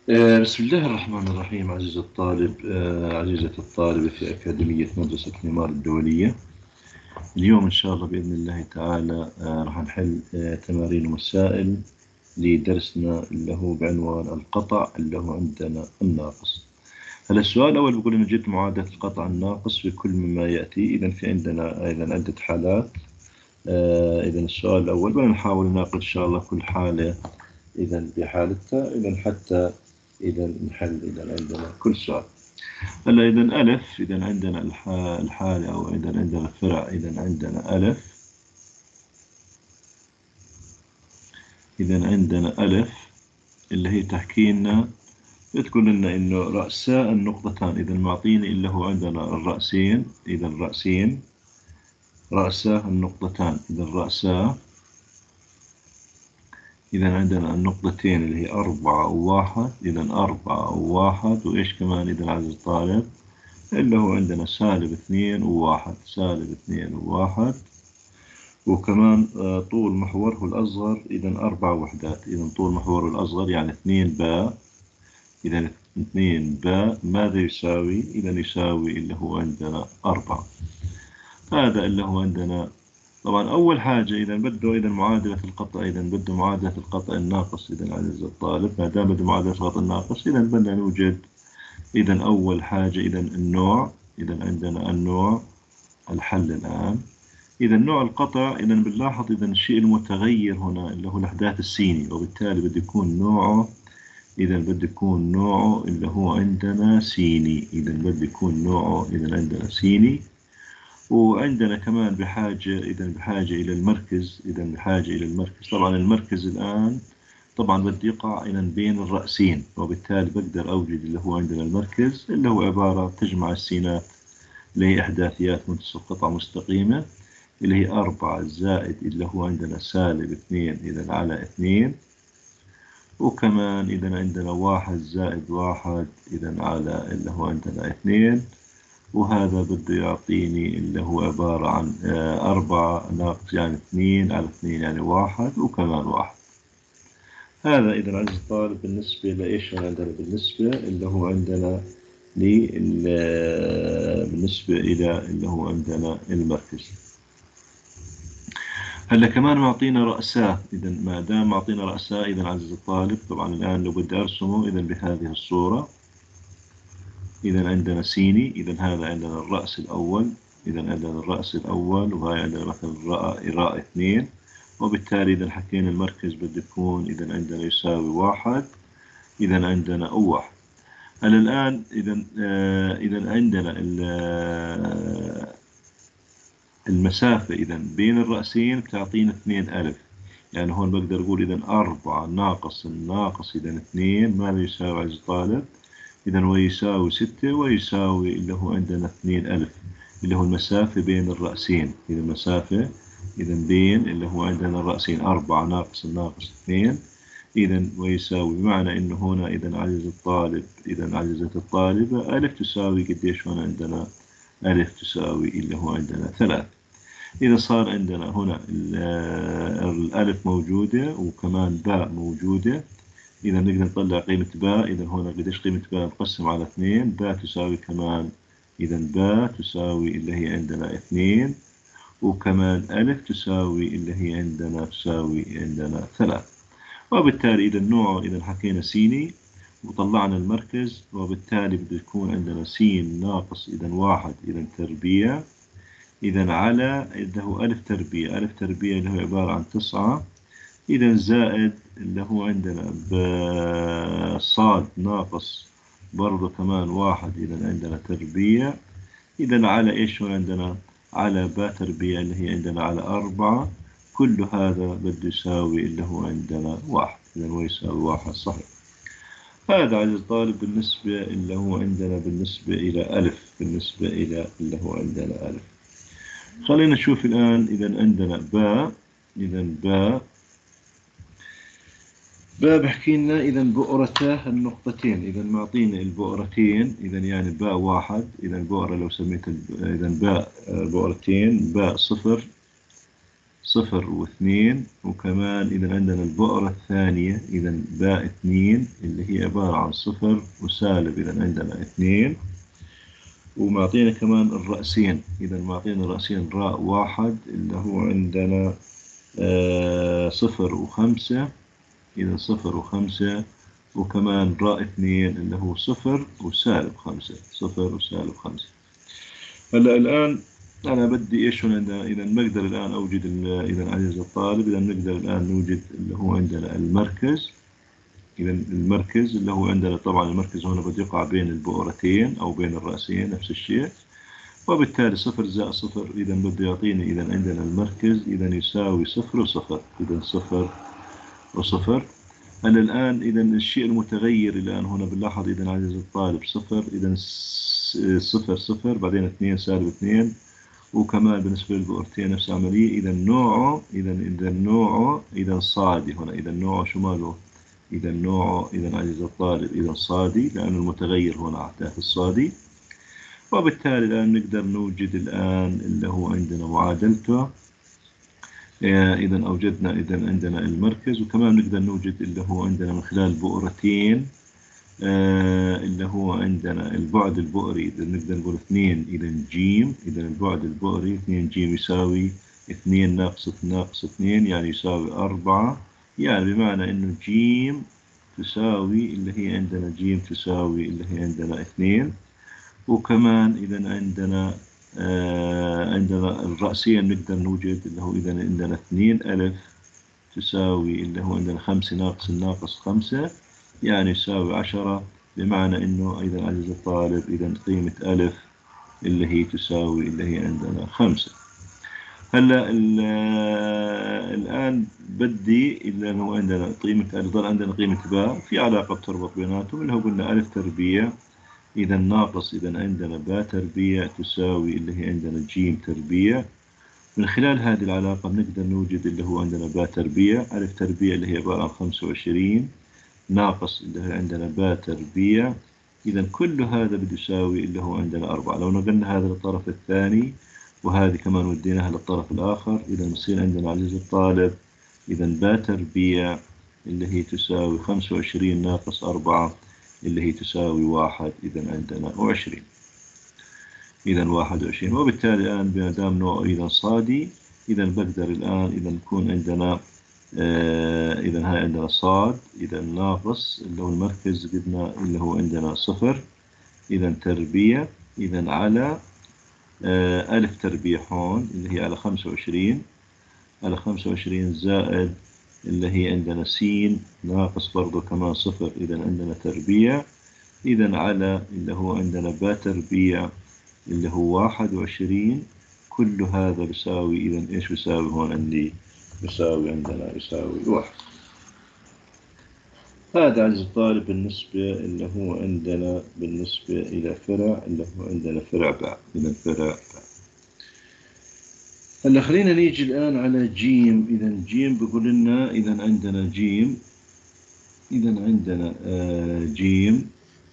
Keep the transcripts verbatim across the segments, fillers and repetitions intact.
آه، بسم الله الرحمن الرحيم. عزيز الطالب، آه، عزيزة الطالبة في أكاديمية مدرسة نيمار الدولية. اليوم إن شاء الله بإذن الله تعالى آه، راح نحل آه، تمارين ومسائل لدرسنا اللي هو بعنوان القطع اللي هو عندنا الناقص. هلا السؤال الأول بيقول إنه جد معادلة القطع الناقص في كل مما يأتي. إذا في عندنا إذا عدة حالات. آه، إذا السؤال الأول بدنا نحاول نناقش إن شاء الله كل حالة إذا بحالتها، إذا حتى إذا نحل إذا عندنا كل سؤال. هلا إذا ألف، إذا عندنا الح- الحالة أو إذا عندنا الفرع، إذا عندنا ألف. إذا عندنا ألف اللي هي تحكي لنا، بتقول لنا إنه رأساء النقطتان. إذا معطيني اللي هو عندنا الرأسين، إذا الرأسين رأساء النقطتان. إذا الرأساء، إذا عندنا النقطتين اللي هي أربعة وواحد. إذا أربعة وواحد وإيش كمان إذا عايز الطالب، اللي هو عندنا سالب اثنين وواحد، سالب اثنين وواحد. وكمان آه، طول محوره الأصغر إذا أربع وحدات. إذا طول محوره الأصغر يعني اثنين باء. إذا اثنين باء ماذا يساوي؟ إذا يساوي اللي هو عندنا أربعة. هذا اللي هو عندنا. طبعا أول حاجة إذا بده إذا معادلة القطع، إذا بده معادلة القطع الناقص. إذا عزيز الطالب ما دام بده معادلة القطع الناقص، إذا بدنا نوجد إذا أول حاجة إذا النوع. إذا عندنا النوع، الحل الآن. إذا نوع القطع، إذا بنلاحظ إذا الشيء المتغير هنا اللي هو الأحداث السيني، وبالتالي بده يكون نوعه، إذا بده يكون نوعه اللي هو عندنا سيني. إذا بده يكون نوعه إذا عندنا سيني. وعندنا كمان بحاجة إذا بحاجة إلى المركز. إذا بحاجة إلى المركز. طبعا المركز الآن طبعا بده يقع إذا بين الرأسين، وبالتالي بقدر أوجد اللي هو عندنا المركز اللي هو عبارة تجمع السينات اللي هي إحداثيات منتصف قطعة مستقيمة، اللي هي أربعة زائد اللي هو عندنا سالب اثنين إذا على اثنين. وكمان إذا عندنا واحد زائد واحد إذا على اللي هو عندنا اثنين. وهذا بده يعطيني اللي هو عبارة عن آه، أربعة ناقص يعني اثنين على اثنين يعني واحد، وكمان واحد. هذا إذا عزيزي الطالب بالنسبة لإيش عندنا، بالنسبة اللي هو عندنا لل- بالنسبة إلى اللي هو عندنا المركز. هلا كمان معطينا رأساه. إذا ما دام معطينا رأساه، إذا عزيزي الطالب طبعا الآن لو بدي أرسمه إذا بهذه الصورة. إذا عندنا سيني. إذا هذا عندنا الرأس الأول. إذا عندنا الرأس الأول، وهاي عندنا مثلا راء راء اثنين. وبالتالي إذا حكينا المركز بده يكون إذا عندنا يساوي واحد. إذا عندنا واحد. هلا الآن إذا آه إذا عندنا آه، المسافة إذا بين الرأسين بتعطينا اثنين ألف. يعني هون بقدر أقول إذا أربعة ناقص الناقص إذا اثنين ماذا يساوي عزيزي الطالب؟ إذا ويساوي ستة، ويساوي اللي هو عندنا اثنين ألف، اللي هو المسافة بين الرأسين. إذا المسافة إذا بين اللي هو عندنا الرأسين أربعة ناقص الناقص اثنين. إذا ويساوي، بمعنى إنه هنا إذا عزيز الطالب، إذا عزيزة الطالبة ألف تساوي قديش هنا عندنا؟ ألف تساوي اللي هو عندنا ثلاث. إذا صار عندنا هنا الألف موجودة وكمان باء موجودة. إذا نقدر نطلع قيمة باء. إذا هنا قديش قيمة باء؟ نقسم على اثنين. باء تساوي كمان إذا باء تساوي اللي هي عندنا اثنين. وكمان ألف تساوي اللي هي عندنا تساوي عندنا ثلاث. وبالتالي إذا نوعه إذا حكينا سيني وطلعنا المركز، وبالتالي بده يكون عندنا سين ناقص إذا واحد إذا تربيع. إذا على اللي هو ألف تربيع. ألف تربيع اللي هو عبارة عن تسعة. إذا زائد اللي هو عندنا بصاد ناقص برضه كمان واحد إذا عندنا تربيع. إذا على إيش هو عندنا؟ على باء تربيع اللي هي عندنا على أربعة. كل هذا بده يساوي اللي هو عندنا واحد. إذا هو يساوي واحد صحيح. هذا عزيزي الطالب بالنسبة اللي هو عندنا بالنسبة إلى ألف، بالنسبة إلى اللي هو عندنا ألف. خلينا نشوف الآن إذا عندنا باء. إذا باء باء بحكي لنا إذا بؤرتاه النقطتين. إذا معطينا البؤرتين إذا يعني باء واحد. إذا البؤرة لو سميت إذا باء بؤرتين، باء صفر صفر واثنين، وكمان إذا عندنا البؤرة الثانية إذا باء اثنين اللي هي عبارة عن صفر وسالب، إذا عندنا اثنين، ومعطينا كمان الرأسين، إذا معطينا الرأسين راء واحد اللي هو عندنا آه صفر وخمسة، إذا صفر وخمسة، وكمان راء اثنين اللي هو صفر وسالب خمسة، صفر وسالب خمسة. هلا الآن أنا بدي إيش هون عندنا؟ إذا نقدر الآن أوجد إذا عزيز الطالب، إذا نقدر الآن نوجد اللي هو عندنا المركز. إذا المركز اللي هو عندنا طبعا المركز هنا بده يقع بين البؤرتين أو بين الرأسين نفس الشيء، وبالتالي صفر زائد صفر إذا بده يعطيني إذا عندنا المركز إذا يساوي صفر وصفر، إذا صفر وصفر. هلا الآن إذا الشيء المتغير الآن هنا بنلاحظ إذا عزيز الطالب صفر، إذا صفر صفر بعدين اثنين سالب اثنين، وكمان بالنسبة للبؤرتين نفس العملية. إذا نوعه إذا إذا نوعه إذا صادي هنا، إذا نوعه شو ماله؟ إذا نوعه إذا عزيز الطالب إذا صادي، لأنه المتغير هنا أحداث الصادي. وبالتالي الآن نقدر نوجد الآن اللي هو عندنا معادلته. إذا أوجدنا إذا عندنا المركز، وكمان نقدر نوجد اللي هو عندنا من خلال بؤرتين اللي هو عندنا البعد البؤري. إذا نقدر نقول اثنين إذا جيم، إذا البعد البؤري اثنين جيم يساوي اثنين ناقص ناقص اثنين يعني يساوي أربعة، يعني بمعنى إنه جيم تساوي اللي هي عندنا جيم تساوي اللي هي عندنا اثنين. وكمان إذا عندنا آه عندنا الرأسية نقدر نوجد اللي هو إذا عندنا اثنين ألف تساوي اللي هو عندنا خمسة ناقص ناقص خمسة يعني يساوي عشرة، بمعنى إنه إذا عزيز الطالب إذا قيمة ألف اللي هي تساوي اللي هي عندنا خمسة. هلا الآن بدي اللي هو عندنا قيمة ألف، ضل عندنا قيمة باء، في علاقة بتربط بيناتهم اللي هو قلنا ألف تربيع إذا ناقص إذا عندنا باء تربيع تساوي اللي هي عندنا جيم تربيع. من خلال هذه العلاقة بنقدر نوجد اللي هو عندنا باء تربيع، ألف تربيع اللي هي عبارة عن خمسة وعشرين ناقص اللي هي عندنا باء تربيع، إذا كل هذا بده يساوي اللي هو عندنا أربعة. لو نقلنا هذا للطرف الثاني وهذه كمان وديناها للطرف الآخر، إذا بصير عندنا عزيز الطالب إذا باء تربيع اللي هي تساوي خمسة وعشرين ناقص أربعة اللي هي تساوي واحد، إذا عندنا وعشرين، إذا واحد وعشرين. وبالتالي الآن ما دام نوعه إذا صادي، إذا بقدر الآن إذا نكون عندنا آه إذا هاي عندنا صاد إذا ناقص اللي هو المركز قلنا اللي هو عندنا صفر، إذا تربيع إذا على آه ألف تربيع هون اللي هي على خمسة وعشرين، على خمسة وعشرين زائد اللي هي عندنا سين ناقص برضو كمان صفر، إذا عندنا تربيع إذا على اللي هو عندنا باء تربيع اللي هو واحد وعشرين. كل هذا بيساوي إذا إيش بيساوي هون عندي؟ بيساوي عندنا بيساوي واحد. هذا عزيزي الطالب بالنسبة اللي هو عندنا بالنسبة إلى فرع اللي هو عندنا فرع باء، إذا فرع باء. هلا خلينا نيجي الآن على جيم. إذا جيم بيقول لنا إذا عندنا جيم إذا عندنا آه جيم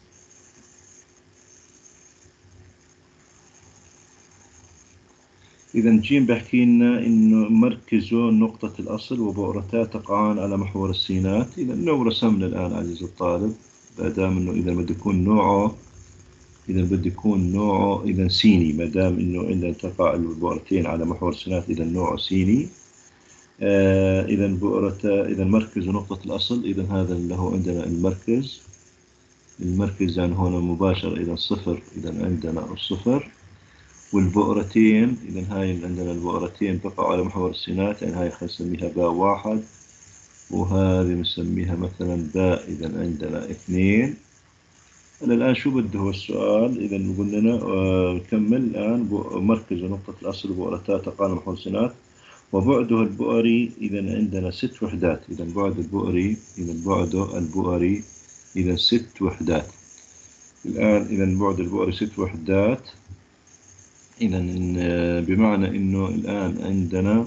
إذا جيم بحكي لنا إنه مركزه نقطة الأصل وبؤرتها تقعان على محور السينات. إذا لو رسمنا الآن عزيزي الطالب ما دام إنه إذا بده يكون نوعه إذا بده يكون نوعه إذا سيني، ما دام إنه إذا تقع البؤرتين على محور السينات إذا نوعه سيني. آه إذا بؤرته إذا مركزه نقطة الأصل، إذا هذا اللي هو عندنا المركز المركز يعني هنا مباشر إذا صفر، إذا عندنا الصفر. والبؤرتين إذا هاي اللي عندنا البؤرتين تقع على محور السينات، يعني هاي خلينا نسميها باء واحد وهذه نسميها مثلا باء إذا عندنا اثنين. أنا الآن شو بده هو السؤال؟ إذا نقول لنا آه نكمل الآن مركز نقطة الأصل وبؤرتها تقع على محور السينات وبعده البؤري إذا عندنا ست وحدات. إذا بعد البؤري إذا بعده البؤري إذا ست وحدات. الآن إذا بعد البؤري ست وحدات، إذا بمعنى إنه الآن عندنا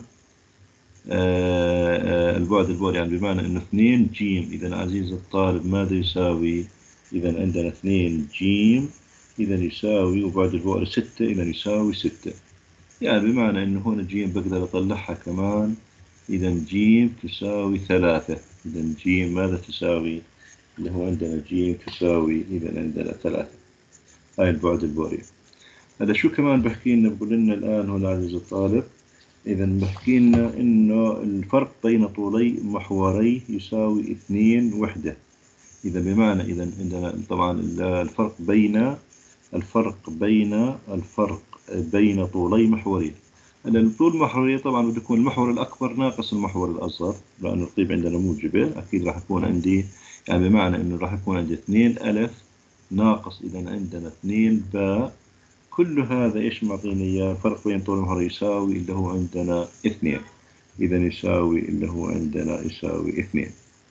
البعد البؤري يعني بمعنى إنه اثنين جيم. إذا عزيز الطالب ماذا يساوي؟ إذا عندنا اثنين جيم إذا يساوي وبعد البؤري ستة إذا يساوي ستة. يعني بمعنى إنه هنا جيم بقدر أطلعها كمان. إذا جيم تساوي ثلاثة. إذا جيم ماذا تساوي؟ اللي هو عندنا جيم تساوي إذا عندنا ثلاثة. هاي البعد البوري. هذا شو كمان بحكي لنا؟ بقول لنا الآن هنا عزيز الطالب، إذا بحكي لنا إنه الفرق بين طولي محوري يساوي اثنين وحدة. إذا بمعنى إذا عندنا طبعا الفرق بين الفرق بين الفرق بين طولي محورين. هلا الطول محورية طبعا بده يكون المحور الأكبر ناقص المحور الأصغر، لأنه القيم عندنا موجبة، أكيد راح يكون عندي يعني بمعنى إنه راح يكون عندي اثنين ألف ناقص إذا عندنا اثنين باء. كل هذا إيش معطيني إياه؟ فرق بين طول المحور يساوي اللي هو عندنا اثنين. إذا يساوي اللي هو عندنا يساوي اثنين.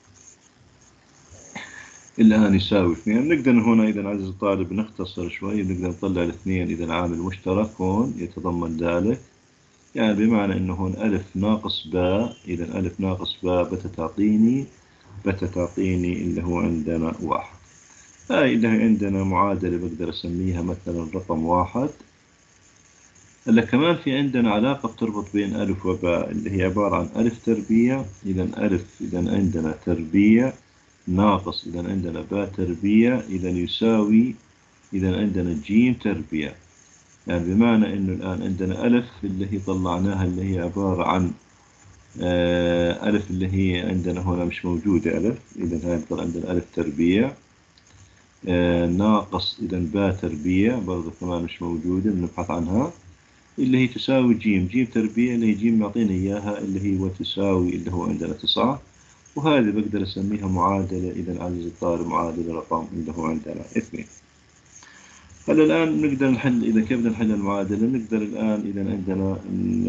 الآن يساوي اثنين. نقدر هنا إذا عزيز الطالب نختصر شوي، نقدر نطلع الاثنين إذا عامل مشترك هون يتضمن ذلك. يعني بمعنى إنه هون ألف ناقص باء، إذا ألف ناقص باء بتتعطيني بتتعطيني اللي هو عندنا واحد. هاي اللي هي عندنا معادلة بقدر أسميها مثلا رقم واحد. هلا كمان في عندنا علاقة بتربط بين ألف وباء اللي هي عبارة عن ألف تربيع. إذا ألف إذا عندنا تربيع ناقص إذا عندنا باء تربيع، إذا يساوي إذا عندنا جيم تربيع. يعني بمعنى إنه الآن عندنا ألف اللي هي طلعناها اللي هي عبارة عن آه ألف اللي هي عندنا هنا مش موجودة ألف، إذا هاي بضل عندنا ألف تربيع آه ناقص إذا باء تربيع برضه كمان مش موجودة بنبحث عنها، اللي هي تساوي جيم جيم تربيع اللي هي جيم معطينا إياها اللي هي وتساوي اللي هو عندنا تسعة. وهذه بقدر أسميها معادلة إذا عزيز الطالب معادلة رقم اللي هو عندنا اثنين. هلا الآن نقدر نحل إذا كيف بدنا نحل المعادلة. نقدر الآن إذا عندنا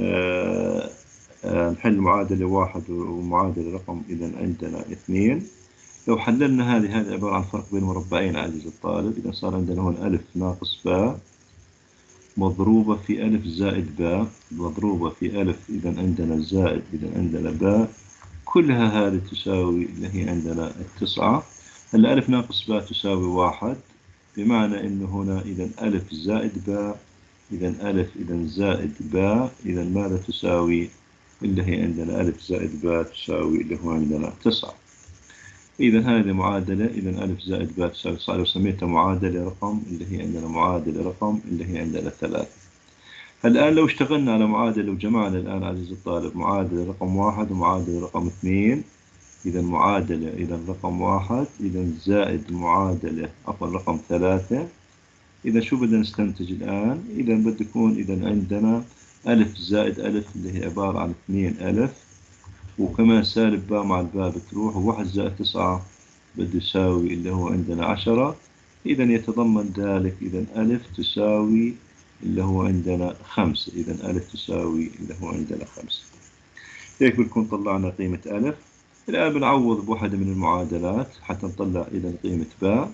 نحل معادلة واحد ومعادلة رقم إذا عندنا اثنين. لو حللنا هذه هذه عبارة عن فرق بين مربعين عزيز الطالب. إذا صار عندنا هون ألف ناقص باء مضروبة في ألف زائد باء مضروبة في ألف إذا عندنا زائد إذا عندنا باء، كلها هذه تساوي اللي هي عندنا التسعة. هلا ألف ناقص باء تساوي واحد، بمعنى إنه هنا إذا ألف زائد باء إذا ألف إذا زائد باء إذا ماذا تساوي؟ اللي هي عندنا ألف زائد باء تساوي اللي هو عندنا تسعة. إذا هذه معادلة إذا ألف زائد باء تساوي تسعة. لو سميتها معادلة رقم اللي هي عندنا معادلة رقم اللي هي عندنا ثلاثة. الآن لو اشتغلنا على معادلة وجمعنا الآن عزيزي الطالب معادلة رقم واحد ومعادلة رقم اثنين. إذا معادلة إذا رقم واحد إذا زائد معادلة عفوا رقم ثلاثة. إذا شو بدنا نستنتج الآن؟ إذا بده يكون إذا عندنا ألف زائد ألف اللي هي عبارة عن اثنين ألف، وكمان سالب باء مع الباء بتروح، وواحد زائد تسعة بده يساوي اللي هو عندنا عشرة. إذا يتضمن ذلك إذا ألف تساوي اللي هو عندنا خمسة. إذا ألف تساوي اللي هو عندنا خمسة. هيك بنكون طلعنا قيمة ألف. الآن بنعوض بواحدة من المعادلات حتى نطلع إذا قيمة باء.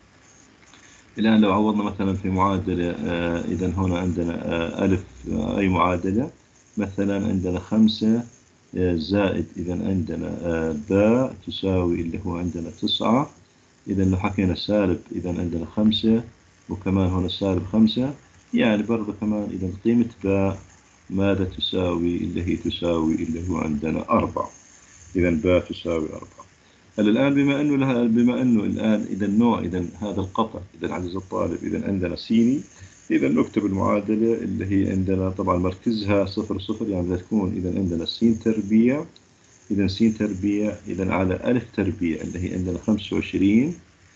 الآن لو عوضنا مثلا في معادلة آه إذا هنا عندنا آه ألف آه أي معادلة مثلا عندنا خمسة آه زائد إذا عندنا آه باء تساوي اللي هو عندنا تسعة. إذا لو حكينا سالب إذا عندنا خمسة وكمان هنا سالب خمسة، يعني برضه كمان إذا قيمة باء ماذا تساوي؟ اللي هي تساوي اللي هو عندنا أربعة. إذا باء تساوي أربعة. هلا الآن بما إنه لها بما إنه الآن إذا النوع إذا هذا القطع إذا عزيز الطالب إذا عندنا سيني، إذا نكتب المعادلة اللي هي عندنا طبعا مركزها صفر صفر، يعني بدها تكون إذا عندنا س تربيع إذا س تربيع إذا على ألف تربيع اللي هي عندنا خمسة وعشرين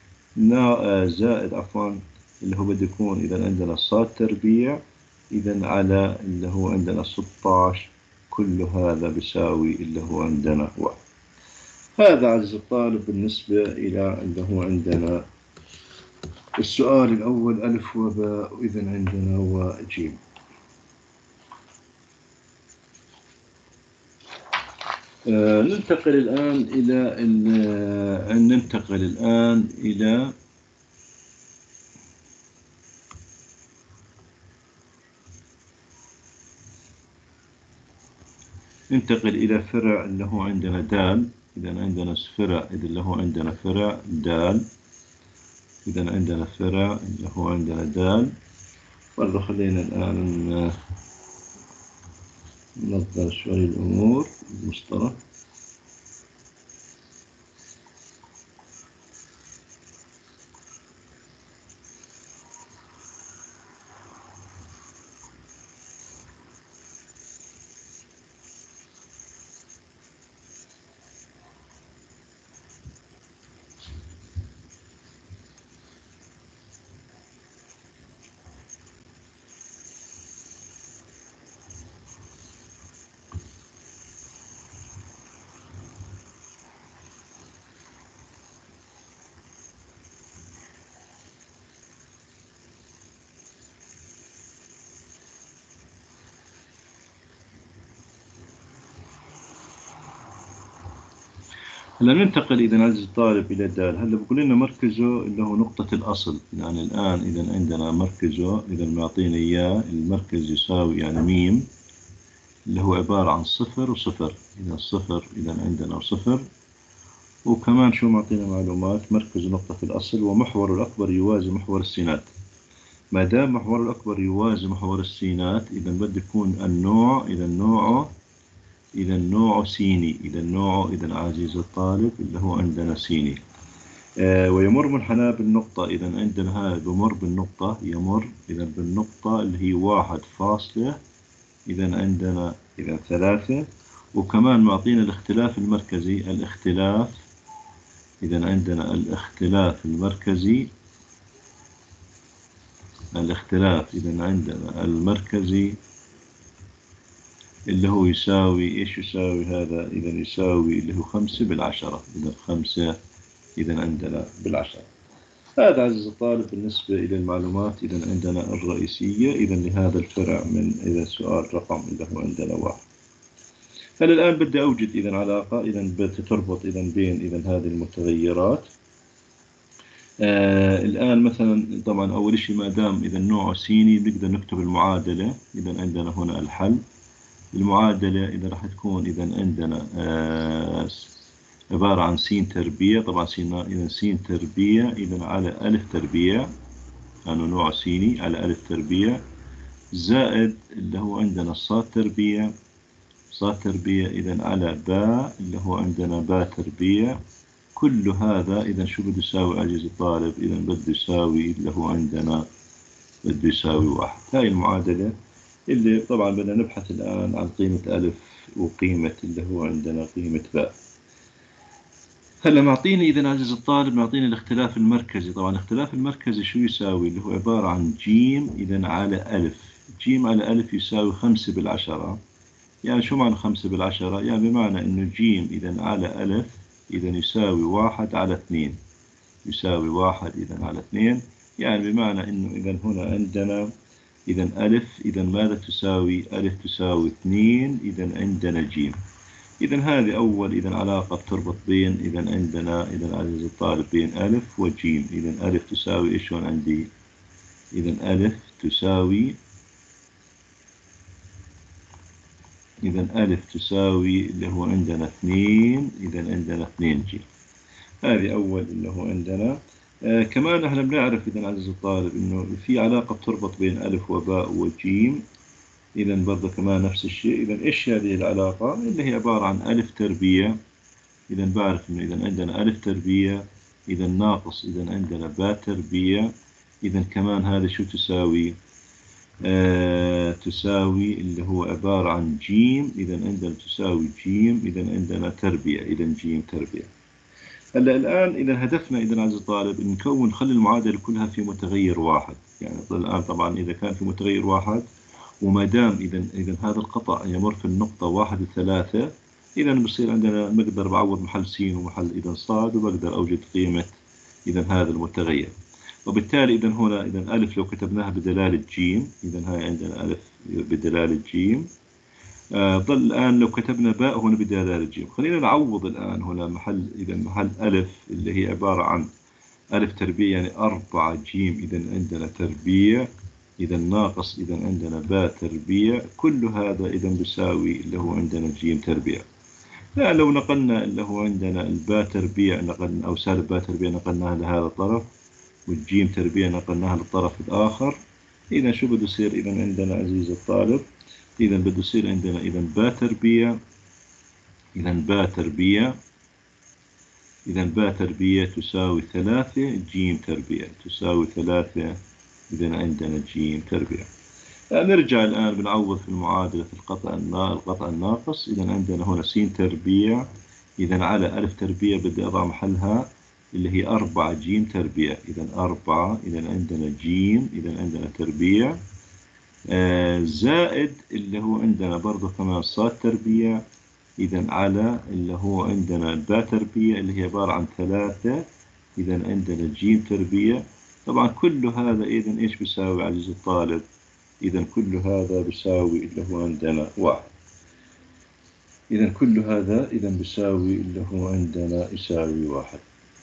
زائد عفوا اللي هو بده يكون إذا عندنا صاد تربيع إذا على اللي هو عندنا ستة عشر. كل هذا بيساوي اللي هو عندنا واحد. هذا عزيزي الطالب بالنسبة إلى اللي هو عندنا السؤال الأول ألف وباء وإذا عندنا وجيم. آه ننتقل الآن إلى ننتقل الآن إلى ننتقل إلى فرع اللي هو عندنا دال. إذا عندنا فرع إذا اللي هو عندنا فرع دال. إذا عندنا فرع اللي هو عندنا دال. برضه خلينا الآن ننظر شوي الأمور المسطرة. هلا ننتقل إذا عزيزي الطالب إلى دال. هلا بقول لنا مركزه اللي هو نقطة الأصل. يعني الآن إذا عندنا مركزه، إذا معطينا إياه المركز يساوي يعني ميم، اللي هو عبارة عن صفر وصفر. إذا صفر إذا عندنا صفر، وكمان شو معطينا معلومات مركز نقطة الأصل ومحور الأكبر يوازي محور السينات. ما دام محور الأكبر يوازي محور السينات، إذا بده يكون النوع، إذا نوعه إذا نوعه سيني. إذا نوعه إذا عزيز الطالب اللي هو عندنا سيني. آه ويمر منحناه بالنقطة. إذا عندنا هذا بمر بالنقطة، يمر إذا بالنقطة اللي هي واحد فاصلة، إذا عندنا إذا ثلاثة. وكمان معطينا الاختلاف المركزي. الاختلاف إذا عندنا الاختلاف المركزي، الاختلاف إذا عندنا المركزي اللي هو يساوي إيش يساوي هذا؟ إذا يساوي اللي هو خمسة بالعشرة. إذا خمسة إذا عندنا بالعشرة. هذا عزيزي الطالب بالنسبة إلى المعلومات إذا عندنا الرئيسية إذا لهذا الفرع من إذا سؤال رقم اللي هو عندنا واحد. هلا الآن بدي أوجد إذا علاقة إذا بتربط إذا بين إذا هذه المتغيرات. آه الآن مثلا طبعا أول شيء ما دام إذا نوعه سيني بنقدر نكتب المعادلة. إذا عندنا هنا الحل. المعادلة إذا راح تكون إذا عندنا آه عبارة عن س تربيع. طبعا س إذا س تربيع إذا على ألف تربيع، لأنه نوع سيني، على ألف تربيع زائد اللي هو عندنا صاد تربيع. صاد تربيع إذا على باء اللي هو عندنا باء تربيع. كل هذا إذا شو بده يساوي عزيزي الطالب؟ إذا بده يساوي اللي هو عندنا بده يساوي واحد. هاي المعادلة اللي طبعا بدنا نبحث الآن عن قيمة ألف وقيمة اللي هو عندنا قيمة باء. هلا معطيني إذا عزيزي الطالب معطيني الاختلاف المركزي. طبعا الاختلاف المركزي شو يساوي؟ اللي هو عبارة عن جيم إذا على ألف. جيم على ألف يساوي خمسة بالعشرة. يعني شو معنى خمسة بالعشرة؟ يعني بمعنى إنه جيم إذا على ألف إذا يساوي واحد على اثنين. يساوي واحد إذا على اثنين. يعني بمعنى إنه إذا هنا عندنا إذا ألف إذا ماذا تساوي؟ ألف تساوي اثنين إذا عندنا جيم. إذا هذه أول إذا علاقة بتربط بين إذا عندنا إذا عزيزي الطالب بين ألف وجيم. إذا ألف تساوي إيش هون عندي؟ إذا ألف تساوي إذا ألف تساوي اللي هو عندنا اثنين. إذا عندنا اثنين جيم. هذه أول اللي هو عندنا. آه كمان احنا بنعرف إذا عزيزي الطالب إنه في علاقة بتربط بين ألف وباء وجيم. إذا برضه كمان نفس الشيء. إذا إيش هذه العلاقة؟ اللي هي عبارة عن ألف تربيع. إذا بعرف إنه إذا عندنا ألف تربيع إذا ناقص إذا عندنا باء تربيع. إذا كمان هذا شو تساوي؟ آه تساوي اللي هو عبارة عن جيم. إذا عندنا تساوي جيم إذا عندنا تربيع. إذا جيم تربيع. هلا الآن إذا هدفنا إذا عزيزي الطالب نكون نخلي المعادلة كلها في متغير واحد. يعني الآن طبعا إذا كان في متغير واحد وما دام إذا إذا هذا القطع يمر في النقطة واحد وثلاثة، إذا بصير عندنا بقدر بعوض محل س ومحل إذا صاد وبقدر أوجد قيمة إذا هذا المتغير. وبالتالي إذا هنا إذا ألف لو كتبناها بدلالة جيم. إذا هاي عندنا ألف بدلالة جيم. آه ظل الآن لو كتبنا باء هنا بدلالة جيم. خلينا نعوض الآن هنا محل إذا محل ألف اللي هي عبارة عن ألف تربيع يعني أربعة جيم. إذا عندنا تربيع إذا ناقص إذا عندنا باء تربيع. كل هذا إذا بيساوي اللي هو عندنا جيم تربيع. لا لو نقلنا اللي هو عندنا الباء تربيع نقلنا أو سالب باء تربيع نقلناها لهذا الطرف، والجيم تربيع نقلناها للطرف الآخر. إذا شو بده يصير؟ إذا عندنا عزيزي الطالب إذا بده يصير عندنا إذا باء تربيع، إذا باء تربيع، إذا باء تربيع تساوي ثلاثة جيم تربيع تساوي ثلاثة. إذا عندنا جيم تربيع. نرجع الآن بنعوض في المعادلة في القطع القطع الناقص. إذا عندنا هنا س تربيع، إذا على ألف تربيع بدي أضع محلها اللي هي أربعة جيم تربيع. إذا أربعة، إذا عندنا جيم، إذا عندنا تربيع آه زائد اللي هو عندنا برضو كمان صاد تربيع، إذا على اللي هو عندنا باء تربيع اللي هي عبارة عن ثلاثة، إذا عندنا جيم تربيع. طبعا كل هذا إذا إيش بيساوي عزيزي الطالب؟ إذا كل هذا بيساوي اللي هو عندنا واحد. إذا كل هذا إذا بيساوي اللي هو عندنا يساوي واحد.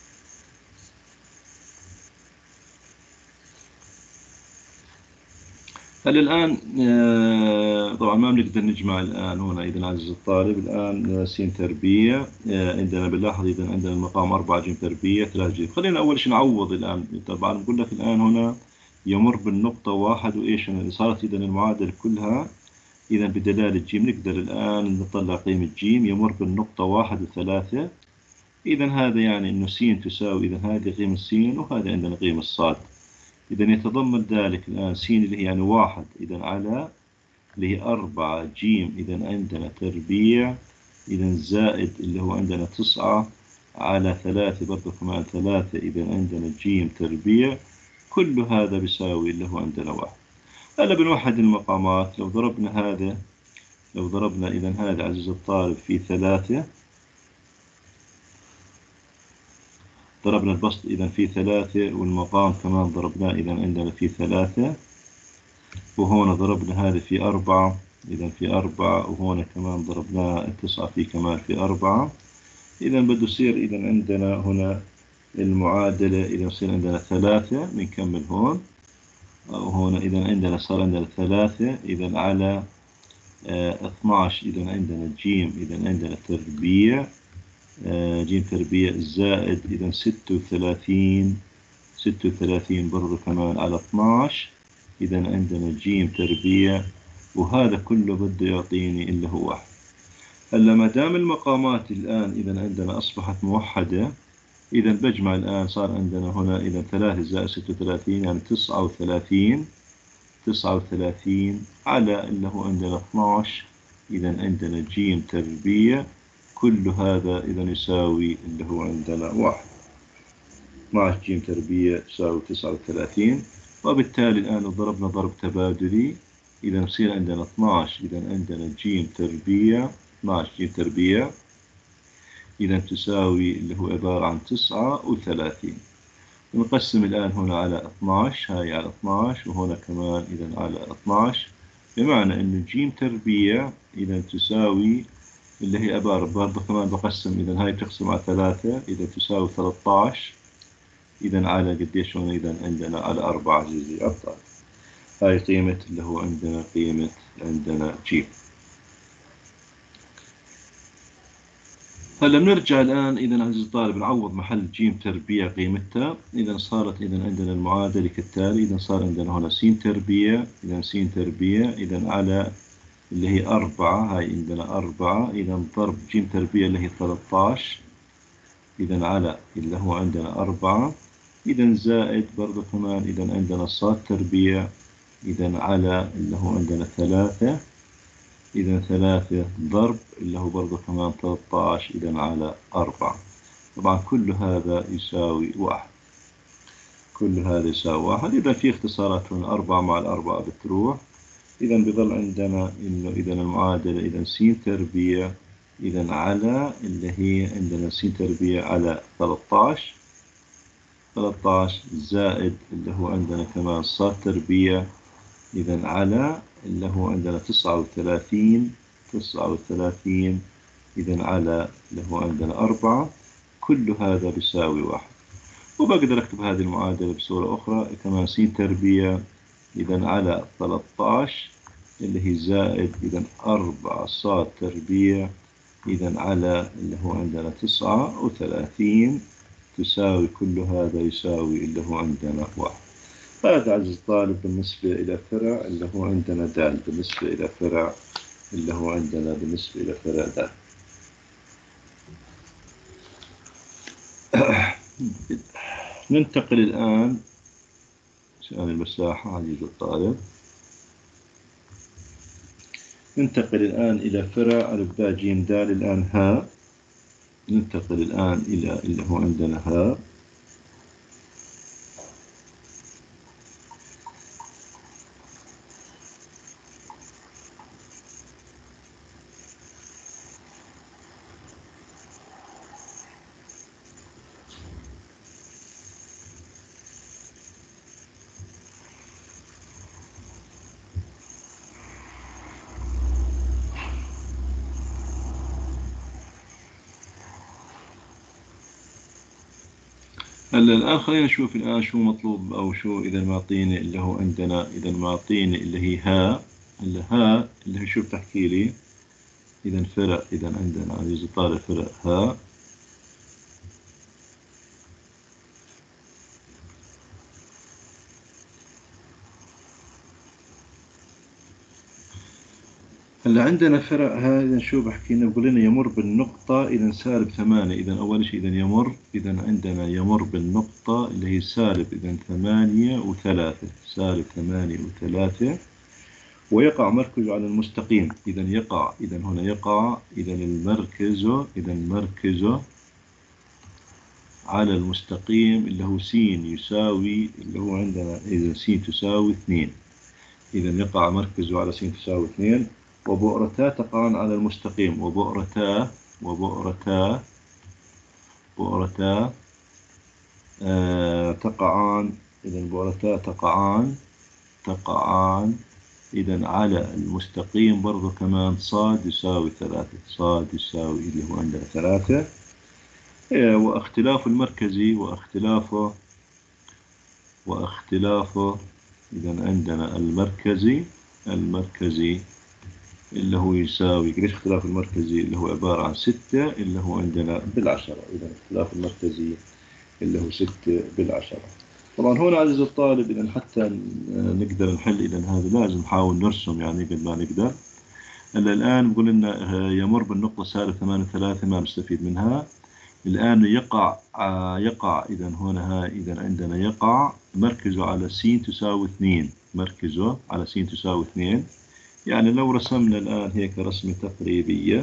هلا الآن طبعا ما بنقدر نجمع الآن هنا. إذا عزيزي الطالب الآن س تربيع عندنا بنلاحظ إذا عندنا المقام أربعة جيم تربيع ثلاثة جيم. خلينا أول شيء نعوض الآن. طبعا بقول لك الآن هنا يمر بالنقطة واحد وإيش اللي صارت إذا المعادلة كلها إذا بدلالة جيم. نقدر الآن نطلع قيمة جيم يمر بالنقطة واحد وثلاثة. إذا هذا يعني إنه س تساوي إذا هذه قيمة س وهذا عندنا قيمة صاد. إذا يتضمن ذلك الآن س اللي هي يعني واحد إذا على اللي هي أربعة جيم إذا عندنا تربيع، إذا زائد اللي هو عندنا تسعة على ثلاثة برضه كمان ثلاثة إذا عندنا جيم تربيع. كل هذا بيساوي اللي هو عندنا واحد. هلا بنوحد المقامات. لو ضربنا هذا لو ضربنا إذا هذا عزيزي الطالب في ثلاثة، ضربنا البسط إذا في ثلاثة والمقام كمان ضربناه إذا عندنا في ثلاثة، وهون ضربنا هذا في أربعة إذا في أربعة، وهون كمان ضربناه التسعة في كمان في أربعة. إذا بده يصير إذا عندنا هنا المعادلة إذا يصير عندنا ثلاثة. بنكمل هون وهون إذا عندنا صار عندنا ثلاثة إذا على اه اثناعش إذا عندنا جيم إذا عندنا تربيع اه جيم تربيع زائد إذا ستة وثلاثين ستة وثلاثين برضه كمان على اثناعش إذا عندنا جيم تربيع، وهذا كله بده يعطيني اللي هو واحد. هلا ما دام المقامات الآن إذا عندنا أصبحت موحدة، إذا بجمع الآن صار عندنا هنا إذا ثلاثة زائد ستة وثلاثين يعني تسعة وثلاثين تسعة وثلاثين على اللي هو عندنا اثناعش إذا عندنا جيم تربيع. كل هذا إذا يساوي اللي هو عندنا واحد. اثناعش جيم تربيع تساوي تسعة وثلاثين. وبالتالي الآن لو ضربنا ضرب تبادلي إذا يصير عندنا اثناعش إذا عندنا جيم تربيع اثناعش جيم تربيع إذا تساوي اللي هو عبارة عن تسعة وثلاثين. نقسم الآن هنا على اثناعش، هاي على اثناعش وهنا كمان إذا على اثناعش، بمعنى إنه جيم تربيع إذا تساوي اللي هي عبارة برضه كمان بقسم إذا هاي بتقسم على ثلاثة إذا تساوي ثلاثة عشر إذا على قديش هنا إذا عندنا على أربعة عزيزي الطالب. هاي قيمة اللي هو عندنا قيمة عندنا جيم. هلا بنرجع الآن إذا عزيزي الطالب نعوض محل جيم تربيع قيمتها. إذا صارت إذا عندنا المعادلة كالتالي. إذا صار عندنا هنا س تربيع إذا س تربيع إذا على اللي هي أربعة، هاي عندنا أربعة إذا ضرب جيم تربيع اللي هي ثلاثة عشر إذا على اللي هو عندنا أربعة إذا زائد برضه كمان إذا عندنا صاد تربيع إذا على اللي هو عندنا ثلاثة إذا ثلاثة ضرب اللي هو برضه كمان ثلاثة عشر إذا على أربعة. طبعا كل هذا يساوي واحد. كل هذا يساوي واحد. إذا في اختصارات هنا أربعة مع الأربعة بتروح. إذا بظل عندنا إنه إذا المعادلة إذا س تربيع إذا على اللي هي عندنا س تربيع على ثلاثة عشر ثلاثة عشر زائد اللي هو عندنا كمان صاد تربيع إذا على اللي هو عندنا تسعة وثلاثين تسعة وثلاثين إذا على اللي هو عندنا أربعة. كل هذا بيساوي واحد. وبقدر أكتب هذه المعادلة بصورة أخرى كمان س تربيع إذا على ثلاثة عشر اللي هي زائد إذا أربعة صاد تربيع إذا على اللي هو عندنا تسعة وثلاثين تساوي كل هذا يساوي اللي هو عندنا واحد. هذا عزيز الطالب بالنسبة إلى فرع اللي هو عندنا دال، بالنسبة إلى فرع اللي هو عندنا بالنسبة إلى فرع دال. ننتقل الآن سؤال المساحة عزيز الطالب. ننتقل الآن إلى فرع ألف باء جيم دال الآن ها. ننتقل الآن إلى اللي هو عندنا ها. هلا الآن خلينا نشوف الآن شو مطلوب أو شو إذا معطيني اللي هو عندنا، إذا معطيني اللي هي ها. هلا ها اللي هي شو بتحكي لي؟ إذا فرع، إذا عندنا عزيزي الطالب فرع ها. هلا عندنا فرع ها، إذا شو بحكي لنا؟ بقول لنا يمر بالنقطة إذا سالب ثمانية. إذا أول شيء إذا يمر، إذا عندنا يمر بالنقطة اللي هي سالب إذا ثمانية وثلاثة، سالب ثمانية وثلاثة، ويقع مركزه على المستقيم. إذا يقع، إذا هنا يقع إذا المركز، إذا مركزه على المستقيم اللي هو س يساوي اللي هو عندنا إذا س تساوي اثنين. إذا يقع مركزه على س تساوي اثنين، وبؤرتا تقعان على المستقيم، وبؤرتا وبؤرتا بؤرتا آه تقعان. إذا بؤرتا تقعان تقعان إذا على المستقيم برضو كمان صاد يساوي ثلاثة، صاد يساوي اللي هو عندنا ثلاثة. إيه، واختلاف المركزي واختلافه واختلافه إذا عندنا المركزي المركزي اللي هو يساوي قديش؟ اختلاف المركزي اللي هو عبارة عن ستة اللي هو عندنا بالعشرة. إذا اختلاف المركزي اللي هو ستة بالعشرة. طبعا هون عزيزي الطالب إذا حتى نقدر نحل إذا هذا لازم نحاول نرسم يعني قد ما نقدر. هلا الآن بقول لنا يمر بالنقطة سالب ثمانية ثلاثة، ما نستفيد منها. الآن يقع يقع إذا هنا ها، إذا عندنا يقع مركزه على س تساوي اثنين، مركزه على س تساوي اثنين. يعني لو رسمنا الآن هيك رسمة تقريبية،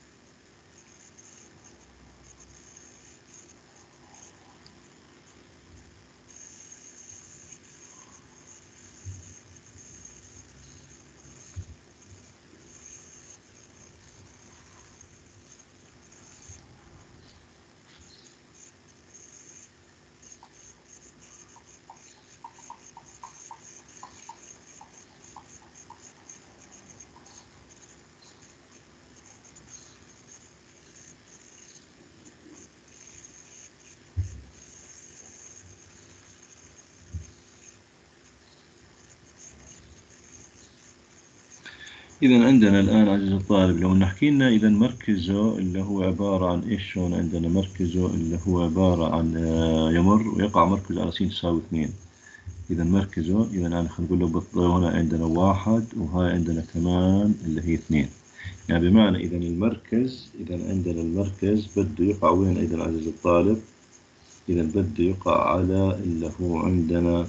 إذا عندنا الآن عزيزي الطالب لو نحكي لنا إذا مركزه اللي هو عبارة عن إيش؟ هون عندنا مركزه اللي هو عبارة عن يمر ويقع مركزه على س تساوي اثنين. إذا مركزه إذا يعني خلينا نقول له هنا عندنا واحد وهاي عندنا كمان اللي هي اثنين. يعني بمعنى إذا المركز، إذا عندنا المركز بده يقع وين إذا عزيزي الطالب؟ إذا بده يقع على اللي هو عندنا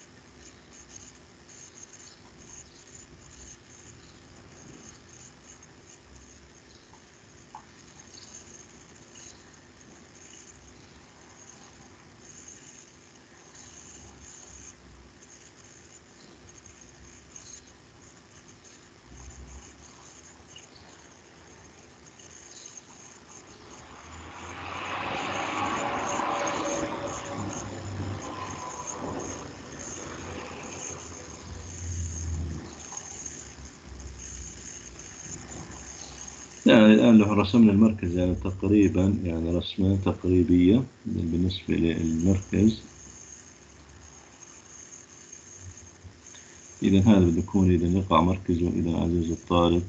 يعني الآن لو رسمنا المركز يعني تقريبا يعني رسمة تقريبية بالنسبة للمركز. إذا هذا بده يكون إذا يقع مركزه إذا عزيزي الطالب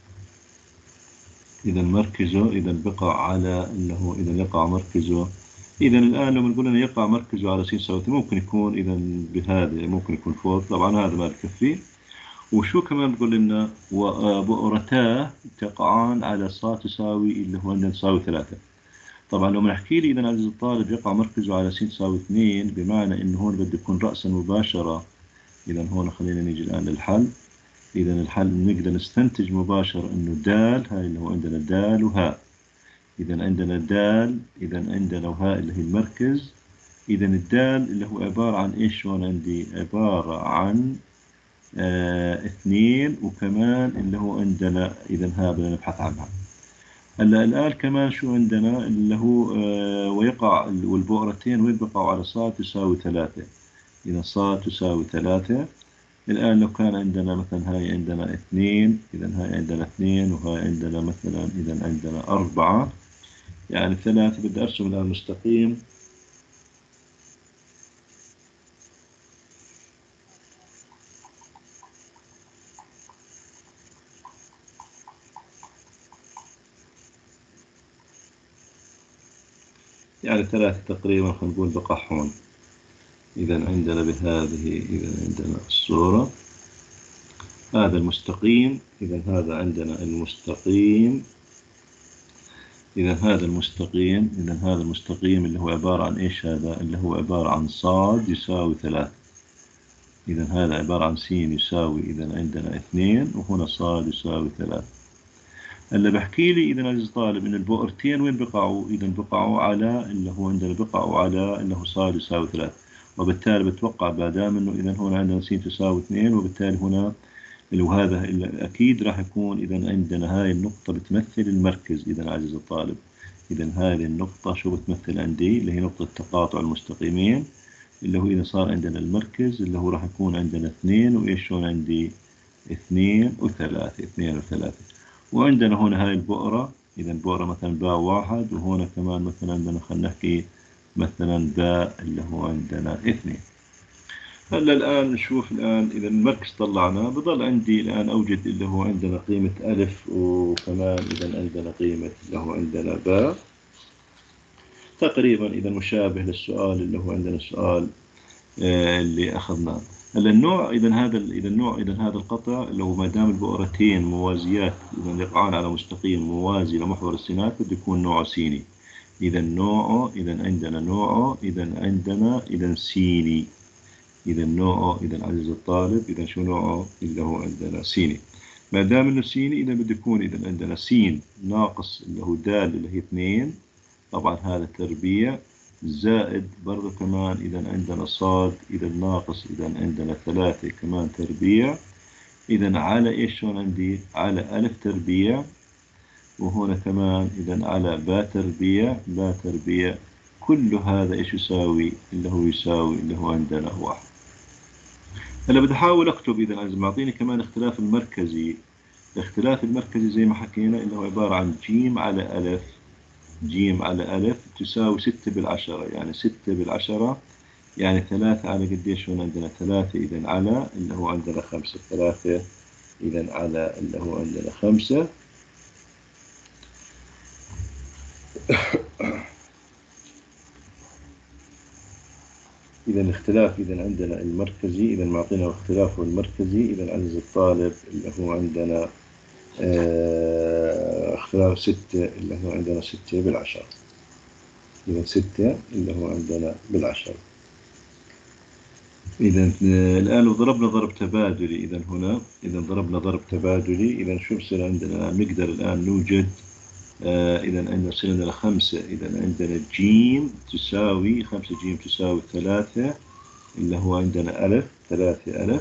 إذا مركزه إذا بقع على اللي هو إذا يقع مركزه إذا الآن لما نقول إنه يقع مركزه على س يساوي ممكن يكون إذا بهذا ممكن يكون فوق، طبعا هذا ما بكفي. وشو كمان بقول لنا وبؤرتاه تقعان على ص تساوي اللي هو عندنا تساوي ثلاثة. طبعا لو نحكي لي إذا عزيز الطالب يقع مركزه على س تساوي اثنين، بمعنى إنه هون بده يكون رأسا مباشرة. إذا هون خلينا نيجي الآن للحل. إذا الحل نقدر نستنتج مباشرة إنه دال، هاي اللي هو عندنا دال وهاء. إذا عندنا دال، إذا عندنا وهاء اللي هي المركز. إذا الدال اللي هو عبارة عن إيش؟ هون عندي عبارة عن آه اثنين، وكمان اللي هو عندنا إذا ها بدنا نبحث عنها. هلا الآن كمان شو عندنا اللي هو آه ويقع والبؤرتين وين بقعوا؟ على ص تساوي ثلاثة. إذا ص تساوي ثلاثة. الآن لو كان عندنا مثلا هاي عندنا اثنين، إذا هاي عندنا اثنين وهاي عندنا مثلا إذا عندنا أربعة، يعني ثلاثة. بدي أرسم الآن مستقيم. يعني ثلاثة تقريبا خلينا نقول بقع هون. إذا عندنا بهذه إذا عندنا الصورة هذا المستقيم. إذا هذا عندنا المستقيم. إذا هذا المستقيم إذا هذا المستقيم اللي هو عبارة عن إيش؟ هذا اللي هو عبارة عن صاد يساوي ثلاثة. إذا هذا عبارة عن س يساوي إذا عندنا اثنين، وهنا صاد يساوي ثلاثة. هلا بحكي لي إذا عزيز طالب إن البؤرتين وين بقعوا؟ إذا بقعوا على اللي هو عندنا بقعوا على اللي هو صاد يساوي ثلاثة، وبالتالي بتوقع بعدام إنه إذا هنا عندنا س تساوي اثنين، وبالتالي هنا اللي هو هذا أكيد راح يكون إذا عندنا هاي النقطة بتمثل المركز. إذا عزيز الطالب إذا هذه النقطة شو بتمثل عندي؟ اللي هي نقطة تقاطع المستقيمين، اللي هو إذا صار عندنا المركز اللي هو راح يكون عندنا اثنين، وإيش هون عندي؟ اثنين وثلاثة، اثنين وثلاثة. وعندنا هنا هاي البؤرة. إذا البؤرة مثلا باء واحد، وهنا كمان مثلا عندنا خلينا نحكي مثلا باء اللي هو عندنا اثنين. هلا الآن نشوف الآن إذا المركز طلعناه، بضل عندي الآن أوجد اللي هو عندنا قيمة ألف، وكمان إذا عندنا قيمة اللي هو عندنا باء. تقريبا إذا مشابه للسؤال اللي هو عندنا السؤال آه اللي أخذناه. هلا النوع إذا هذا إذا النوع إذا هذا القطع اللي هو ما دام البؤرتين موازيات إذا يقعان على مستقيم موازي لمحور السينات بده يكون نوعه سيني. إذا نوعه إذا عندنا نوعه إذا عندنا إذا سيني. إذا نوعه إذا عزيز الطالب إذا شو نوعه؟ اللي هو عندنا سيني. ما دام إنه سيني إذا بده يكون إذا عندنا سين ناقص اللي هو دال اللي هي اثنين، طبعا هذا تربيع، زائد برضه كمان إذا عندنا صاد إذا ناقص إذا عندنا ثلاثة كمان تربيع، إذا على إيش هون عندي؟ على ألف تربيع، وهنا كمان إذا على باء تربيع، باء تربيع. كل هذا إيش يساوي؟ اللي هو يساوي اللي هو عندنا واحد. هلا بدي أحاول أكتب إذا عايز معطيني كمان اختلاف المركزي. اختلاف المركزي زي ما حكينا اللي هو عبارة عن ج على ألف، ج على ألف تساوي ستة بالعشرة، يعني ستة بالعشرة يعني ثلاثة على قديش هون عندنا؟ ثلاثة إذا على اللي هو عندنا خمسة، ثلاثة إذا على اللي هو عندنا خمسة. إذا الاختلاف إذا عندنا المركزي إذا معطينا اختلافه المركزي إذا عزيز الطالب اللي هو عندنا اه اختلاف ستة اللي هو عندنا ستة بالعشرة. إذا ستة اللي هو عندنا بالعشرة. إذا الآن لو ضربنا ضرب تبادلي إذا هنا إذا ضربنا ضرب تبادلي إذا شو بصير عندنا؟ نقدر الآن نوجد آه إذا عندنا صير عندنا خمسة إذا عندنا جيم تساوي خمسة جيم تساوي ثلاثة اللي هو عندنا ألف، ثلاثة ألف.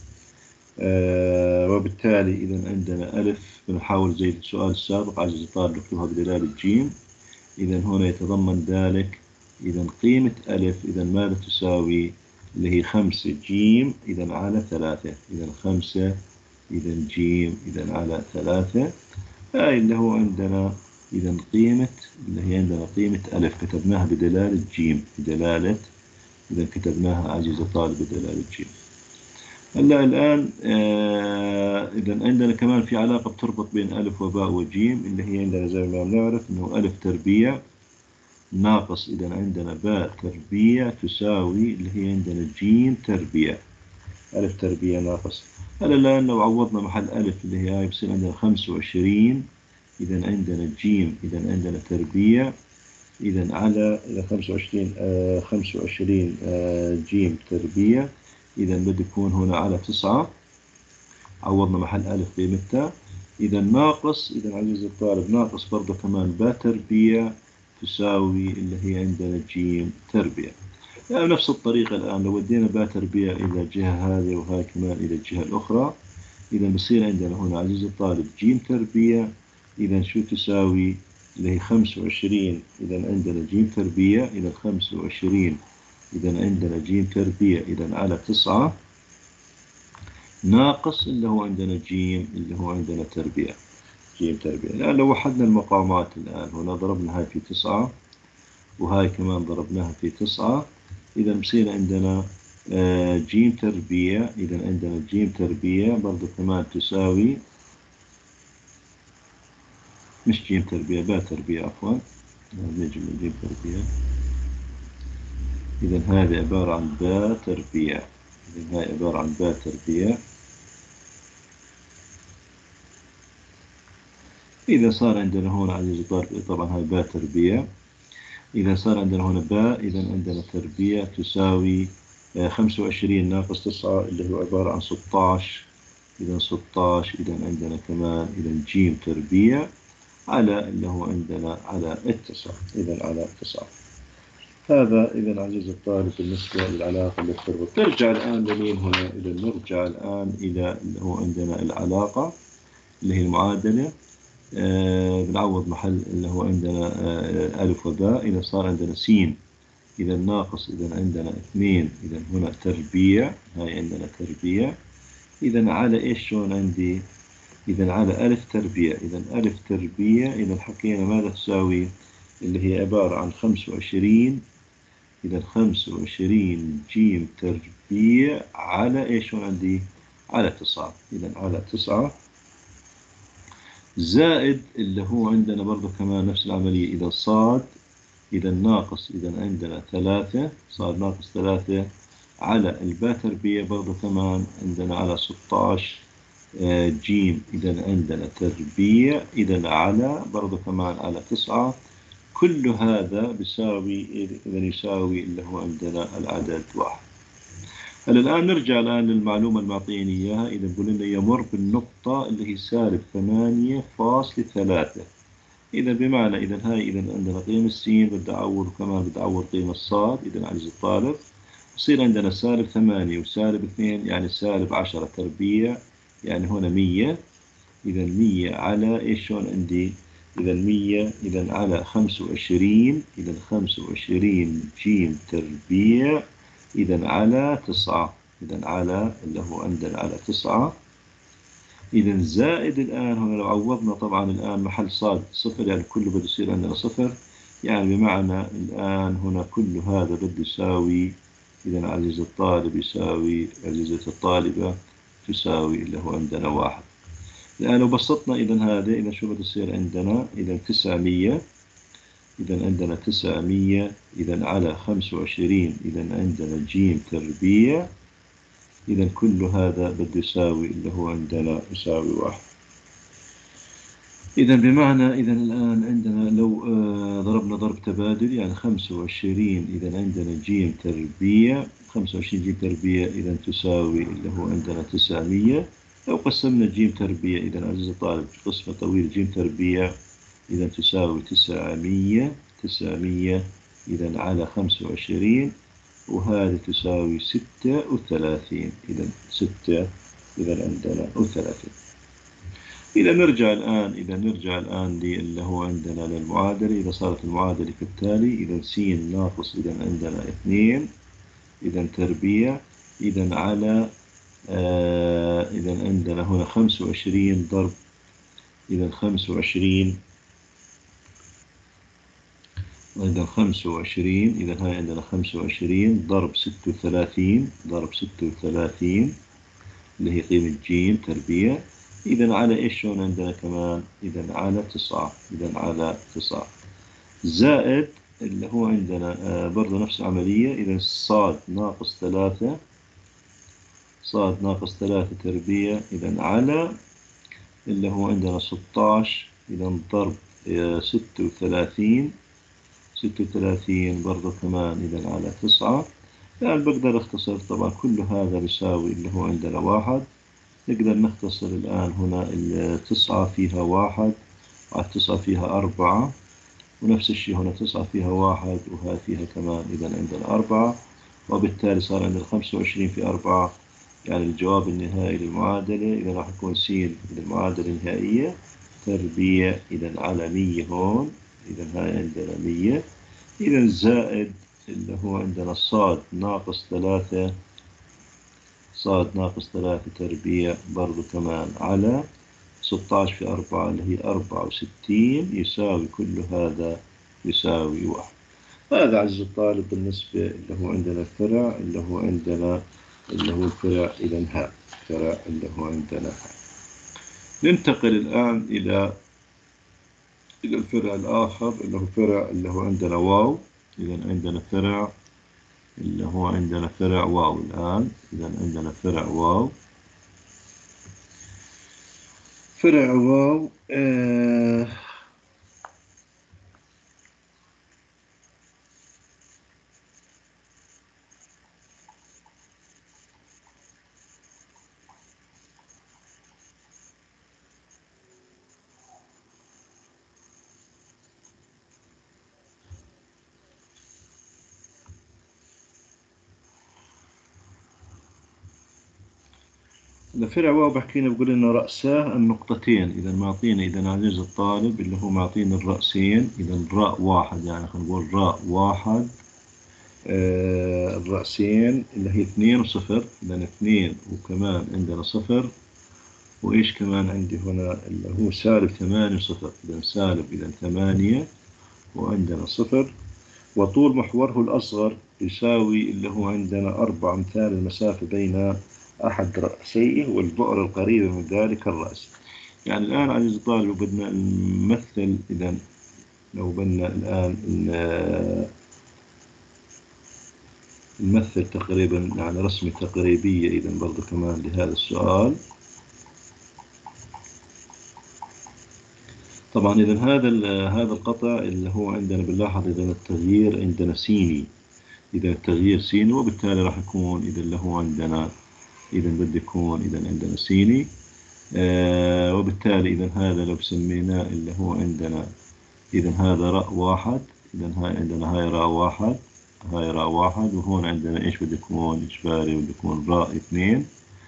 آه وبالتالي إذا عندنا ألف بنحاول زي السؤال السابق عزيزي الطالب نكتبها بدلالة جيم. إذا هنا يتضمن ذلك إذا قيمة ألف إذا ماذا تساوي؟ اللي هي خمسة جيم إذا على ثلاثة. إذا خمسة إذا جيم إذا على ثلاثة. هاي اللي هو عندنا إذا قيمة اللي هي عندنا قيمة ألف كتبناها بدلالة جيم، بدلالة إذا كتبناها عزيز الطالب بدلالة جيم. هلا الآن آه إذا عندنا كمان في علاقة بتربط بين ألف وباء وجيم اللي هي عندنا زي ما بنعرف إنه ألف تربيع ناقص إذا عندنا باء تربيع تساوي اللي هي عندنا جيم تربيع. ألف تربيع ناقص. هلا الآن لو عوضنا محل ألف اللي هي هاي بصير عندنا خمسة وعشرين. إذا عندنا جيم إذا عندنا تربيع. إذا على إذا خمسة وعشرين آه خمسة وعشرين آه جيم تربيع. إذا بده يكون هنا على تسعة. عوضنا محل ألف قيمتها. إذا ناقص إذا عزيزي الطالب ناقص برضه كمان باء تربيع تساوي اللي هي عندنا جيم تربيع. يعني نفس الطريقة الآن لو ودينا باء تربيع إلى الجهة هذه وهاي كمان إلى الجهة الأخرى. إذا بصير عندنا هنا عزيزي الطالب جيم تربيع. إذا شو تساوي اللي هي خمسة وعشرين. إذا عندنا جيم تربيع. إذا خمسة وعشرين إذا عندنا جيم تربيع. إذا على تسعة ناقص اللي هو عندنا جيم اللي هو عندنا تربيع. جيم تربيع. الآن لو وحدنا المقامات الآن هنا ضربنا هاي في تسعة وهاي كمان ضربناها في تسعة. إذا بصير عندنا جيم تربيع. إذا عندنا جيم تربيع برضو كمان تساوي مش جيم تربيع باء تربيع عفوا نجي من جيم تربيع. إذا هذه عبارة عن باء تربيع. إذا هاي عبارة عن باء تربيع. إذا صار عندنا هنا عزيزي الطالب طبعا هاي باء تربيع. إذا صار عندنا هنا باء إذا عندنا تربيع تساوي خمسة وعشرين ناقص تسعة اللي هو عبارة عن ستة عشر. إذا ستة عشر إذا عندنا كمان إذا جيم تربيع على اللي هو عندنا على التسعة. إذا على تسعة. هذا إذا عزيزي الطالب بالنسبة للعلاقة اللي تربط. ترجع الآن لمين هنا؟ إذا نرجع الآن إلى اللي هو عندنا العلاقة اللي هي المعادلة. آه بنعوض محل اللي هو عندنا آه ألف وباء. إذا صار عندنا سين. إذا ناقص إذا عندنا اثنين. إذا هنا تربيع. هاي عندنا تربيع. إذا على إيش شلون عندي؟ إذا على ألف تربيع. إذا ألف تربيع. إذا حكينا ماذا تساوي؟ اللي هي عبارة عن خمسة وعشرين. إذا خمسة وعشرين جيم تربيع على إيش شلون عندي؟ على تسعة. إذا على تسعة زائد اللي هو عندنا برضو كمان نفس العملية. إذا صاد. إذا ناقص إذا عندنا ثلاثة. صار ناقص ثلاثة على الباء تربيع برضو كمان عندنا على ستة عشر جيم. إذا عندنا تربيع. إذا على برضو كمان على تسعة. كل هذا بيساوي إذا يساوي اللي هو عندنا العدد واحد. هلا الآن نرجع الآن للمعلومة المعطيني إياها. إذا بقول لنا يمر بالنقطة اللي هي سالب ثمانية فاصلة ثلاثة. إذا بمعنى إذا هاي إذا عندنا قيمة السين بدي أعوض وكمان بدي أعوض قيمة الصاد. إذا عزيزي الطالب بصير عندنا سالب ثمانية وسالب اثنين يعني سالب عشرة تربيع يعني هنا مية. إذا مية على إيش شلون عندي؟ إذا مية إذا على خمسة وعشرين. إذا خمسة وعشرين جيم تربيع. إذا على تسعة. إذا على اللي هو عندنا على تسعة. إذا زائد الآن هنا لو عوضنا طبعا الآن محل صاد صفر يعني كله بده يصير عندنا صفر. يعني بمعنى الآن هنا كل هذا بده يساوي. إذا عزيزي الطالب يساوي عزيزتي الطالبة تساوي اللي هو عندنا واحد. الآن لو بسطنا إذا هذا إذا شو بده يصير عندنا؟ إذا تسعمية. إذا عندنا تسعمية. إذا على خمسة وعشرين. إذا عندنا جيم تربيع. إذا كل هذا بده يساوي اللي هو عندنا يساوي واحد. إذا بمعنى إذا الآن عندنا لو آه ضربنا ضرب تبادل يعني خمسة وعشرين. إذا عندنا جيم تربيع. خمسة وعشرين جيم تربيع إذا تساوي اللي هو عندنا تسعمية. لو قسمنا جيم تربيع إذا عزيزي الطالب قسمة طويل جيم تربيع. إذا تساوي تسعمية. تسعمية إذا على خمسة وعشرين وهذه تساوي ستة وثلاثين. إذا ستة إذا عندنا وثلاثين. إذا نرجع الآن إذا نرجع الآن اللي هو عندنا للمعادلة. إذا صارت المعادلة كالتالي. إذا س ناقص إذا عندنا اثنين. إذا تربيع. إذا على آه إذا عندنا هنا خمسة وعشرين ضرب. إذا خمسة وعشرين. إذا خمسة وعشرين. إذا هاي عندنا خمسة وعشرين ضرب ستة وثلاثين. ضرب ستة وثلاثين اللي هي قيمة جيم تربيع. إذا على إيش شلون عندنا كمان؟ إذا على تسعة. إذا على تسعة زائد اللي هو عندنا آه برضه نفس العملية. إذا صاد ناقص ثلاثة، صاد ناقص ثلاثة تربيع إذا على اللي هو عندنا ستاشر، إذا ضرب آه ستة وثلاثين، ستة وثلاثين برضه كمان إذا على تسعة. يعني بقدر أختصر طبعا كل هذا بيساوي اللي هو عندنا واحد. نقدر نختصر الآن هنا التسعة فيها واحد، على التسعة فيها أربعة، ونفس الشيء هنا تسعة فيها واحد وهي فيها كمان إذا عندنا أربعة، وبالتالي صار عندنا خمسة وعشرين في أربعة، يعني الجواب النهائي للمعادلة إذا راح يكون س للمعادلة النهائية تربيع إذا على مية هون، إذا هاي عندنا مية، إذا زائد اللي هو عندنا صاد ناقص ثلاثة، صاد ناقص ثلاثة تربيع برضو كمان على ستاشر في أربعة اللي هي أربعة وستين، يساوي كل هذا يساوي واحد. هذا عزيزي الطالب بالنسبة اللي هو عندنا الفرع، اللي هو عندنا اللي هو الفرع إلى انهاء، فرع اللي هو عندنا هاي. ننتقل الآن إلى إلى الفرع الآخر اللي هو فرع اللي هو عندنا واو. إذا عندنا فرع اللي هو عندنا فرع واو الآن. إذا عندنا فرع واو، فرع واو آه الفرع واو بحكينا بقول لنا رأساه النقطتين. إذا معطينا إذا عزيز الطالب اللي هو معطينا الرأسين، إذا راء واحد، يعني خلينا نقول راء واحد آه الرأسين اللي هي اثنين وصفر، إذا اثنين وكمان عندنا صفر، وإيش كمان عندي هنا اللي هو سالب ثمانية وصفر، إذا سالب إذا ثمانية وعندنا صفر. وطول محوره الأصغر يساوي اللي هو عندنا أربع أمثال المسافة بين أحد رأسيه والبؤرة القريبة من ذلك الرأس. يعني الآن عزيزي الطالب بدنا نمثل، إذا لو بدنا الآن نمثل تقريبا يعني رسمة تقريبية إذا برضو كمان لهذا السؤال. طبعا إذا هذا هذا القطع اللي هو عندنا بنلاحظ إذا التغيير عندنا سيني، إذا التغيير سيني، وبالتالي راح يكون إذا اللي هو عندنا إذا بده يكون إذا عندنا سيني. آه وبالتالي إذا هذا لو سميناه اللي هو عندنا إذا هذا راء واحد، إذا هاي عندنا هاي راء واحد، هاي راء واحد، وهون عندنا إيش بده يكون إجباري بده يكون راء اثنين.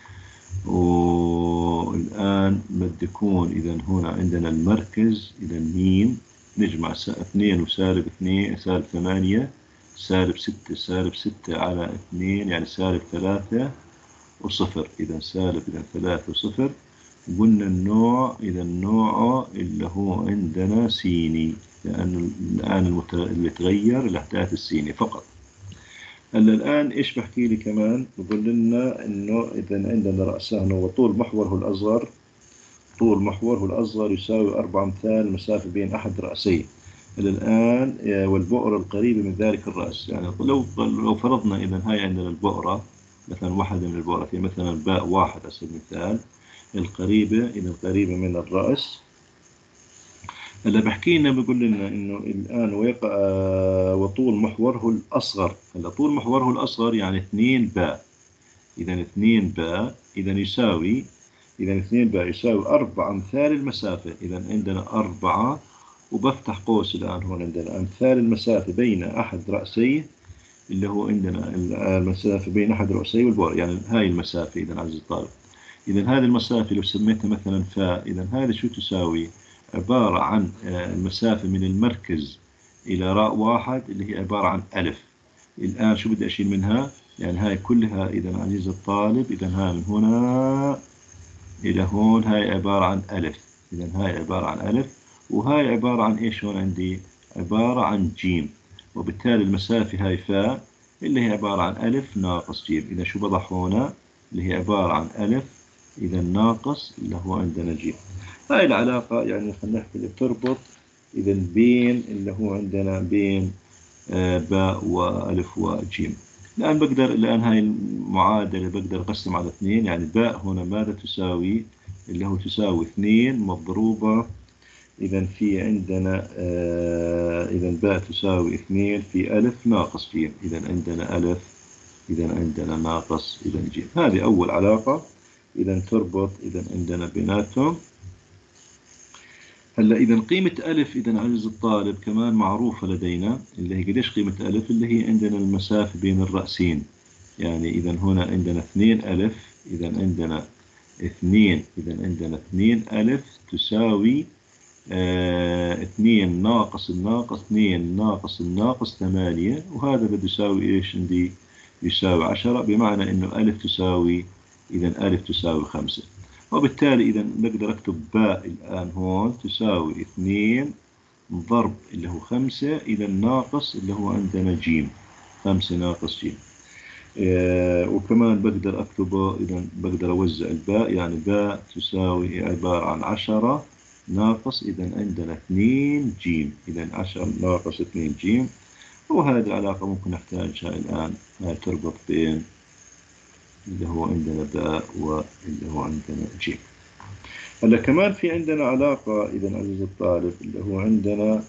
والآن بده يكون إذا هنا عندنا المركز إذا ميم، نجمع اثنين وسالب اثنين سالب ثمانية سالب ستة سالب ستة على اثنين يعني سالب ثلاثة وصفر، إذا سالب إذا ثلاثة وصفر. قلنا النوع إذا النوع اللي هو عندنا سيني، لأن الآن اللي تغير الأحداث السيني فقط. هلا الآن إيش بحكي لي كمان؟ بقول لنا إنه إذا عندنا رأسان وطول محوره الأصغر، طول محوره الأصغر يساوي أربع أمثال المسافة بين أحد رأسيه الآن والبؤرة القريبة من ذلك الرأس. يعني لو لو فرضنا إذا هاي عندنا البؤرة مثلا واحدة من البؤرة، في مثلا باء واحد على سبيل المثال القريبة إذا القريبة من الرأس. هلا بحكي لنا بيقول لنا إنه الآن ويقع وطول محوره الأصغر. هلا طول محوره الأصغر يعني اثنين باء، إذا اثنين باء إذا يساوي إذا اثنين باء يساوي أربع أمثال المسافة. إذا عندنا أربعة، وبفتح قوس الآن هون عندنا أمثال المسافة بين أحد رأسيه اللي هو عندنا المسافة بين أحد رأسيه والبؤرة، يعني هاي المسافة. إذا عزيزي الطالب إذا هذه المسافة لو سميتها مثلا فاء، إذا هذه شو تساوي؟ عبارة عن المسافة من المركز إلى راء واحد اللي هي عبارة عن ألف. الآن شو بدي أشيل منها؟ يعني هاي كلها إذا عزيزي الطالب إذا هاي من هنا إلى هون هاي عبارة عن ألف. إذا هاي عبارة عن ألف، وهاي عبارة عن إيش هون عندي؟ عبارة عن جيم. وبالتالي المسافة هاي فاء اللي هي عبارة عن ألف ناقص جيم. إذا شو بضع هنا؟ اللي هي عبارة عن ألف إذا ناقص اللي هو عندنا جيم. هاي العلاقة يعني خلينا نحكي اللي بتربط إذا بين اللي هو عندنا بين باء وألف وجيم. الآن بقدر الآن هاي المعادلة بقدر أقسم على اثنين، يعني باء هنا ماذا تساوي؟ اللي هو تساوي اثنين مضروبة، إذا في عندنا آه إذا باء تساوي اثنين في ألف ناقص جيم، إذا عندنا ألف، إذا عندنا ناقص، إذا جيم. هذه أول علاقة إذا تربط إذا عندنا بيناتهم. هلا إذا قيمة ألف إذا عزيز الطالب كمان معروفة لدينا، اللي هي قديش قيمة ألف؟ اللي هي عندنا المسافة بين الرأسين، يعني إذا هنا عندنا اثنين ألف، إذا عندنا اثنين، إذا عندنا اثنين ألف تساوي اه اثنين ناقص الناقص اثنين ناقص الناقص ثمانية، وهذا بده يساوي إيش عندي؟ يساوي عشرة، بمعنى إنه ألف تساوي، إذا ألف تساوي خمسة. وبالتالي إذا نقدر أكتب باء الآن هون تساوي اثنين ضرب اللي هو خمسة، إذا ناقص اللي هو عندنا جيم، خمسة ناقص جيم. إيه وكمان بقدر أكتبه، إذا بقدر أوزع الباء، يعني باء تساوي عبارة عن عشرة ناقص، إذا عندنا اثنين جيم، إذا عشرة ناقص اثنين جيم. وهذه العلاقة ممكن نحتاجها الآن، هاي تربط بين اللي هو عندنا باء واللي هو عندنا جيم. هلا كمان في عندنا علاقة إذا عزيز الطالب، اللي هو عندنا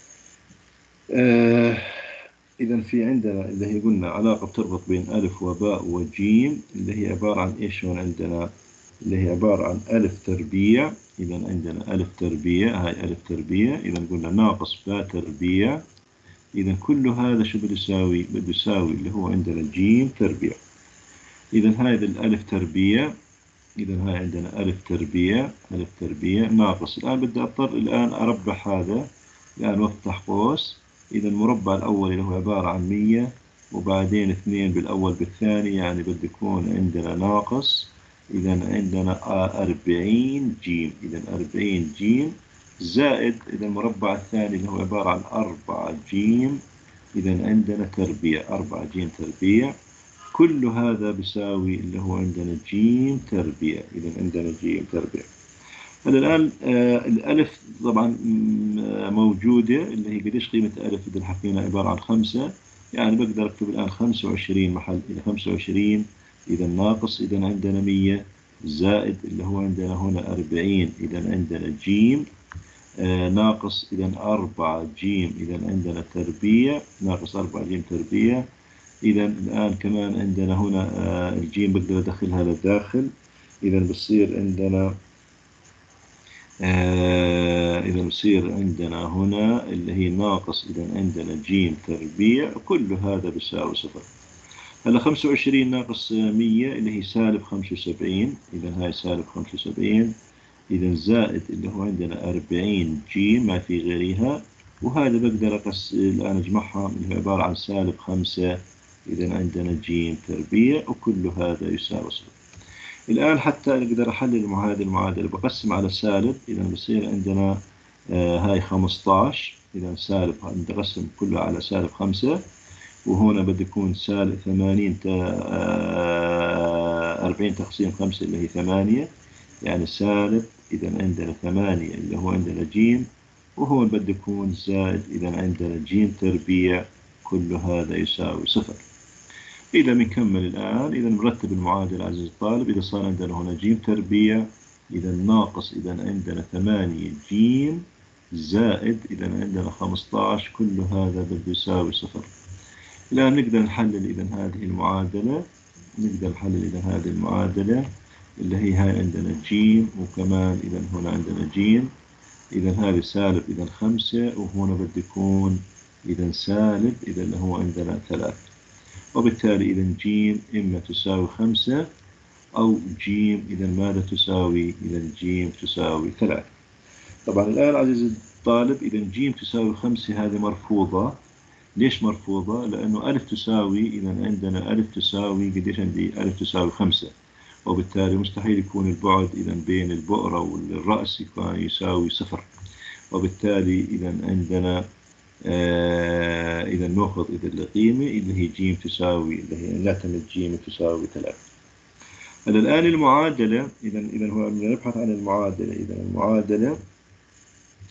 آه إذا في عندنا اللي هي قلنا علاقة بتربط بين ألف وباء وجيم، اللي هي عبارة عن إيش هون عندنا؟ اللي هي عبارة عن ألف تربيع، إذا عندنا ألف تربيع، هاي ألف تربيع، إذا قلنا ناقص باء تربيع، إذا كل هذا شو بده يساوي؟ بده يساوي اللي هو عندنا جيم تربيع. إذا هذا الألف تربيع، إذا هاي عندنا ألف تربيع، ألف تربيع ناقص، الآن بدي أضطر الآن أربح هذا، الآن وافتح قوس، إذا المربع الأول اللي هو عبارة عن مية، وبعدين اثنين بالأول بالثاني، يعني بده يكون عندنا ناقص، إذا عندنا أربعين جيم، إذا أربعين جيم زائد، إذا المربع الثاني اللي هو عبارة عن أربعة جيم، إذا عندنا تربيع، أربعة جيم تربيع، كل هذا بيساوي اللي هو عندنا جيم تربيع، إذا عندنا جيم تربيع. هلا الآن آه الألف طبعا موجودة، اللي هي قديش قيمة ألف؟ إذا حكينا عبارة عن خمسة، يعني بقدر أكتب الآن خمسة وعشرين محل، إذا خمسة وعشرين إذا ناقص، إذا عندنا مية زائد اللي هو عندنا هنا أربعين، إذا عندنا جيم آه ناقص، إذا أربعة جيم، إذا عندنا تربيع ناقص أربعة جيم تربيع. إذا الآن كمان عندنا هنا آه الجيم بقدر أدخلها للداخل، إذا بصير عندنا آه إذا بصير عندنا هنا اللي هي ناقص، إذا عندنا جيم تربيع، كل هذا بيساوي صفر. هلا خمسة وعشرين ناقص مية اللي هي سالب خمسة وسبعين، إذا هاي سالب خمسة وسبعين، إذا زائد اللي هو عندنا أربعين جيم ما في غيرها، وهذا بقدر أقص الآن أجمعها، اللي هو عبارة عن سالب خمسة، إذا عندنا جيم تربيع، وكل هذا يساوي صفر. الآن حتى نقدر أحلل هذه المعادلة بقسم على سالب، إذا بصير عندنا آه هاي خمسطعش، إذا سالب عند قسم كله على سالب خمسة، وهنا بده يكون سالب ثمانين آه أربعين تقسيم خمسة اللي هي ثمانية، يعني سالب، إذا عندنا ثمانية اللي هو عندنا جيم، وهون بده يكون زائد، إذا عندنا جيم تربيع، كل هذا يساوي صفر. إذا بنكمل الآن، إذا نرتب المعادلة عزيزي الطالب، إذا صار عندنا هنا جيم تربيع، إذا ناقص، إذا عندنا ثمانية جيم زائد، إذا عندنا خمسطعش، كل هذا بده يساوي صفر. الآن نقدر نحلل إذا هذه المعادلة، نقدر نحلل إذا هذه المعادلة اللي هي هاي عندنا جيم، وكمان إذا هنا عندنا جيم، إذا هذه سالب إذا خمسة، وهنا بده يكون إذا سالب، إذا اللي هو عندنا ثلاثة، وبالتالي إذا جيم إما تساوي خمسة أو جيم إذا ماذا تساوي؟ إذا جيم تساوي ثلاثة. طبعا الآن عزيزي الطالب، إذا جيم تساوي خمسة هذه مرفوضة. ليش مرفوضة؟ لأنه ألف تساوي، إذا عندنا ألف تساوي قديش عندي؟ ألف تساوي خمسة، وبالتالي مستحيل يكون البعد إذا بين البؤرة والرأس يكون يساوي صفر، وبالتالي إذا عندنا آه إذا نأخذ إذا القيمة اللي هي جيم تساوي، اللي هي نعتمد جيم تساوي ثلاثة. هلا الآن المعادلة، إذا إذا هو بدنا نبحث عن المعادلة، إذا المعادلة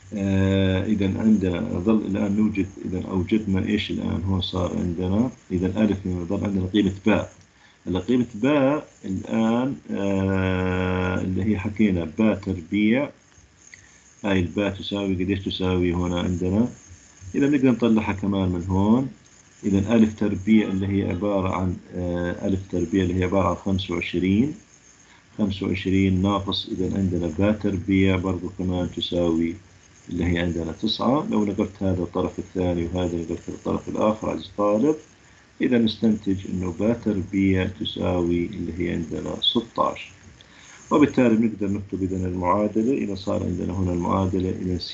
آه إذا عندنا ظل الآن نوجد، إذا أوجدنا إيش الآن هو صار عندنا، إذا ألف ظل عندنا قيمة باء. هلا قيمة باء الآن آه اللي هي حكينا باء تربيع، هاي الباء تساوي قديش تساوي هنا عندنا، إذا نقدر نطلعها كمان من هون. إذا ألف تربيع اللي هي عبارة عن آه ألف تربيع اللي هي عبارة عن خمسة وعشرين، خمسة وعشرين ناقص إذا عندنا باء تربيع برضو كمان تساوي اللي هي عندنا تسعة. لو نقلت هذا الطرف الثاني وهذا نقلت الطرف الآخر عزيزي الطالب، إذا نستنتج إنه باء تربيع تساوي اللي هي عندنا ستة عشر. وبالتالي بنقدر نكتب إذا المعادلة، إذا صار عندنا هنا المعادلة إذا س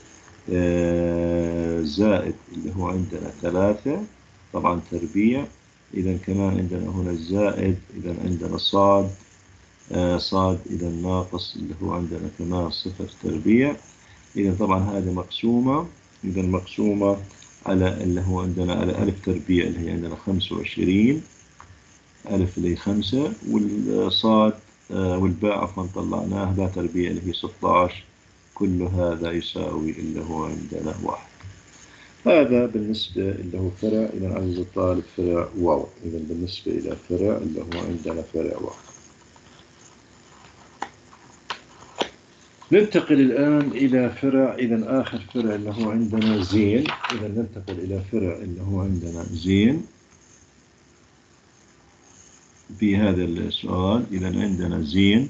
آه زائد اللي هو عندنا ثلاثة طبعا تربيع، إذا كمان عندنا هنا الزائد إذا عندنا صاد آه صاد إذا ناقص اللي هو عندنا كمان صفر تربيع. إذا طبعا هذه مقسومة، إذا مقسومة على اللي هو عندنا على ألف تربيع اللي هي عندنا خمسة وعشرين، ألف اللي هي خمسة، والصاد آه والباء عفوا طلعناه باء تربيع اللي هي ستة عشر، كل هذا يساوي اللي هو عندنا واحد. هذا بالنسبة اللي هو فرع إذا عزيز الطالب فرع واو. إذا بالنسبة إلى فرع اللي هو عندنا فرع واو. ننتقل الآن إلى فرع، إذا آخر فرع اللي هو عندنا زين. إذا ننتقل إلى فرع اللي هو عندنا زين في هذا السؤال. إذا عندنا زين،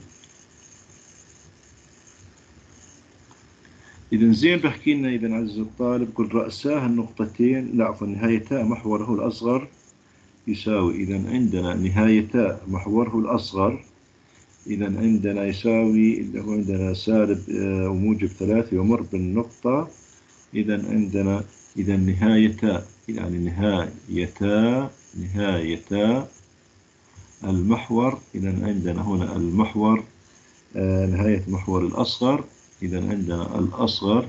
إذا زين بحكي لنا إذا عزيز الطالب قل رأساه النقطتين، لا عفوا نهايتا محوره الأصغر يساوي، إذا عندنا نهايتا محوره الأصغر إذا عندنا يساوي اللي هو عندنا سالب وموجب ثلاثة يمر بالنقطة. إذا عندنا إذا نهايتا يعني نهايتا نهايتا المحور، إذا عندنا هنا المحور آه نهاية محور الأصغر، إذا عندنا الأصغر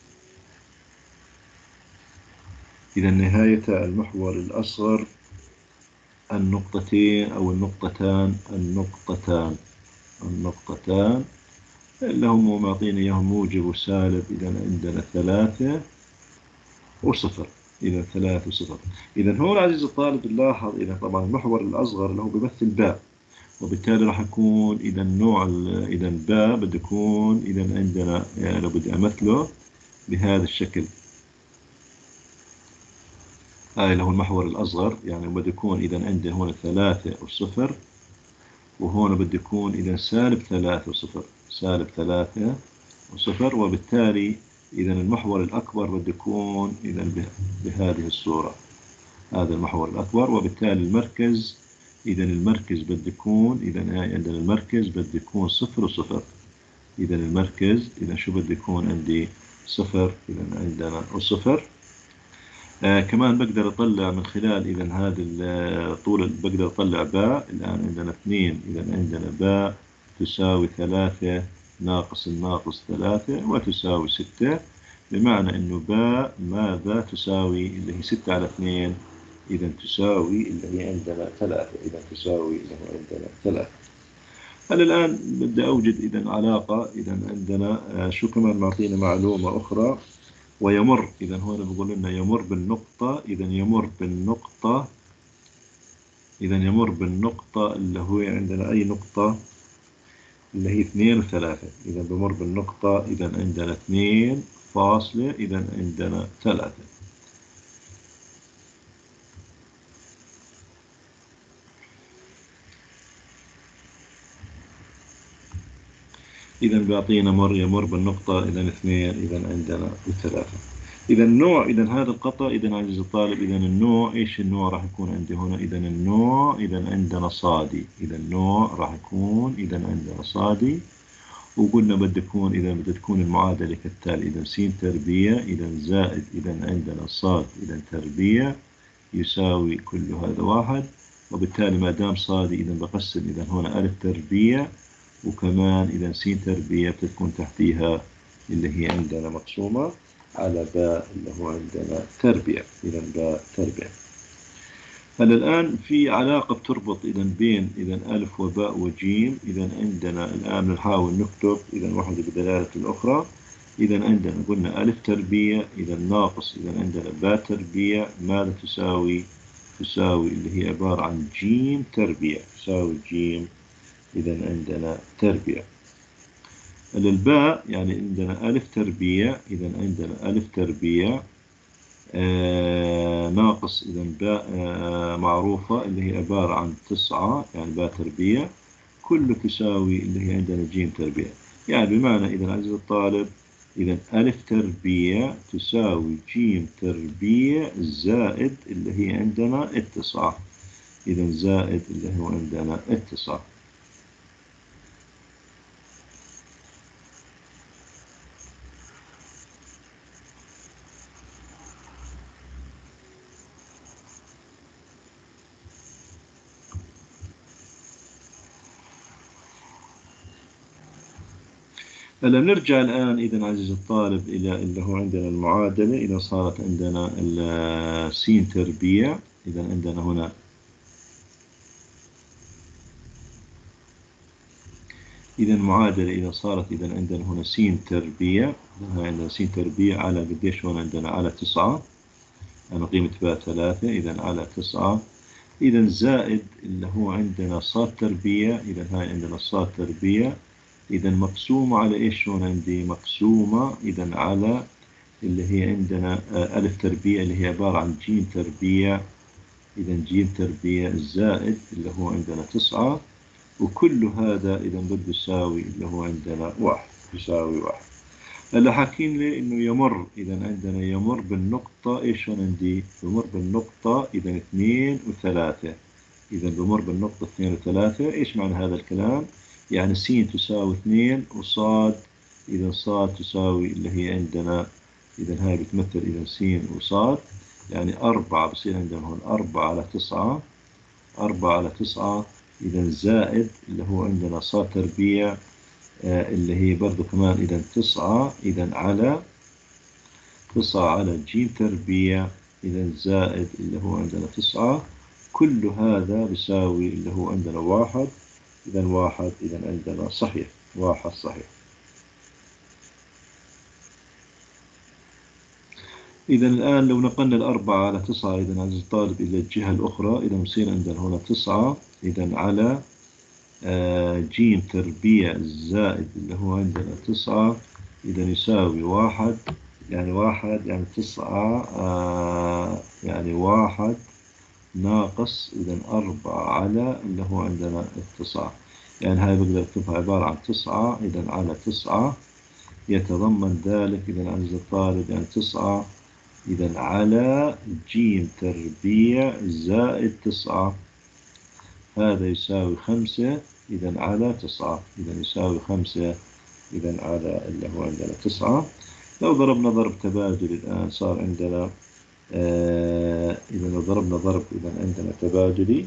إذا نهاية المحور الأصغر النقطتين أو النقطتان النقطتان النقطتان اللي هم معطينا إياهم موجب وسالب. إذا عندنا ثلاثة وصفر، إذا ثلاثة وصفر. إذا هون عزيز الطالب نلاحظ إذا طبعا المحور الأصغر اللي هو بيمثل باء، وبالتالي راح يكون إذا النوع إذا باء بده يكون إذا عندنا يعني لو بدي أمثله بهذا الشكل، هاي اللي هو المحور الأصغر، يعني بده يكون إذا عندي هون ثلاثة وصفر، وهون بده يكون إذا سالب ثلاثة وصفر، سالب ثلاثة وصفر. وبالتالي إذا المحور الأكبر بده يكون إذا بهذه الصورة، هذا المحور الأكبر. وبالتالي المركز إذا المركز بده يكون إذا عندنا المركز بده يكون صفر وصفر. إذا المركز إذا شو بده يكون عندي صفر، إذا عندنا وصفر. آه كمان بقدر أطلع من خلال إذا هذا طول بقدر أطلع باء. الآن عندنا اثنين، إذا عندنا باء تساوي ثلاثة ناقص الناقص ثلاثة وتساوي ستة، بمعنى إنه باء ماذا تساوي اللي هي ستة على اثنين، إذا تساوي اللي هي عندنا ثلاثة، إذا تساوي اللي هو عندنا ثلاثة. هلا الآن بدي أوجد إذا علاقة، إذا عندنا آه شو كمان معطينا معلومة أخرى، ويمر. إذا هون بقول لنا يمر بالنقطة، إذا يمر بالنقطة إذا يمر بالنقطة اللي هو عندنا أي نقطة اللي هي اثنين وثلاثة. إذا بمر بالنقطة إذا عندنا اثنين فاصلة إذا عندنا ثلاثة. إذا بيعطينا مر يمر بالنقطة إذا اثنين إذا عندنا ثلاثة. إذا النوع إذا هذا القطع إذا عزيزي الطالب إذا النوع إيش النوع راح يكون عندي هنا، إذا النوع إذا عندنا صادي، إذا النوع راح يكون إذا عندنا صادي. وقلنا بده يكون إذا بدها تكون المعادلة كالتالي، إذا س تربيع إذا زائد إذا عندنا صاد إذا تربيع يساوي كل هذا واحد. وبالتالي ما دام صادي إذا بقسم إذا هنا ألف تربيع، وكمان إذا س تربيع بتكون تحتيها اللي هي عندنا مقسومة على باء اللي هو عندنا تربيع، إذا باء تربيع. هلا الآن في علاقة بتربط إذا بين إذا ألف وباء وجيم. إذا عندنا الآن نحاول نكتب إذا واحدة بدلالة الأخرى. إذا عندنا قلنا ألف تربيع، إذا ناقص، إذا عندنا باء تربيع ماذا تساوي؟ تساوي اللي هي عبارة عن جيم تربيع، تساوي جيم. إذا عندنا تربيع. الباء يعني عندنا ألف تربيع، إذا عندنا ألف تربيع آه ناقص، إذا باء آه معروفة اللي هي عبارة عن تسعة، يعني باء تربيع كله تساوي اللي هي عندنا جيم تربيع. يعني بمعنى إذا عزيز الطالب، إذا ألف تربيع تساوي جيم تربيع زائد اللي هي عندنا التسعة، إذا زائد اللي هو عندنا التسعة. هلا نرجع الآن إذا عزيز الطالب إلى اللي هو عندنا المعادلة. إذا صارت عندنا س تربيع، إذا عندنا هنا إذا معادلة، إذا صارت إذا عندنا هنا س تربيع، هنا عندنا س تربيع على قديش هون عندنا على تسعة، يعني قيمة باء ثلاثة، إذا على تسعة، إذا زائد اللي هو عندنا صاد تربيع، إذا هاي عندنا صاد تربيع، إذا مقسومة على إيش هون عندي؟ مقسومة إذا على اللي هي عندنا ألف تربيع اللي هي عبارة عن جيم تربيع، إذا جيم تربيع زائد اللي هو عندنا تسعة، وكل هذا إذا بده يساوي اللي هو عندنا واحد، يساوي واحد. هلا حاكين لي إنه يمر، إذا عندنا يمر بالنقطة إيش هون عندي؟ يمر بالنقطة إذا اثنين وثلاثة، إذا بمر بالنقطة اثنين وثلاثة. إيش معنى هذا الكلام؟ يعني س تساوي اثنين وصاد، إذا صاد تساوي اللي هي عندنا، إذا هاي بتمثل إذا س وصاد، يعني أربعة، بصير عندنا هون أربعة على تسعة، أربعة على تسعة، إذا زائد اللي هو عندنا صاد تربيع آه اللي هي برضو كمان إذا تسعة، إذا على تسعة على جيم تربيع، إذا زائد اللي هو عندنا تسعة، كل هذا بيساوي اللي هو عندنا واحد، إذا واحد، إذا عندنا صحيح، واحد صحيح. إذا الآن لو نقلنا الأربعة على تسعة إذا عزيزي الطالب إلى الجهة الأخرى، إذا بصير عندنا هنا تسعة إذا على آه جيم تربيع زائد اللي هو عندنا تسعة، إذا يساوي واحد، يعني واحد يعني تسعة آه يعني واحد ناقص إذا أربعة على اللي هو عندنا التسعة، يعني هاي بقدر أكتبها عبارة عن تسعة إذا على تسعة، يتضمن ذلك إذا عزيزي الطالب يعني تسعة إذا على جيم تربيع زائد تسعة، هذا يساوي خمسة إذا على تسعة، إذا يساوي خمسة إذا على اللي هو عندنا تسعة. لو ضربنا ضرب تبادل الآن صار عندنا آه إذا لو ضربنا ضرب إذا عندنا تبادلي،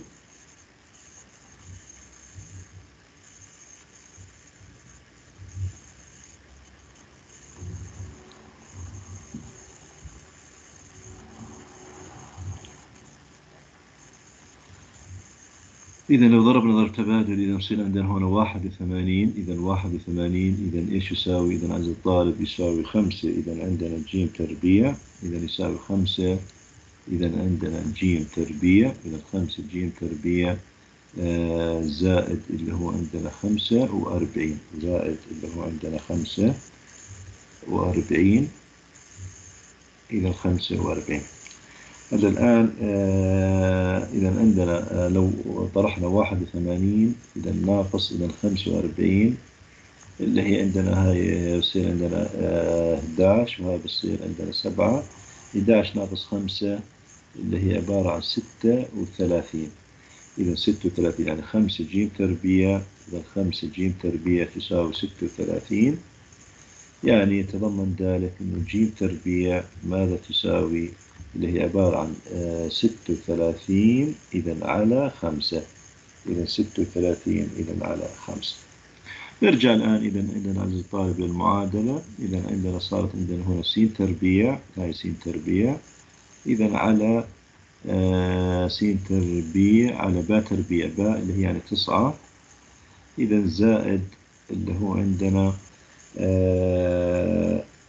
إذا لو ضربنا ضرب تبادل إذا يصير عندنا هنا واحد وثمانين، إذا واحد وثمانين إذا إيش يساوي؟ إذا عزيزي الطالب يساوي خمسة، إذا عندنا جيم تربيع، إذا يساوي خمسة، إذا عندنا جيم تربيع، إذا خمسة جيم تربيع آه زائد اللي هو عندنا خمسة وأربعين، زائد اللي هو عندنا خمسة وأربعين، إذا خمسة وأربعين. هذا الآن آه إذا عندنا آه لو طرحنا واحد وثمانين إذا ناقص إذا خمسة وأربعين اللي هي عندنا هاي بصير عندنا آه إحدى عشر، وهاي بصير عندنا سبعة، إحدى عشر ناقص خمسة اللي هي عبارة عن ستة وثلاثين، إذا ستة وثلاثين يعني خمسة جيم تربيع، إذا خمسة جيم تربيع تساوي ستة وثلاثين، يعني يتضمن ذلك أنه جيم تربيع ماذا تساوي؟ اللي هي عبارة عن ستة وثلاثين إذا على خمسة، إذا ستة وثلاثين إذا على خمسة. نرجع الآن إذا عندنا عزيزي الطالب للمعادلة، إذا عندنا صارت عندنا هنا س تربيع، هاي س تربيع، إذا على آه س تربيع على باء تربيع، باء اللي هي يعني تسعة، إذا زائد اللي هو عندنا آه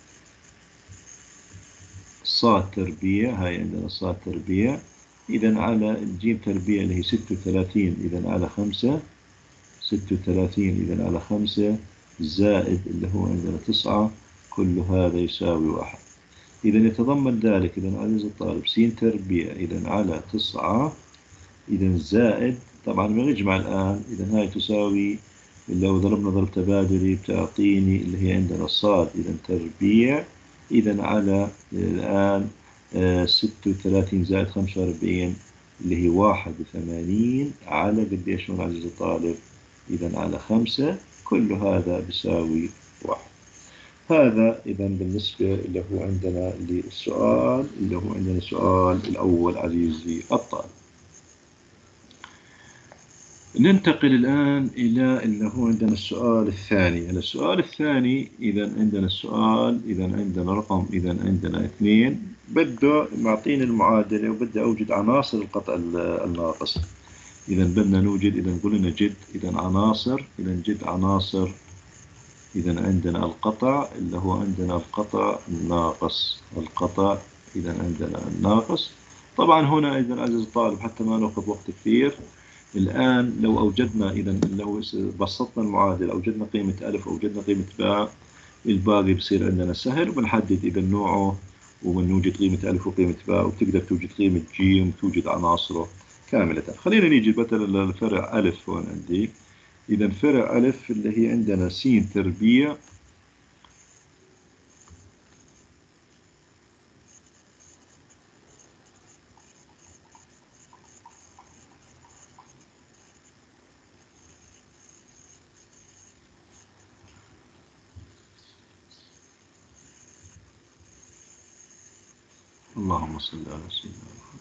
صاد تربيع، هاي عندنا صاد تربيع، إذا على الجيم تربيع اللي هي ستة وثلاثين، إذا على خمسة، ستة وثلاثين إذا على خمسة زائد اللي هو عندنا تسعة، كل هذا يساوي واحد. إذا يتضمن ذلك إذا عزيز الطالب س تربيع إذا على تسعة، إذا زائد، طبعا بنجمع الآن، إذا هاي تساوي لو ضربنا ضرب تبادلي بتعطيني اللي هي عندنا صاد إذا تربيع، إذا على الآن ستة وثلاثين زائد خمسة وأربعين اللي هي واحد وثمانين على قديش هون عزيز الطالب؟ إذا على خمسة، كل هذا بيساوي واحد. هذا إذا بالنسبة اللي هو عندنا للسؤال اللي هو عندنا السؤال الأول عزيزي الطالب. ننتقل الآن إلى اللي هو عندنا السؤال الثاني. يعني السؤال الثاني إذا عندنا السؤال إذا عندنا رقم إذا عندنا اثنين، بده معطيني المعادلة وبدي أوجد عناصر القطع الناقص. إذا بدنا نوجد، إذا نقول لنا جد إذا عناصر، إذا جد عناصر، إذا عندنا القطع اللي هو عندنا القطع الناقص، القطع إذا عندنا الناقص. طبعا هنا إذا عزيز الطالب حتى ما نأخذ وقت كثير، الآن لو أوجدنا إذا لو بسطنا المعادلة، أوجدنا قيمة ألف أوجدنا قيمة باء، الباقي بصير عندنا سهل، وبنحدد إذا نوعه وبنوجد قيمة ألف وقيمة باء، وبتقدر توجد قيمة جيم وتوجد عناصره كاملة. خلينا نيجي مثلا للفرع ألف هون عندي. إذا فرع ألف اللي هي عندنا س تربيع اللهم صل على سيدنا محمد.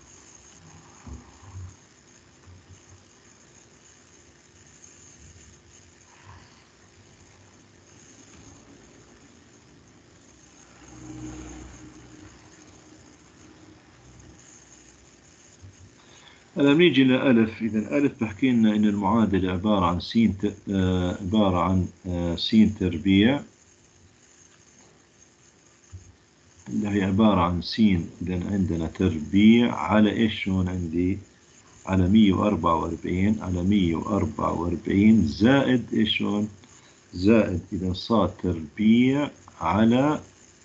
هلا بنيجي لألف. إذا ألف بحكي لنا إن المعادلة عبارة عن س آه عبارة عن آه س تربيع، اللي هي عبارة عن س إذا عندنا تربيع على إيش هون عندي؟ على مية وأربعة وأربعين، على مية وأربعة وأربعين زائد إيش هون؟ زائد إذا صاد تربيع على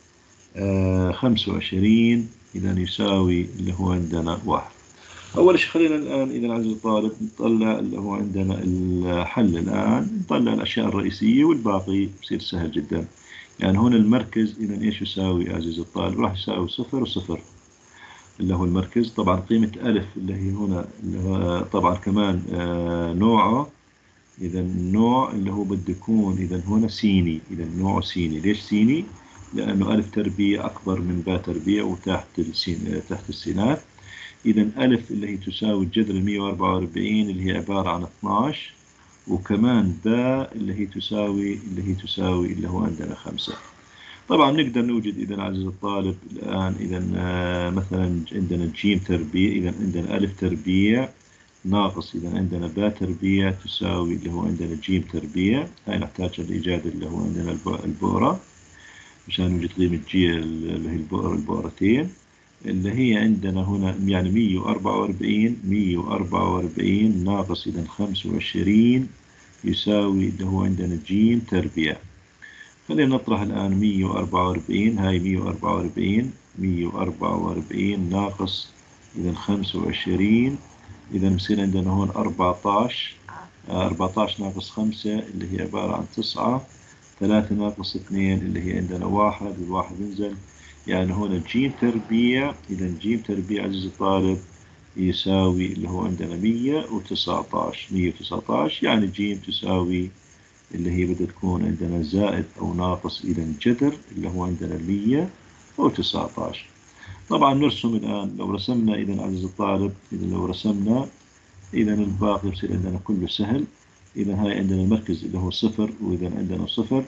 آه خمسة وعشرين، إذا يساوي اللي هو عندنا واحد. أول شيء خلينا الآن إذا عزيزي الطالب نطلع اللي هو عندنا الحل. الآن نطلع الأشياء الرئيسية والباقي بصير سهل جدا. يعني هون المركز إذا إيش يساوي عزيزي الطالب؟ راح يساوي صفر وصفر اللي هو المركز. طبعا قيمة ألف اللي هي هنا اللي هو طبعا كمان آه نوعه، إذا النوع اللي هو بده يكون إذا هنا سيني، إذا نوعه سيني. ليش سيني؟ لأنه ألف تربيع أكبر من باء تربيع وتحت السين تحت السينات. إذا ألف اللي هي تساوي الجذر مية وأربعة وأربعين اللي هي عبارة عن اثناعش، وكمان باء اللي هي تساوي اللي هي تساوي اللي هو عندنا خمسة. طبعا نقدر نوجد إذا عزيز الطالب الآن إذا مثلا عندنا جيم تربيع، إذا عندنا ألف تربيع ناقص إذا عندنا باء تربيع تساوي اللي هو عندنا جيم تربيع. هاي نحتاج الإيجاد اللي هو عندنا البؤرة مشان نوجد قيمة جي اللي هي البؤرة البؤرتين اللي هي عندنا هنا يعني مية وأربعة وأربعين، مية وأربعة وأربعين ناقص إذا خمسة وعشرين يساوي اللي هو عندنا جيم تربيع. خلينا نطرح الآن مية وأربعة وأربعين، هاي مية وأربعة وأربعين، مية وأربعة وأربعين ناقص إذا خمسة وعشرين، إذا بصير عندنا هون أربعتاش، أربعتاش ناقص خمسة اللي هي عبارة عن تسعة، ثلاثة ناقص اثنين اللي هي عندنا واحد، والواحد ينزل. يعني هنا جيم تربيع، إذا جيم تربيع عزيزي الطالب يساوي اللي هو عندنا مية وتسعتاش، مية وتسعتاش يعني جيم تساوي اللي هي بدها تكون عندنا زائد أو ناقص إذا جذر اللي هو عندنا مية وتسعتاش. طبعا نرسم الآن، لو رسمنا إذا عزيزي الطالب، إذا لو رسمنا إذا الباقي بصير عندنا كله سهل. إذا هاي عندنا المركز اللي هو صفر، وإذا عندنا صفر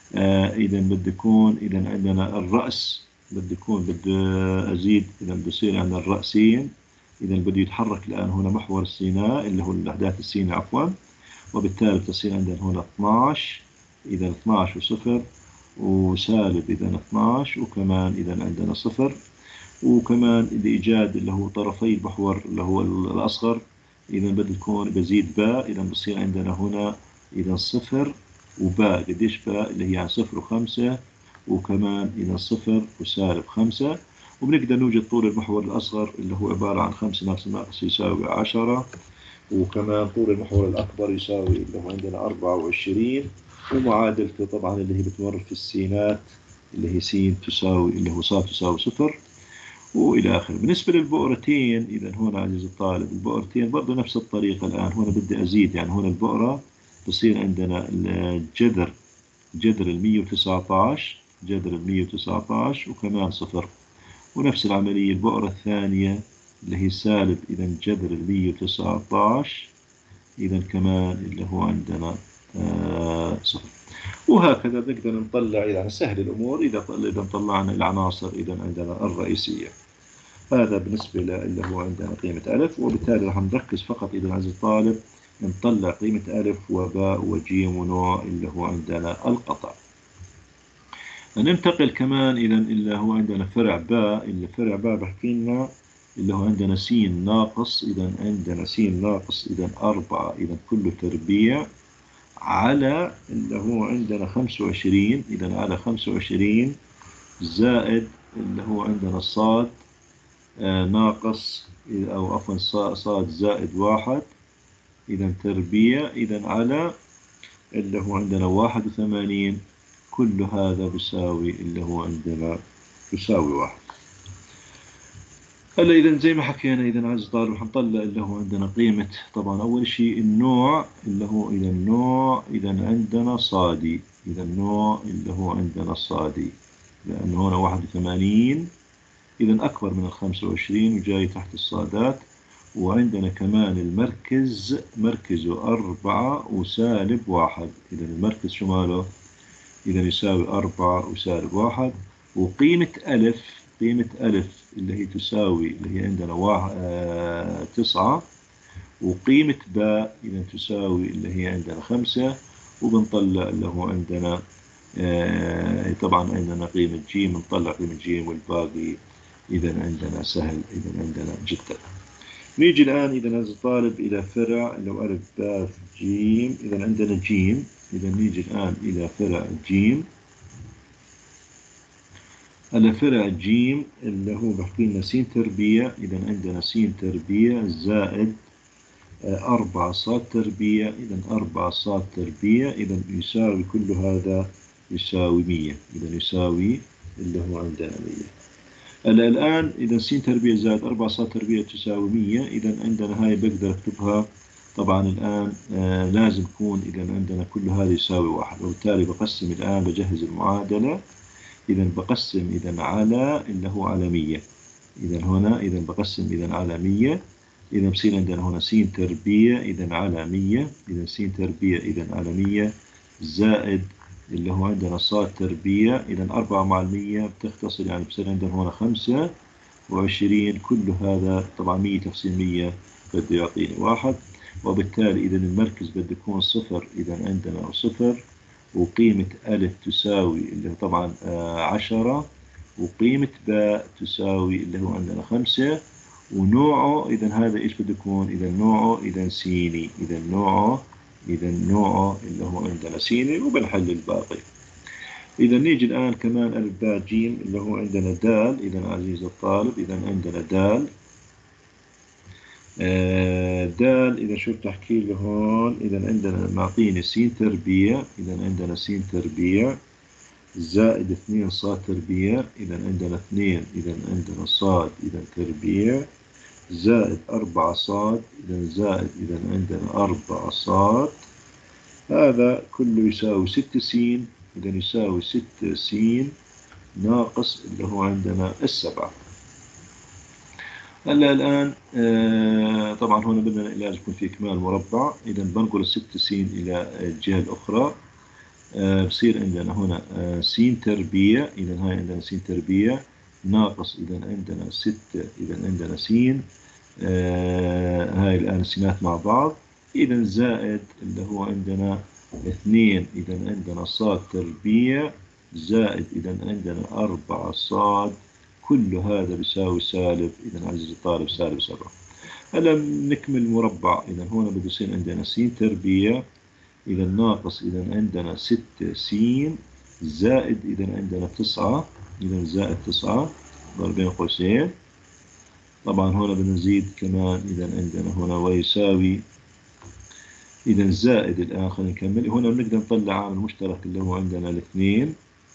آه إذا بده يكون إذا عندنا الرأس بده يكون بده أزيد، إذا بده يصير عندنا الرأسين، إذا بده يتحرك الآن هنا محور السيناء اللي هو الأحداث السيناء عفوا، وبالتالي بتصير عندنا هنا اثناش، إذا اثناش وصفر وسالب إذا اثناش، وكمان إذا عندنا صفر. وكمان الإيجاد اللي هو طرفي المحور اللي هو الأصغر، إذا بدي تكون بزيد باء، إذا بصير عندنا هنا إذا صفر وباء. قديش باء؟ اللي هي يعني صفر وخمسة، وكمان إذا صفر وسالب خمسة. وبنقدر نوجد طول المحور الأصغر اللي هو عبارة عن خمسة ناقص ناقص يساوي عشرة، وكمان طول المحور الأكبر يساوي اللي هو عندنا أربعة وعشرين، ومعادلته طبعا اللي هي بتمر في السينات اللي هي س تساوي اللي هو ص تساوي صفر، وإلى آخره. بالنسبة للبؤرتين، إذا هنا عزيزي الطالب البؤرتين برضه نفس الطريقة. الآن هنا بدي أزيد، يعني هنا البؤرة بصير عندنا الجذر جذر ال مية وتسعة عشر، جذر ال مية وتسعة عشر وكمان صفر. ونفس العملية البؤرة الثانية اللي هي سالب إذا جذر ال مية وتسعة عشر، إذا كمان اللي هو عندنا آه صفر. وهكذا بنقدر نطلع، يعني سهل الأمور إذا إذا طلعنا العناصر إذا عندنا الرئيسية. هذا بالنسبة اللي هو عندنا قيمة ألف، وبالتالي راح نركز فقط إذا عزيزي الطالب نطلع قيمة ألف وباء وجيم ونوع اللي هو عندنا القطع. ننتقل كمان إذا اللي هو عندنا فرع باء. اللي فرع باء بحكي لنا اللي هو عندنا س ناقص، إذا عندنا س ناقص إذا أربعة إذا كله تربيع على اللي هو عندنا خمسة وعشرين، إذا على خمسة وعشرين زائد اللي هو عندنا صاد آه ناقص أو عفوا صاد زائد واحد إذا تربيع إذا على اللي هو عندنا واحد وثمانين. كل هذا بيساوي اللي هو عندنا بيساوي واحد. هلا إذا زي ما حكينا إذا عايز طالب حنطلع اللي هو عندنا قيمة، طبعا أول شيء النوع اللي هو إذا النوع إذا عندنا صادي، إذا النوع اللي هو عندنا صادي، لأنه هنا واحد وثمانين إذا أكبر من الخمسة وعشرين وجاي تحت الصادات. وعندنا كمان المركز مركزه أربعة وسالب واحد، إذا المركز شو ماله؟ إذا يساوي أربعة وسالب واحد. وقيمة ألف قيمة ألف اللي هي تساوي اللي هي عندنا واحد آه تسعة. وقيمة باء إذا تساوي اللي هي عندنا خمسة. وبنطلع اللي هو عندنا آه طبعا عندنا قيمة جيم، بنطلع قيمة جيم والباقي إذا عندنا سهل إذا عندنا جدا. نيجي الآن إذا هذا الطالب إلى فرع لو ألف باء جيم، إذا عندنا جيم. إذا نيجي الآن إلى فرع جيم. على فرع جيم اللي هو بحكي لنا س تربيع، إذا عندنا س تربيع زائد أربعة صاد تربيع، إذا أربعة صاد تربيع إذا يساوي كل هذا يساوي مية، إذا يساوي اللي هو عندنا مية. هلا الآن إذا س تربيع زائد أربعة صاد تربيع تساوي مية، إذا عندنا هاي بقدر أكتبها طبعا الآن آه لازم يكون إذا عندنا كل هذا يساوي واحد، وبالتالي بقسم الآن بجهز المعادلة. إذا بقسم إذا على اللي هو على مية، إذا هنا إذا بقسم إذا على مية، إذا بصير عندنا هنا س تربيع إذا على مية، إذا س تربيع إذا على مية زائد اللي هو عندنا صاد تربيع، إذا أربعة مع المية بتختصر، يعني بصير عندنا هنا خمسة وعشرين. كل هذا طبعا مية تقسيم مية بده يعطيني واحد، وبالتالي إذا المركز بده يكون صفر، إذا عندنا صفر. وقيمة ألف تساوي اللي هو طبعا آه عشرة، وقيمة باء تساوي اللي هو عندنا خمسة. ونوعه إذا هذا إيش بده يكون؟ إذا نوعه إذا سيني، إذا نوعه إذا نوعه اللي هو عندنا سيني، وبنحل الباقي. إذا نيجي الآن كمان ألف باء جيم اللي هو عندنا دال. إذا عزيز الطالب إذا عندنا دال آه دال إذا شو بتحكي له هون؟ إذا عندنا معطيني س تربيع، إذا عندنا س تربيع زائد اثنين صاد تربيع، إذا عندنا اثنين إذا عندنا صاد إذا تربيع زائد أربعة صاد، إذا زائد إذا عندنا أربعة صاد. هذا كله يساوي ستة س، إذا يساوي ستة س ناقص اللي هو عندنا السبعة. هلا الآن آه طبعا هنا بدنا لازم يكون في إكمال مربع، إذا بنقل الستة س إلى الجهة الأخرى. آه بصير عندنا هنا آه س تربيع، إذا هاي عندنا س تربيع ناقص إذا عندنا ستة، إذا عندنا س آه هاي الآن السينات مع بعض، إذا زائد اللي هو عندنا اثنين، إذا عندنا صاد تربيع زائد إذا عندنا أربعة صاد. كل هذا بيساوي سالب، إذا عزيزي الطالب سالب سبعة. هلا نكمل المربع. إذا هون بده يصير عندنا س تربيع، إذا ناقص، إذا عندنا ستة س زائد، إذا عندنا تسعة، إذا زائد تسعة ضرب بين قوسين. طبعا هنا بنزيد كمان، إذا عندنا هنا ويساوي، إذا زائد. الآن خلينا نكمل. هنا بنقدر نطلع عامل مشترك اللي هو عندنا الاثنين.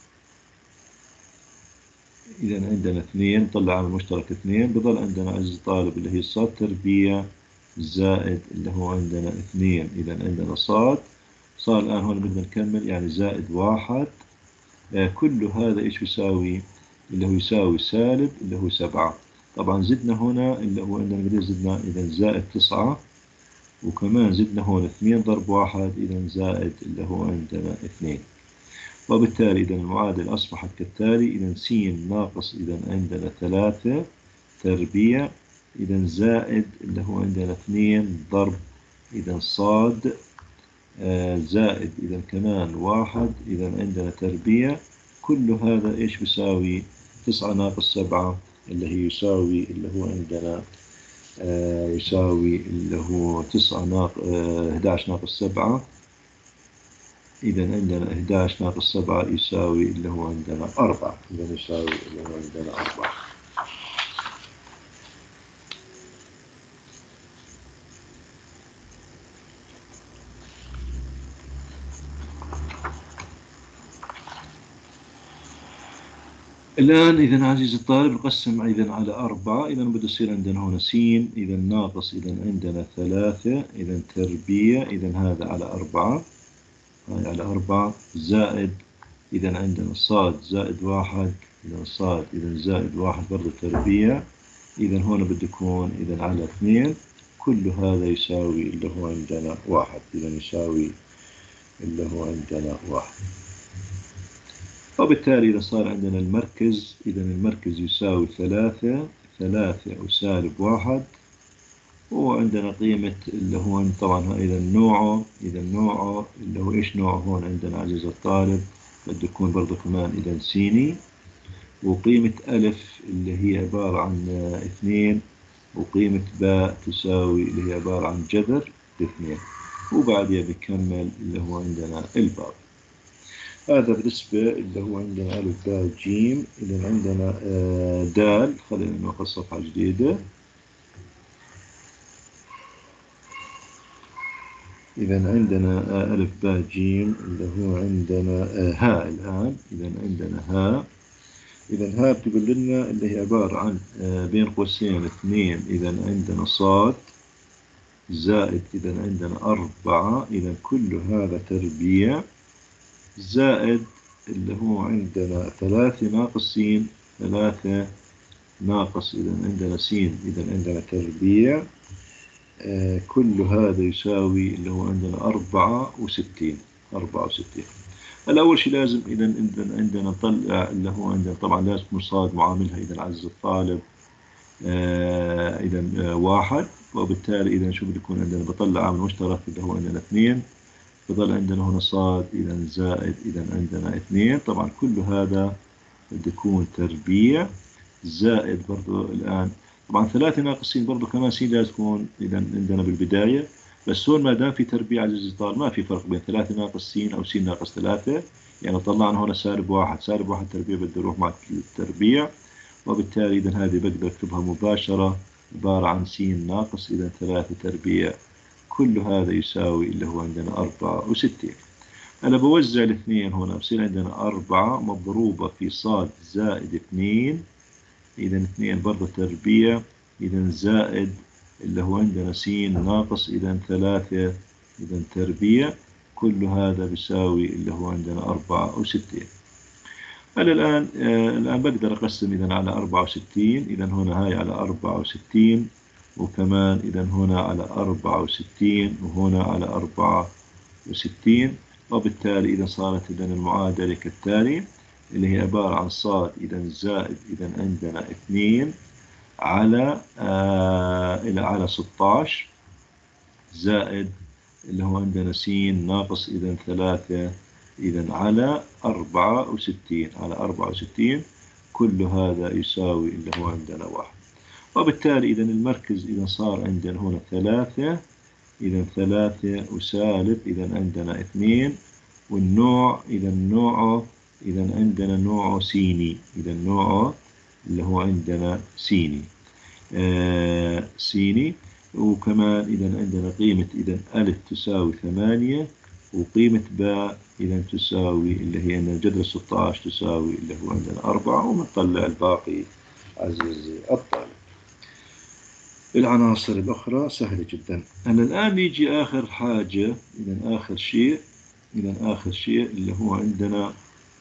إذا عندنا اثنين، نطلع عامل مشترك اثنين، بضل عندنا عزيزي الطالب اللي هي صاد تربيع زائد اللي هو عندنا اثنين. إذا عندنا صاد، صار الآن هون بدنا نكمل يعني زائد واحد. آه كل هذا إيش بيساوي؟ اللي هو يساوي سالب اللي هو سبعة. طبعا زدنا هنا اللي هو عندنا قديش زدنا؟ إذا زائد تسعة، وكمان زدنا هون اثنين ضرب واحد، إذا زائد اللي هو عندنا اثنين. وبالتالي إذا المعادلة أصبحت كالتالي. إذا س ناقص، إذا عندنا ثلاثة تربيع، إذا زائد اللي هو عندنا اثنين ضرب، إذا صاد آه زائد، إذا كمان واحد، إذا عندنا تربيع. كل هذا إيش بيساوي؟ تسعة ناقص سبعة اللي هي يساوي اللي هو عندنا آه يساوي اللي هو تسعة ناقص آه إحدى عشر ناقص سبعة. إذا عندنا إحدى عشر ناقص سبعة يساوي اللي هو عندنا أربعة. إذا يساوي اللي هو عندنا أربعة. الآن إذا عزيزي الطالب نقسم إذا على أربعة. إذا بده يصير عندنا هنا س، إذا ناقص، إذا عندنا ثلاثة، إذا تربيع، إذا هذا على أربعة، هاي على أربعة زائد، إذا عندنا صاد زائد واحد، إذا صاد إذا زائد واحد برضه تربيع، إذا هون بده يكون إذا على اثنين. كل هذا يساوي اللي هو عندنا واحد. إذا يساوي اللي هو عندنا واحد. وبالتالي إذا صار عندنا المركز، إذا المركز يساوي ثلاثة، ثلاثة وسالب واحد. وعندنا قيمة اللي هو طبعا إذا نوعه، إذا نوعه اللي هو إيش نوعه هون عندنا عزيزي الطالب؟ بده يكون برضه كمان إذا سيني. وقيمة ألف اللي هي عبارة عن اثنين، وقيمة باء تساوي اللي هي عبارة عن جذر اثنين. وبعدها بكمل اللي هو عندنا الباقي. هذا بالنسبة اللي هو عندنا ألف باء جيم. إذا عندنا دال، خلينا ناخذ صفحة جديدة. إذا عندنا ألف باء جيم اللي هو عندنا هاء الآن. إذا عندنا هاء، إذا هاء بتقول لنا اللي هي عبارة عن بين قوسين اثنين، إذا عندنا صاد زائد، إذا عندنا أربعة، إذا كل هذا تربيع زائد اللي هو عندنا ثلاثة ناقص س، ثلاثة ناقص، إذا عندنا س، إذا عندنا تربيع. آه كل هذا يساوي اللي هو عندنا أربعة وستين، أربعة وستين. الأول شيء لازم إذا عندنا نطلع اللي هو عندنا طبعا لازم تكون صاد معاملها إذا عز الطالب آه إذا آه واحد. وبالتالي إذا شو بده يكون عندنا؟ بطلع عامل مشترك اللي هو عندنا اثنين، بضل عندنا هنا صاد إذا زائد، إذا عندنا اثنين. طبعا كل هذا بده يكون تربيع زائد برضو الآن طبعا ثلاثة ناقصين برضو كمان س لازم تكون إذا عندنا بالبداية. بس هون ما دام في تربيع عزيزي الطالب ما في فرق بين ثلاثة ناقص س أو س ناقص ثلاثة. يعني طلعنا هنا سالب واحد، سالب واحد تربيع بده يروح مع التربيع. وبالتالي إذا هذه بقدر أكتبها مباشرة عبارة عن س ناقص إذا ثلاثة تربيع. كل هذا يساوي اللي هو عندنا أربعة وستين. أنا بوزع الاثنين هنا بصير عندنا أربعة مضروبة في صاد زائد اثنين، إذا اثنين برضه تربيع، إذا زائد اللي هو عندنا س ناقص إذا ثلاثة، إذا تربيع. كل هذا بيساوي اللي هو عندنا أربعة وستين. أنا الآن آه الآن بقدر أقسم إذا على أربعة وستين. إذا هنا هاي على أربعة وستين، وكمان إذا هنا على أربعة وستين، وهنا على أربعة وستين. وبالتالي إذا صارت إذا المعادلة كالتالي اللي هي عبارة عن صاد إذا زائد، إذا عندنا اثنين على آه إلى على ستة عشر زائد اللي هو عندنا س ناقص إذا ثلاثة، إذا على أربعة وستين، على أربعة وستين. كل هذا يساوي اللي هو عندنا واحد. وبالتالي إذا المركز إذا صار عندنا هنا ثلاثة، إذا ثلاثة وسالب إذا عندنا اثنين، والنوع إذا نوعه إذا عندنا نوعه سيني، إذا نوعه اللي هو عندنا سيني آه سيني. وكمان إذا عندنا قيمة إذا ألف تساوي ثمانية، وقيمة باء إذا تساوي اللي هي عندنا جذر ستة عشر تساوي اللي هو عندنا أربعة، وبنطلع الباقي عزيزي الطالب. العناصر الأخرى سهلة جدا. أنا الآن نيجي آخر حاجة، إذا آخر شيء إذا آخر شيء اللي هو عندنا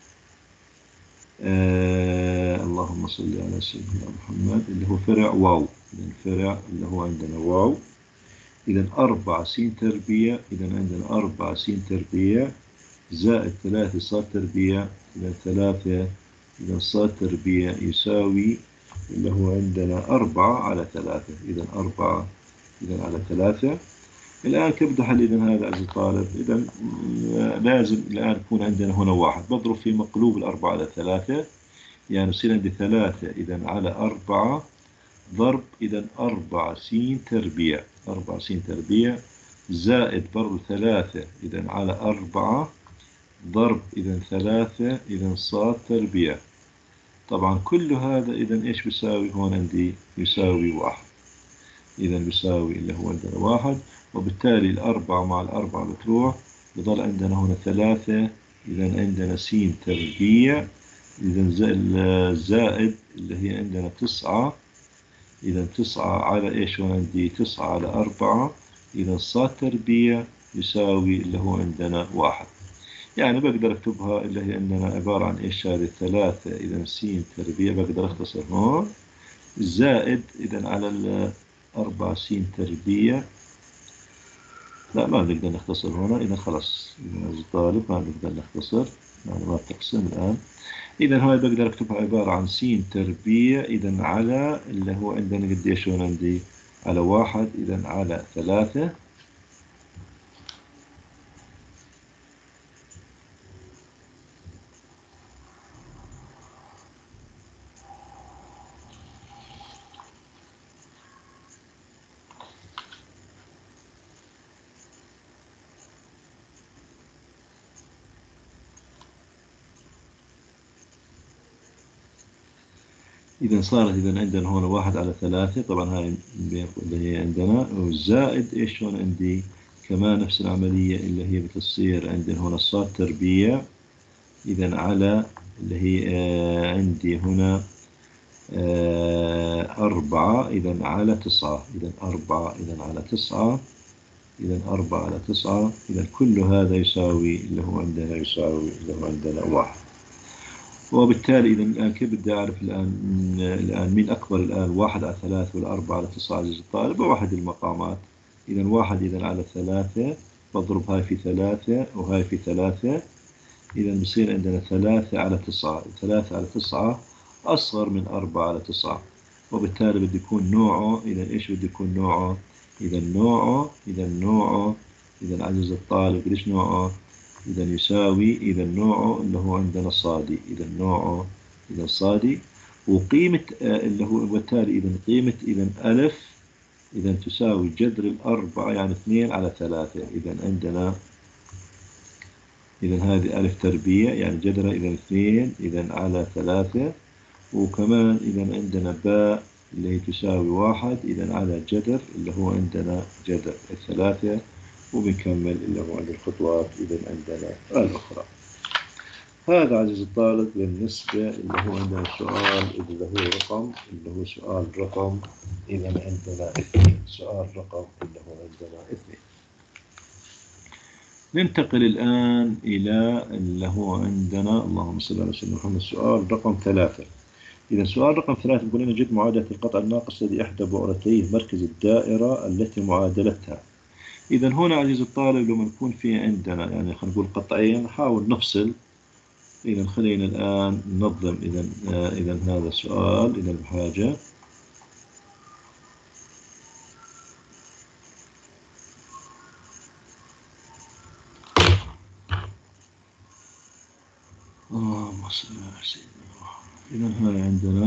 آه اللهم صل على سيدنا محمد، اللي هو فرع واو. إذا فرع اللي هو عندنا واو. إذا أربعة س تربيع، إذا عندنا أربعة س تربيع زائد ثلاثة ص تربيع، إذا ثلاثة إذا ص تربيع يساوي اللي هو عندنا أربعة على ثلاثة، إذا أربعة إذا على ثلاثة. الآن كيف بدي أحل إذا هذا عزيزي الطالب؟ إذا لازم الآن يكون عندنا هنا واحد، بضرب في مقلوب الأربعة على ثلاثة، يعني يصير عندي ثلاثة إذا على أربعة ضرب إذا أربعة س تربيع، أربعة س تربيع زائد برضو ثلاثة إذا على أربعة ضرب إذا ثلاثة إذا ص تربيع. طبعا كل هذا إذا إيش بيساوي هون عندي؟ يساوي واحد، إذا بيساوي اللي هو عندنا واحد. وبالتالي الأربعة مع الأربعة بتروح، بضل عندنا هنا ثلاثة إذا عندنا س تربيع إذا زائد اللي هي عندنا تسعة، إذا تسعة على إيش هون عندي؟ تسعة على أربعة إذا ص تربيع يساوي اللي هو عندنا واحد. يعني بقدر أكتبها اللي هي عندنا عبارة عن إيش هذه؟ ثلاثة إذا س تربيع، بقدر أختصر هون زائد إذا على الأربعة س تربيع. لا ما بنقدر نختصر هنا، إذا خلص الطالب ما بنقدر نختصر، يعني ما بتقسم الآن. إذا هاي بقدر أكتبها عبارة عن س تربيع إذا على اللي هو عندنا قديش هون عندي؟ على واحد إذا على ثلاثة. إذا صارت إذا عندنا هون واحد على ثلاثة، طبعا هاي اللي هي عندنا، وزائد إيش هون عندي؟ كمان نفس العملية اللي هي بتصير عندنا هون الص تربيع إذا على اللي هي آه عندي هنا آه أربعة إذا على تسعة، إذا أربعة إذا على تسعة، إذا أربعة على تسعة، إذا كل هذا يساوي اللي هو عندنا يساوي اللي هو عندنا واحد. وبالتالي إذا الآن كيف بدي أعرف الآن الآن مين أكبر الآن؟ واحد على ثلاثة ولا أربعة على تسعة عزيزي الطالب؟ واحد المقامات. إذا واحد إذا على ثلاثة بضرب هاي في ثلاثة وهاي في ثلاثة، إذا بصير عندنا ثلاثة على تسعة، ثلاثة على تسعة أصغر من أربعة على تسعة. وبالتالي بده يكون نوعه إذا إيش بده يكون نوعه؟ إذا نوعه إذا نوعه إذا عزيزي الطالب ليش نوعه؟ إذا يساوي إذا نوعه اللي هو عندنا صادي، إذا نوعه إذا صادي. وقيمة آه اللي هو وبالتالي إذا قيمة إذا ألف إذا تساوي جذر الأربعة يعني اثنين على ثلاثة، إذا عندنا إذا هذه ألف تربيع يعني جذرها إذا اثنين إذا على ثلاثة. وكمان إذا عندنا باء اللي هي تساوي واحد إذا على جذر اللي هو عندنا جذر الثلاثة. وبنكمل اللي هو عند الخطوات إذا عندنا الأخرى. هذا عزيزي الطالب بالنسبة اللي هو عندنا السؤال اللي هو رقم اللي هو سؤال رقم إذا عندنا اثنين، سؤال رقم اللي هو عندنا اثنين. ننتقل الآن إلى اللي هو عندنا اللهم صل على سيدنا محمد سؤال رقم ثلاثة. إذا سؤال رقم ثلاثة يقول لنا جد معادلة القطع الناقص لإحدى بعرتي مركز الدائرة التي معادلتها. إذا هنا عزيزي الطالب لما يكون في عندنا يعني خلينا نقول قطعين نحاول نفصل. إذا خلينا الآن ننظم إذا آه إذا هذا السؤال إذا بحاجة اللهم صل على سيدنا محمد. إذا هاي عندنا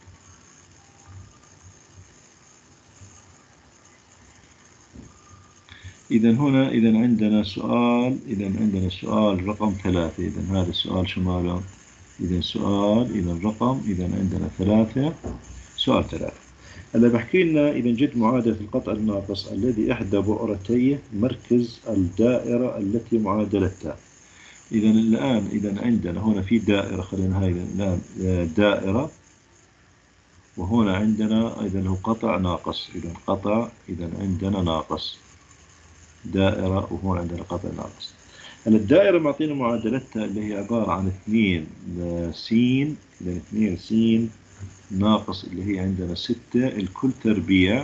إذا هنا إذا عندنا سؤال إذا عندنا سؤال رقم ثلاثة. إذا هذا السؤال شو ماله؟ إذا سؤال إذا رقم إذا عندنا ثلاثة. سؤال ثلاثة. هلا بحكي لنا إذا جد معادلة القطع الناقص الذي إحدى بؤرتيه مركز الدائرة التي معادلتها. إذا الآن إذا عندنا هنا في دائرة، خلينا هاي الآن دائرة، وهنا عندنا إذا هو قطع ناقص. إذا قطع إذا عندنا ناقص دائرة، وهون عندنا قطع ناقص. هلا الدائرة معطينا معادلتها اللي هي عبارة عن اثنين س، إذا اثنين س ناقص اللي هي عندنا ستة الكل تربيع.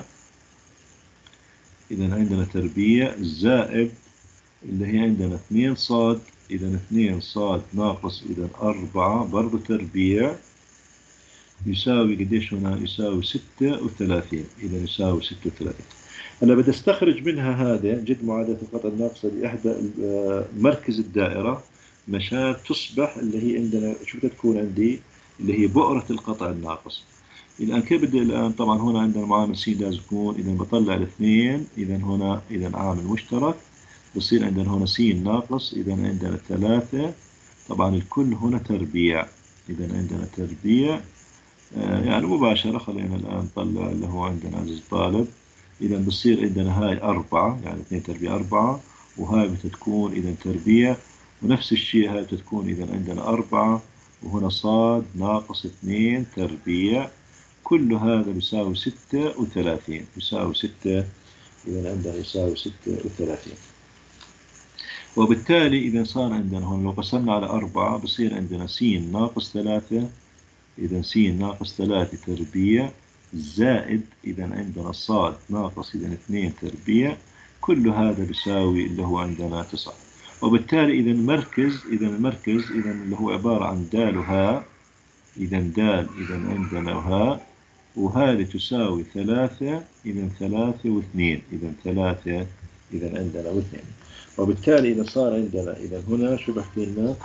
إذا عندنا تربيع زائد اللي هي عندنا اثنين صاد. إذا اثنين صاد ناقص إذا أربعة برضو تربيع يساوي قديش هنا؟ يساوي ستة وثلاثين. إذا يساوي ستة وثلاثين. أنا بدي استخرج منها هذا جد معادلة القطع الناقصة لإحدى مركز الدائرة مشان تصبح اللي هي عندنا شو بدها تكون عندي؟ اللي هي بؤرة القطع الناقص. الآن كيف بدي الآن؟ طبعا هنا عندنا معامل س لازم يكون. إذا بطلع الاثنين إذا هنا إذا عامل مشترك بصير عندنا هنا س ناقص. إذا عندنا ثلاثة، طبعا الكل هنا تربيع. إذا عندنا تربيع آه يعني مباشرة. خلينا الآن نطلع اللي هو عندنا عزيز الطالب. إذا بصير عندنا هاي أربعة، يعني اثنين تربيع أربعة، وهاي بتكون إذا تربيع، ونفس الشيء هاي بتكون إذا عندنا أربعة، وهنا صاد ناقص اثنين تربيع. كل هذا بيساوي ستة وثلاثين. يساوي ستة. إذا عندنا يساوي ستة وثلاثين. وبالتالي إذا صار عندنا هون لو قسمنا على أربعة بصير عندنا س ناقص ثلاثة. إذا س ناقص ثلاثة تربيع زائد إذا عندنا صاد ناقص إذا اثنين تربيع. كل هذا بيساوي اللي هو عندنا تسعة. وبالتالي إذا المركز إذا المركز إذا اللي هو عبارة عن دال وهاء. إذا دال إذا عندنا وهاء، وهذه تساوي ثلاثة. إذا ثلاثة واثنين. إذا ثلاثة إذا عندنا واثنين. وبالتالي إذا صار عندنا إذا هنا شو بحكي لنا؟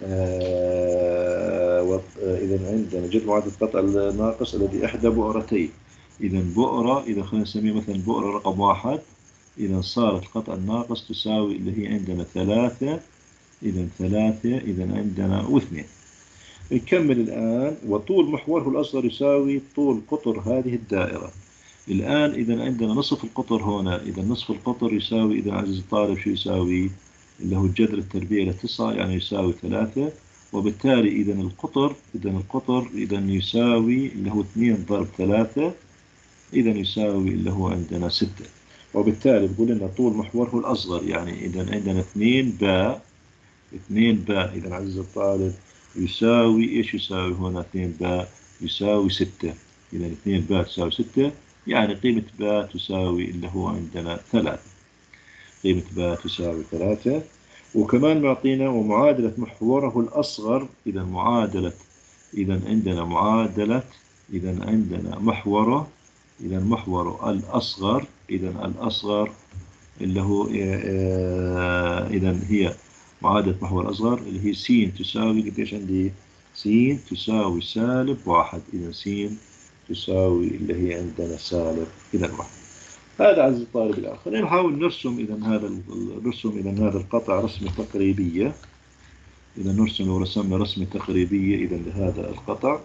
آه إذا عندنا جد معادلة القطع الناقص الذي إحدى بؤرتين. إذا بؤرة إذا خلينا نسميه مثلا بؤرة رقم واحد. إذا صارت القطع الناقص تساوي اللي هي عندنا ثلاثة. إذا ثلاثة إذا عندنا واثنين. نكمل الآن. وطول محوره الأصغر يساوي طول قطر هذه الدائرة. الآن إذا عندنا نصف القطر هنا. إذا نصف القطر يساوي إذا عزيز الطالب شو يساوي؟ اللي هو الجذر التربيع إلى تسعة، يعني يساوي ثلاثة. وبالتالي إذا القطر إذا القطر إذا يساوي اللي هو اثنين ضرب ثلاثة. إذا يساوي اللي هو عندنا ستة. وبالتالي بقول لنا طول محوره الأصغر، يعني إذا عندنا اثنين باء. اثنين باء إذا عزيز الطالب يساوي إيش؟ يساوي هنا اثنين باء يساوي ستة. إذا اثنين باء تساوي ستة، يعني قيمة باء تساوي اللي هو عندنا ثلاثة. قيمة باء تساوي ثلاثة. وكمان معطينا ومعادلة محوره الأصغر. إذا معادلة إذا عندنا معادلة إذا عندنا محوره إذا محوره الأصغر. إذا الأصغر اللي هو إذا هي معادلة محور الأصغر اللي هي س تساوي قديش عندي؟ س تساوي سالب واحد. إذا س تساوي اللي هي عندنا سالب إذا واحد. هذا عزيزي الطالب الآن خلينا نحاول نرسم إذا هذا نرسم إذا هذا القطع رسمة تقريبية. إذا نرسم لو رسمنا رسمة تقريبية إذا لهذا القطع.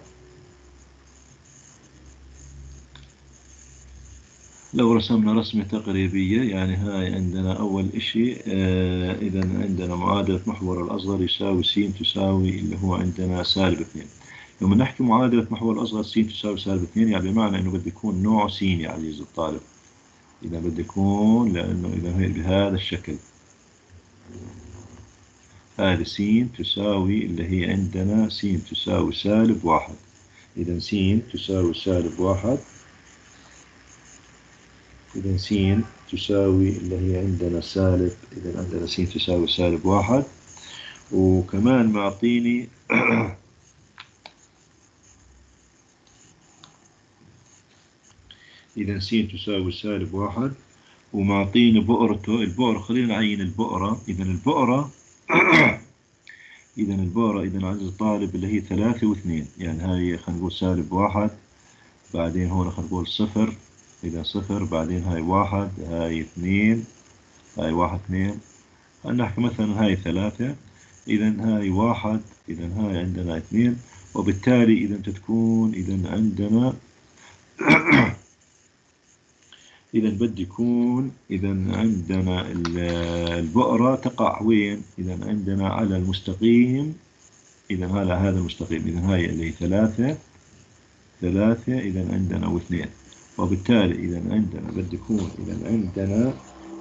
لو رسمنا رسمة تقريبية يعني هاي عندنا أول إشي آه إذا عندنا معادلة محور الأصغر يساوي س تساوي اللي هو عندنا سالب اثنين. لما نحكي معادلة محور الأصغر س تساوي سالب اثنين يعني بمعنى إنه بده يكون نوع س يا عزيزي الطالب. إذا بده يكون لأنه إذا هي بهذا الشكل هذه س تساوي اللي هي عندنا س تساوي سالب واحد. إذا س تساوي سالب واحد. إذا س تساوي اللي هي عندنا سالب. إذا عندنا س تساوي سالب واحد. وكمان معطيني إذا س تساوي سالب واحد. ومعطيني بؤرته. البؤرة خلينا نعين البؤرة. إذا البؤرة إذا البؤرة إذا عزيز الطالب اللي هي ثلاثة واثنين، يعني هاي خلينا نقول سالب واحد، بعدين هون خلينا نقول صفر، إذا صفر، بعدين هاي واحد، هاي اثنين، هاي واحد اثنين، نحكي مثلا هاي ثلاثة، إذا هاي واحد، إذا هاي عندنا اثنين، وبالتالي إذا تكون إذا عندنا إذا بدي يكون إذا عندنا البؤرة تقع وين؟ إذا عندنا على المستقيم، إذا هذا هذا المستقيم، إذا هاي اللي ثلاثة ثلاثة، إذا عندنا واثنين، وبالتالي إذا عندنا بدي يكون إذا عندنا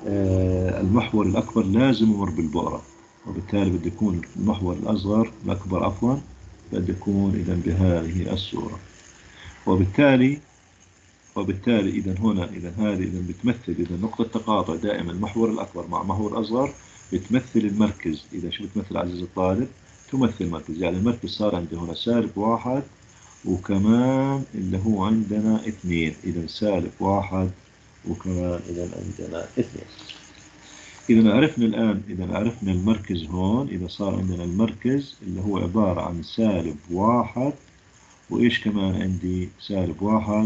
آه المحور الأكبر لازم يمر بالبؤرة، وبالتالي بدي يكون المحور الأصغر الأكبر عفوا بدي يكون إذا بهذه الصورة، وبالتالي وبالتالي إذا هنا إذا هذه إذا بتمثل إذا نقطة تقاطع دائما المحور الأكبر مع محور أصغر بتمثل المركز. إذا شو بتمثل عزيزي الطالب؟ تمثل المركز، يعني المركز صار عندي هنا سالب واحد، وكمان اللي هو عندنا اثنين، إذا سالب واحد وكمان إذا عندنا اثنين. إذا عرفنا الآن إذا عرفنا المركز هون، إذا صار عندنا المركز اللي هو عبارة عن سالب واحد، وإيش كمان عندي سالب واحد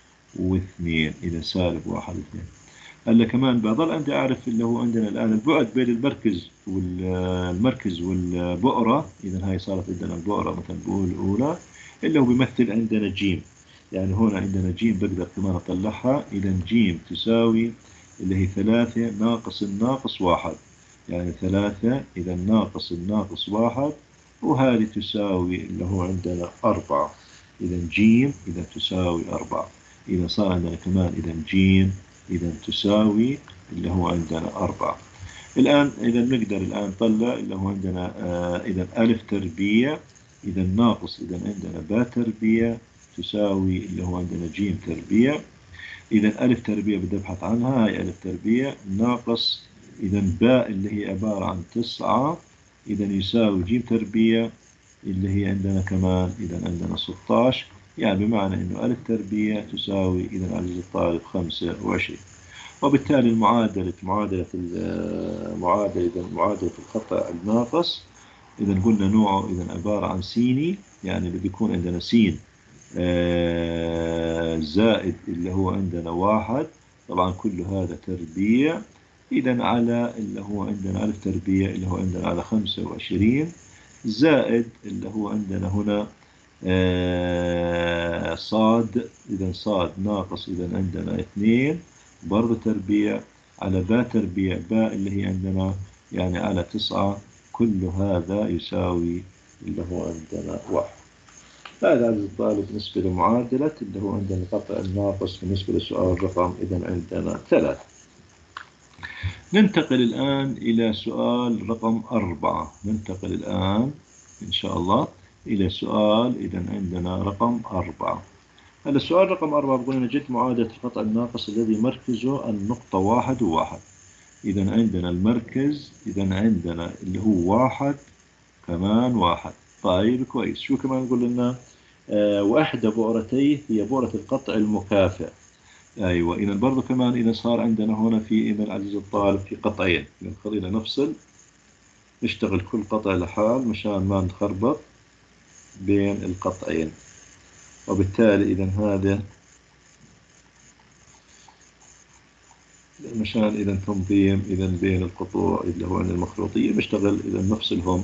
واثنين، إذا سالب واحد واثنين. هلا كمان بضل عندي أعرف اللي هو عندنا الآن البعد بين المركز والمركز والبؤرة، إذا هاي صارت عندنا البؤرة مثلا بقول الأولى اللي هو بيمثل عندنا جيم، يعني هون عندنا جيم بقدر كمان أطلعها، إذا جيم تساوي اللي هي ثلاثة ناقص الناقص واحد، يعني ثلاثة إذا ناقص الناقص واحد، وهذه تساوي اللي هو عندنا أربعة، إذا جيم إذا تساوي أربعة، إذا صار عندنا كمان إذا جيم إذا تساوي اللي هو عندنا أربعة. الآن إذا نقدر الآن نطلع اللي هو عندنا آه إذا ألف تربيع، إذا ناقص إذا عندنا باء تربيع تساوي اللي هو عندنا جيم تربيع، إذا ألف تربيع بدي أبحث عنها، هاي ألف تربيع ناقص إذا باء اللي هي عبارة عن تسعة، إذا يساوي جيم تربيع اللي هي عندنا كمان إذا عندنا ستة عشر، يعني بمعنى إنه ألف تربيع تساوي إذا عزيزي الطالب خمسة وعشرين. وبالتالي المعادلة معادلة معادلة إذا معادلة الخطأ الناقص إذا قلنا نوعه إذا عبارة عن سيني، يعني بده يكون عندنا سين آه زائد اللي هو عندنا واحد، طبعا كل هذا تربيع، إذا على اللي هو عندنا ألف تربيع اللي هو عندنا على خمسة وعشرين، زائد اللي هو عندنا هنا آه صاد، إذا صاد ناقص إذا عندنا اثنين برضه تربيع على باء تربيع باء اللي هي عندنا يعني على تسعة، كل هذا يساوي اللي هو عندنا واحد. هذا عزيزي الطالب بالنسبة لمعادلة اللي هو عندنا القطع الناقص بالنسبة لسؤال رقم إذا عندنا ثلاثة. ننتقل الآن إلى سؤال رقم أربعة، ننتقل الآن إن شاء الله إلى سؤال إذا عندنا رقم أربعة. هذا السؤال رقم أربعة بقول نجد معادلة القطع الناقص الذي مركزه النقطة واحد وواحد. إذا عندنا المركز إذا عندنا اللي هو واحد كمان واحد. طيب كويس، شو كمان نقول لنا؟ آه وإحدى بؤرتيه هي بؤرة القطع المكافئ. أيوة، إذا برضو كمان إذا صار عندنا هنا في إذا عزيز الطالب في قطعين، إذا خلينا نفصل نشتغل كل قطع لحال مشان ما نخربط بين القطعين، وبالتالي إذا هذا مشان إذا تنظيم إذا بين القطوع اللي هو المخروطية بشتغل إذا نفصلهم.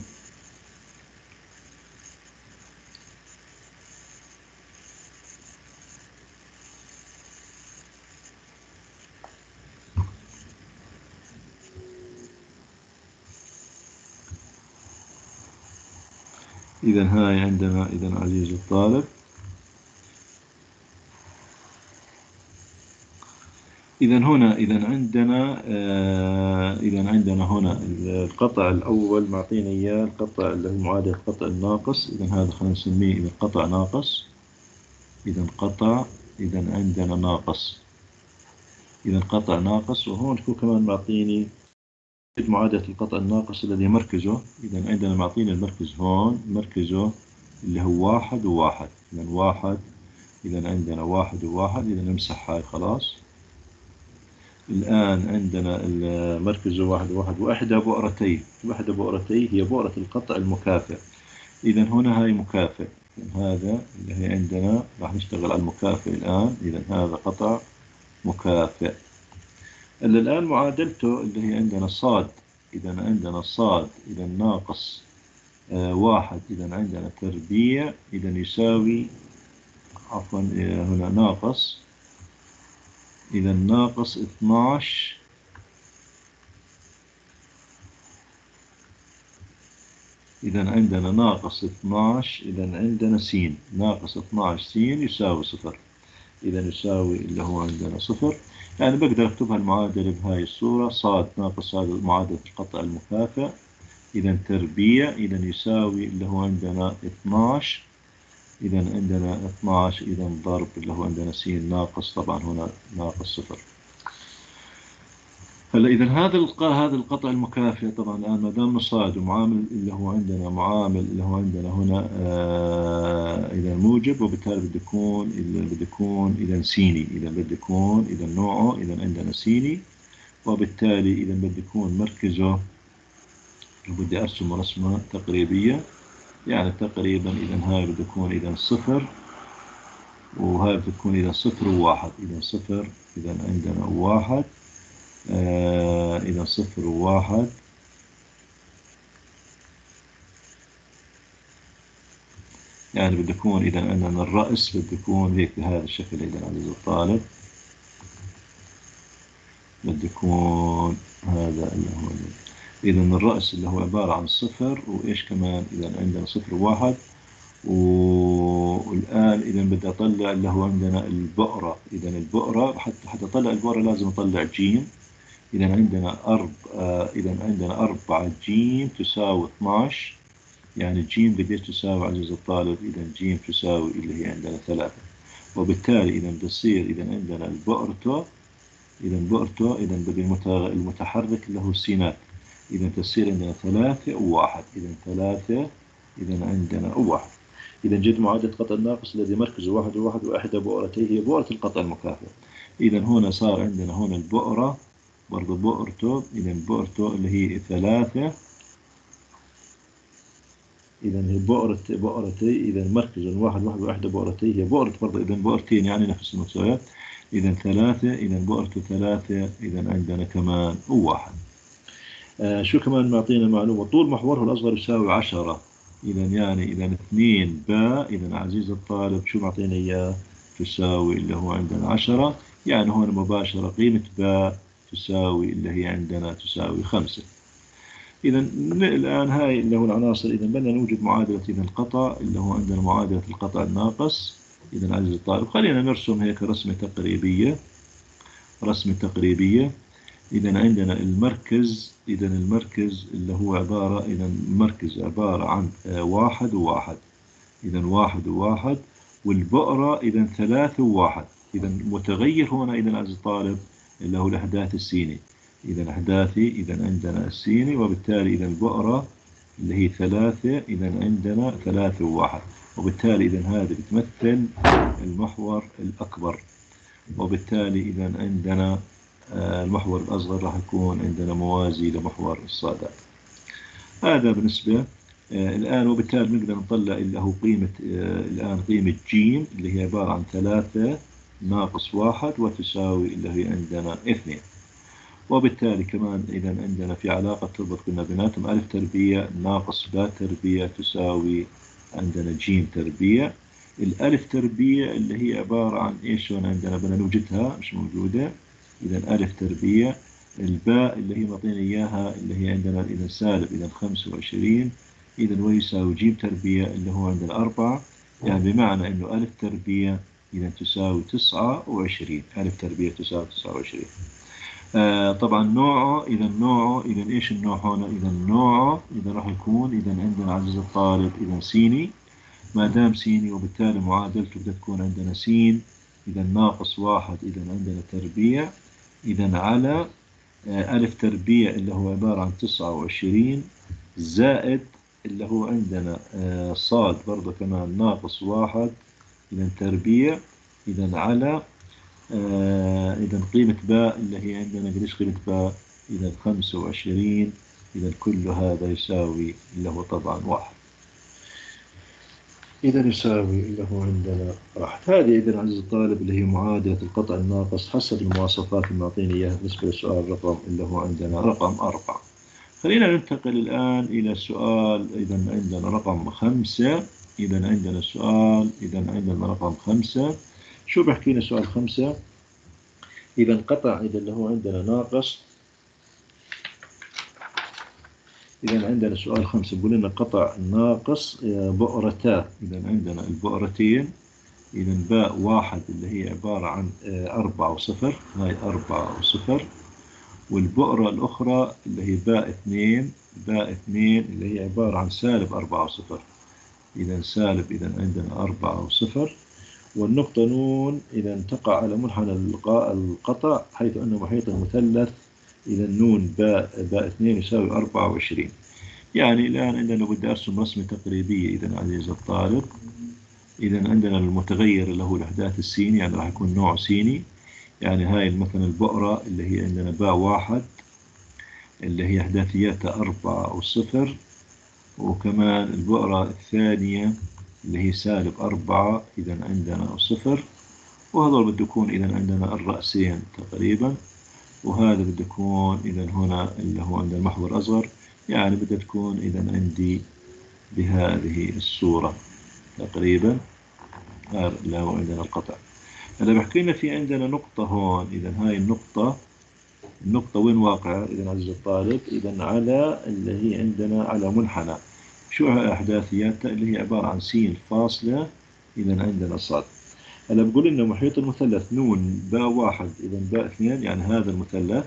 إذا هاي عندنا إذا عزيز الطالب إذا هنا إذا عندنا آه إذا عندنا هنا القطع الأول معطينا إياه القطع اللي هو معادلة القطع الناقص، إذا هذا خلينا نسميه إذا قطع ناقص، إذا قطع إذا عندنا ناقص، إذا قطع ناقص، وهون هو كمان معطيني معادلة القطع الناقص الذي مركزه، إذا عندنا معطينا المركز هون مركزه اللي هو واحد وواحد، إذا واحد إذا عندنا واحد وواحد، إذا نمسح هاي خلاص، الآن عندنا المركز واحد واحد وإحدى بؤرتيه، وإحدى بؤرتيه هي بؤرة القطع المكافئ. إذا هنا هاي مكافئ، هذا اللي هي عندنا راح نشتغل على المكافئ الآن. إذا هذا قطع مكافئ. اللي الآن معادلته اللي هي عندنا صاد. إذا عندنا صاد إذا ناقص آه واحد، إذا عندنا تربيع إذا يساوي، عفوا هنا ناقص، إذا ناقص اثناعش. إذا عندنا ناقص اثناعش، إذا عندنا س، ناقص اثناعش س يساوي صفر. إذا يساوي اللي هو عندنا صفر. يعني بقدر أكتبها المعادلة بهاي الصورة: صاد ناقص صاد معادلة القطع المكافئ، إذا تربيع إذا يساوي اللي هو عندنا اثناعش. إذا عندنا اثناعش إذا ضرب اللي هو عندنا س ناقص، طبعا هنا ناقص صفر. هلا إذا هذا هذا القطع المكافئ طبعا الآن ما دام صاد ومعامل اللي هو عندنا معامل اللي هو عندنا هنا آه إذا موجب، وبالتالي بده يكون بده يكون إذا سيني. إذا بده يكون إذا نوعه إذا عندنا سيني، وبالتالي إذا بده يكون مركزه بدي أرسم رسمة تقريبية. يعني تقريبا إذا هاي بده يكون إذا صفر، وهاي بده تكون إذا صفر وواحد. إذا صفر إذا عندنا واحد، آه إذا صفر وواحد. يعني بده يكون إذا عندنا الرأس بده يكون هيك بهذا الشكل. إذا عزيزي الطالب بده يكون هذا اللي هو إذا الرأس اللي هو عبارة عن صفر وإيش كمان. إذا عندنا صفر وواحد، والآن إذا بدي أطلع اللي هو عندنا البؤرة. إذا البؤرة حتى حتى أطلع البؤرة لازم أطلع جيم. إذا عندنا أرب آه إذا عندنا أربعة جيم تساوي اثناعش. يعني جيم قديش تساوي عزيزي الطالب؟ إذا جيم تساوي اللي هي عندنا ثلاثة. وبالتالي إذا بتصير إذا عندنا البؤرته، إذا بؤرته إذا بقي المتحرك اللي هو السينات. إذا تصير عندنا ثلاثة وواحد. إذا ثلاثة إذا عندنا وواحد. إذا جد معادلة قطع الناقص الذي مركزه واحد وواحد وإحدى بؤرتيه هي بؤرة القطع المكافئ. إذا هنا صار عندنا هنا البؤرة برضو بؤرته. إذا بؤرته اللي هي ثلاثة. إذا هي بؤرة بؤرتي. إذا مركز واحد واحد وإحدى بؤرتيه هي بؤرة برضو. إذا بؤرتين يعني نفس المستويات. إذا ثلاثة. إذا بؤرته ثلاثة. إذا عندنا كمان وواحد. آه شو كمان معطينا معلومة؟ طول محوره الأصغر يساوي عشرة. إذا يعني إذا اثنين باء. إذا عزيز الطالب شو معطينا إياه؟ تساوي اللي هو عندنا عشرة. يعني هون مباشرة قيمة باء تساوي اللي هي عندنا تساوي خمسة. إذا الآن هاي اللي هو العناصر. إذا بدنا نوجد معادلة إذا القطع اللي هو عندنا معادلة القطع الناقص. إذا عزيز الطالب خلينا نرسم هيك رسمة تقريبية. رسمة تقريبية. إذا عندنا المركز. إذا المركز اللي هو عبارة إذا المركز عبارة عن واحد وواحد. إذا واحد وواحد. والبؤرة إذا ثلاثة وواحد. إذا متغير هنا إذا عزيز الطالب اللي هو الأحداث السيني. إذا الأحداثي إذا عندنا السيني، وبالتالي إذا البؤرة اللي هي ثلاثة. إذا عندنا ثلاثة وواحد. وبالتالي إذا هذا بتمثل المحور الأكبر. وبالتالي إذا عندنا المحور الأصغر راح يكون عندنا موازي لمحور الصادات. هذا بالنسبة آه الآن. وبالتالي نقدر نطلع اللي هو قيمة آه الآن قيمة جيم اللي هي عبارة عن ثلاثة ناقص واحد وتساوي اللي هي عندنا اثنين. وبالتالي كمان إذا عندنا في علاقة تربط قلنا بيناتهم ألف تربيع ناقص باء تربيع تساوي عندنا جيم تربيع. الألف تربيع اللي هي عبارة عن إيش هون عندنا بدنا نوجدها مش موجودة. إذا ألف تربيع. الباء اللي هي معطينا إياها اللي هي عندنا إذا سالب إذا خمسة وعشرين. إذا ويساوي جيم تربيع اللي هو عندنا أربعة. يعني بمعنى إنه ألف تربيع إذا تساوي تسعة وعشرين. ألف تربيع تساوي تسعة وعشرين. آه طبعا نوعه. إذا نوعه إذا إيش النوع هنا؟ إذا نوعه إذا راح يكون إذا عندنا عزيز الطالب إذا سيني. ما دام سيني وبالتالي معادلته بدها تكون عندنا سين. إذا ناقص واحد. إذا عندنا تربيع. إذا على آه ألف تربيع اللي هو عبارة عن تسعة وعشرين زائد اللي هو عندنا آه صاد برضه كمان ناقص واحد. إذا تربيع. إذا على آه إذا قيمة باء اللي هي عندنا قديش قيمة باء؟ إذا خمسة وعشرين. إذا كل هذا يساوي اللي هو طبعا واحد. إذا يساوي اللي هو عندنا واحد. هذه إذا عزيزي الطالب اللي هي معادلة القطع الناقص حسب المواصفات اللي معطيني إياها بالنسبة للسؤال رقم اللي هو عندنا رقم أربعة. خلينا ننتقل الآن إلى سؤال إذا عندنا رقم خمسة. إذا عندنا سؤال إذا عندنا رقم خمسة. شو بحكي لنا سؤال خمسة؟ إذا قطع إذا اللي هو عندنا ناقص. إذا عندنا سؤال خمسة بقول لنا قطع ناقص بؤرتا. إذا عندنا البؤرتين. إذا باء واحد اللي هي عبارة عن أربعة وصفر. هاي أربعة وصفر. والبؤرة الأخرى اللي هي باء اثنين. باء اثنين اللي هي عبارة عن سالب أربعة وصفر. إذا سالب إذا عندنا أربعة وصفر. والنقطة نون إذا تقع على منحنى القطع حيث أن محيط المثلث. إذا نون باء باء اثنين يساوي أربعة وعشرين. يعني الآن عندنا بدي أرسم رسمة تقريبية. إذا عزيزي الطالب إذا عندنا المتغير اللي هو الأحداث السيني، يعني راح يكون نوع سيني. يعني هاي مثلا البؤرة اللي هي عندنا باء واحد اللي هي أحداثياتها أربعة وصفر. وكمان البؤرة الثانية اللي هي سالب أربعة إذا عندنا صفر. وهذول بده يكون إذا عندنا الرأسين تقريبا. وهذا بده يكون إذا هنا اللي هو عندنا المحور أصغر. يعني بدها تكون إذا عندي بهذه الصورة تقريبا. هذا اللي هو عندنا القطع. هلا بحكي لنا في عندنا نقطة هون. إذا هاي النقطة النقطة وين واقعة؟ إذا عزيزي الطالب إذا على اللي هي عندنا على منحنى. شو أحداثياتها؟ اللي هي عبارة عن س فاصلة إذا عندنا صاد. هلا بقول لنا محيط المثلث نون باء واحد إذا باء اثنين. يعني هذا المثلث.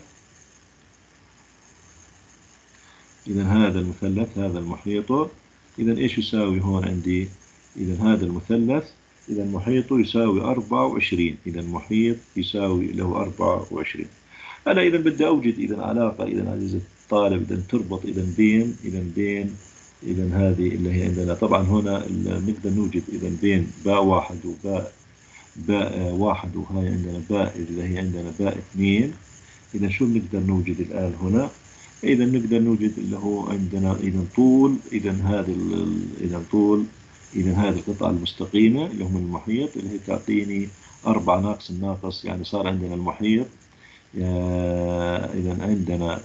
إذا هذا المثلث هذا المحيط. إذا إيش يساوي هون عندي؟ إذا هذا المثلث إذا محيطه يساوي أربعة وعشرين. إذا المحيط يساوي له أربعة وعشرين. أنا إذا بدي أوجد إذا علاقة إذا عزيزي الطالب إذا تربط إذا بين إذا بين إذا هذه اللي هي عندنا طبعا هنا نقدر نوجد إذا بين باء واحد وباء باء واحد وهاي عندنا باء اللي هي عندنا باء اثنين. إذا شو بنقدر نوجد الآن هنا؟ إذا نقدر نوجد اللي هو عندنا إذا طول إذا هذا إذا طول إذا هذه القطعة المستقيمة اللي هم المحيط اللي هي تعطيني أربعة ناقص الناقص. يعني صار عندنا المحيط إذا عندنا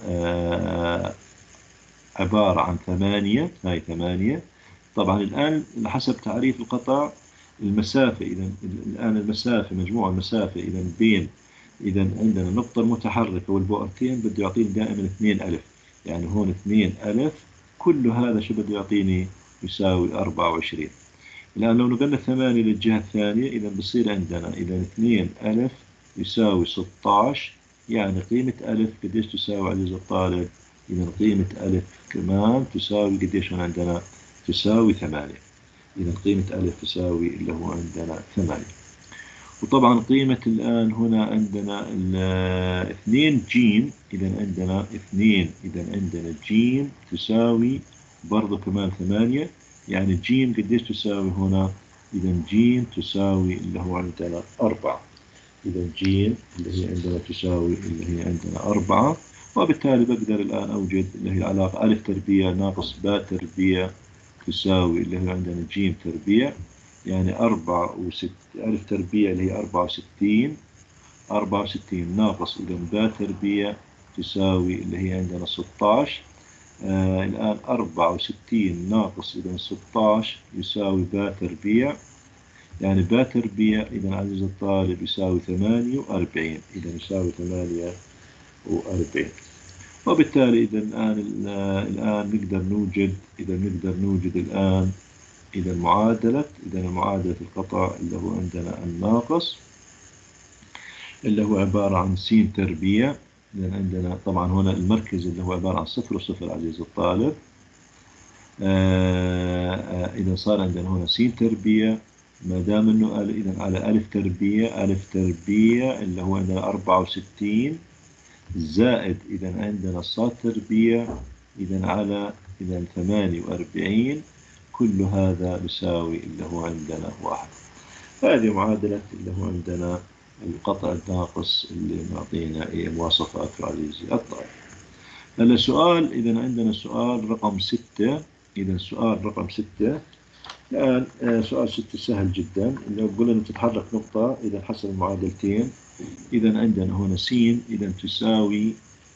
عبارة عن ثمانية. هاي ثمانية. طبعا الآن حسب تعريف القطع المسافة. إذا الآن المسافة مجموع المسافة إذا بين إذا عندنا النقطة المتحركة والبؤرتين بده يعطيني دائما اثنين ألف. يعني هون اثنين ألف. كل هذا شو بده يعطيني؟ يساوي أربعة وعشرين. الآن لو نقلنا ثمانية للجهة الثانية إذا بصير عندنا إذا اثنين ألف يساوي ستة عشر. يعني قيمة ألف قديش تساوي عزيزي الطالب؟ إذا قيمة ألف كمان تساوي قديش عندنا؟ تساوي ثمانية. إذا قيمة ألف تساوي اللي هو عندنا ثمانية. وطبعا قيمة الآن هنا عندنا اثنين جيم. إذا عندنا اثنين إذا عندنا جيم تساوي برضو كمان ثمانية. يعني جيم قديش تساوي هنا؟ إذا جيم تساوي اللي هو عندنا أربعة. إذا جيم اللي هي عندنا تساوي اللي هي عندنا أربعة. وبالتالي بقدر الآن أوجد اللي هي العلاقة ألف تربيع ناقص باء تربيع تساوي اللي هي عندنا جيم تربيع. يعني أربعة وست ألف تربيع اللي هي أربعة وستين. أربعة وستين ناقص إذا باء تربيع تساوي اللي هي عندنا ستة عشر. آه الآن أربعة وستين ناقص إذا ستة عشر يساوي باء تربيع. يعني باء تربيع إذا عزيزي الطالب يساوي ثمانية وأربعين. إذا يساوي ثمانية وأربعين. وبالتالي إذا الآن الآن نقدر نوجد إذا نقدر نوجد الآن إذا معادلة إذا معادلة القطع اللي هو عندنا الناقص اللي هو عبارة عن س تربيع. إذا عندنا طبعا هنا المركز اللي هو عبارة عن صفر وصفر عزيزي الطالب. آه آه إذا صار عندنا هنا س تربيع ما دام إنه إذا على ألف تربيع ألف تربيع اللي هو عندنا أربعة وستين زائد إذا عندنا صاد تربيع إذا على إذا ثمانية وأربعين. كل هذا يساوي اللي هو عندنا واحد. هذه معادلة اللي هو عندنا القطع الناقص اللي معطينا إيه مواصفات عزيزي الطالب. هلا سؤال، إذا عندنا سؤال رقم ستة. إذا سؤال رقم ستة الآن آه، سؤال ستة سهل جدا. لو قلنا أن تتحرك نقطة إذا حسب المعادلتين، إذا عندنا هنا س إذا تساوي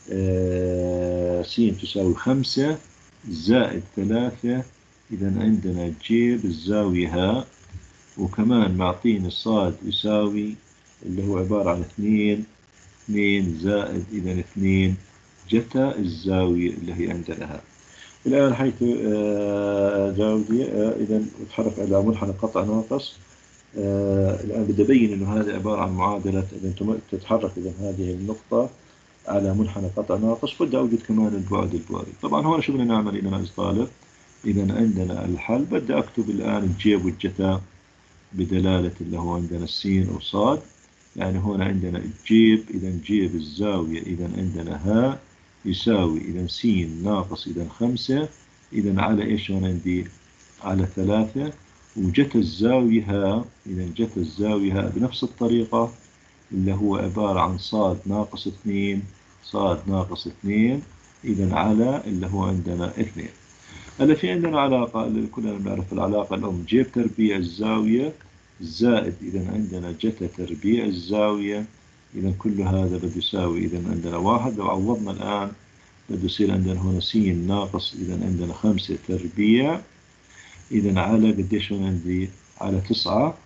آه، س تساوي خمسة زائد ثلاثة. إذا عندنا جيب الزاوية ها، وكمان معطيني صاد يساوي اللي هو عبارة عن اثنين اثنين زائد إذا اثنين جتا الزاوية اللي هي عندنا ها. الآن حيث آه، جاودي آه، إذا نتحرك على منحنى قطع ناقص. آه، الآن بدي أبين إنه هذا عبارة عن معادلة. إذا أنت تتحرك إذا هذه النقطة على منحنى قطع ناقص، بدي أوجد كمان البعد البؤري. طبعا هون شو بدنا نعمل إذا عايز طالب؟ إذا عندنا الحل بدي أكتب الآن الجيب والجتا بدلالة اللي هو عندنا السين وصاد. يعني هون عندنا الجيب، إذا جيب الزاوية إذا عندنا ها يساوي إذا س ناقص إذا خمسة إذا على إيش هون عندي؟ على ثلاثة. وجت الزاوية ها، إذا جت الزاوية ها بنفس الطريقة اللي هو عبارة عن صاد ناقص اثنين صاد ناقص اثنين إذا على اللي هو عندنا اثنين. هلا في عندنا علاقة اللي كلنا بنعرف العلاقة الأم، جيب تربيع الزاوية زائد إذا عندنا جتا تربيع الزاوية. إذا كل هذا بده يساوي إذا عندنا واحد. لو عوضنا الآن بده يصير عندنا هنا س ناقص إذا عندنا خمسة تربيع إذا على قديش هون عندي؟ على تسعة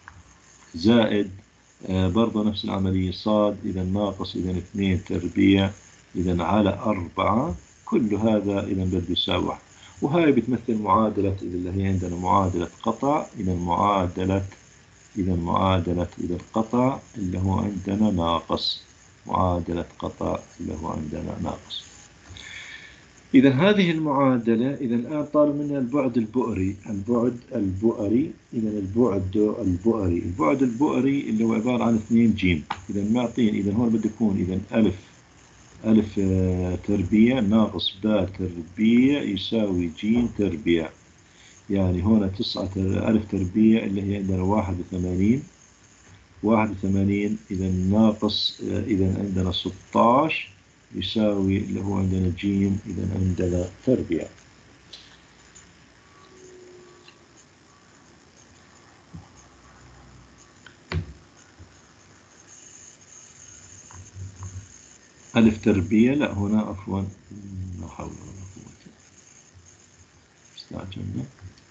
زائد آه برضه نفس العملية صاد إذا ناقص إذا اثنين تربيع إذا على أربعة. كل هذا إذا بده يساوي واحد. وهاي بتمثل معادلة إذا اللي هي عندنا معادلة قطع. إذا معادلة إذا معادلة إذا القطع اللي هو عندنا ناقص. معادلة قطع اللي هو عندنا ناقص. إذا هذه المعادلة إذا الآن طالب منا البعد البؤري. البعد البؤري إذا البعد البؤري البعد البؤري اللي هو عبارة عن اثنين جيم. إذا معطين إذا هون بده يكون إذا ألف ألف تربيع ناقص باء تربيع يساوي جيم تربيع. يعني هنا تسعة ألف تربيع اللي هي عندنا واحد وثمانين واحد وثمانين إذا ناقص إذا عندنا ستة عشر يساوي اللي هو عندنا جيم إذا عندنا تربيع. ألف تربيع لا هنا عفوا لا حول ولا قوة استعجلنا.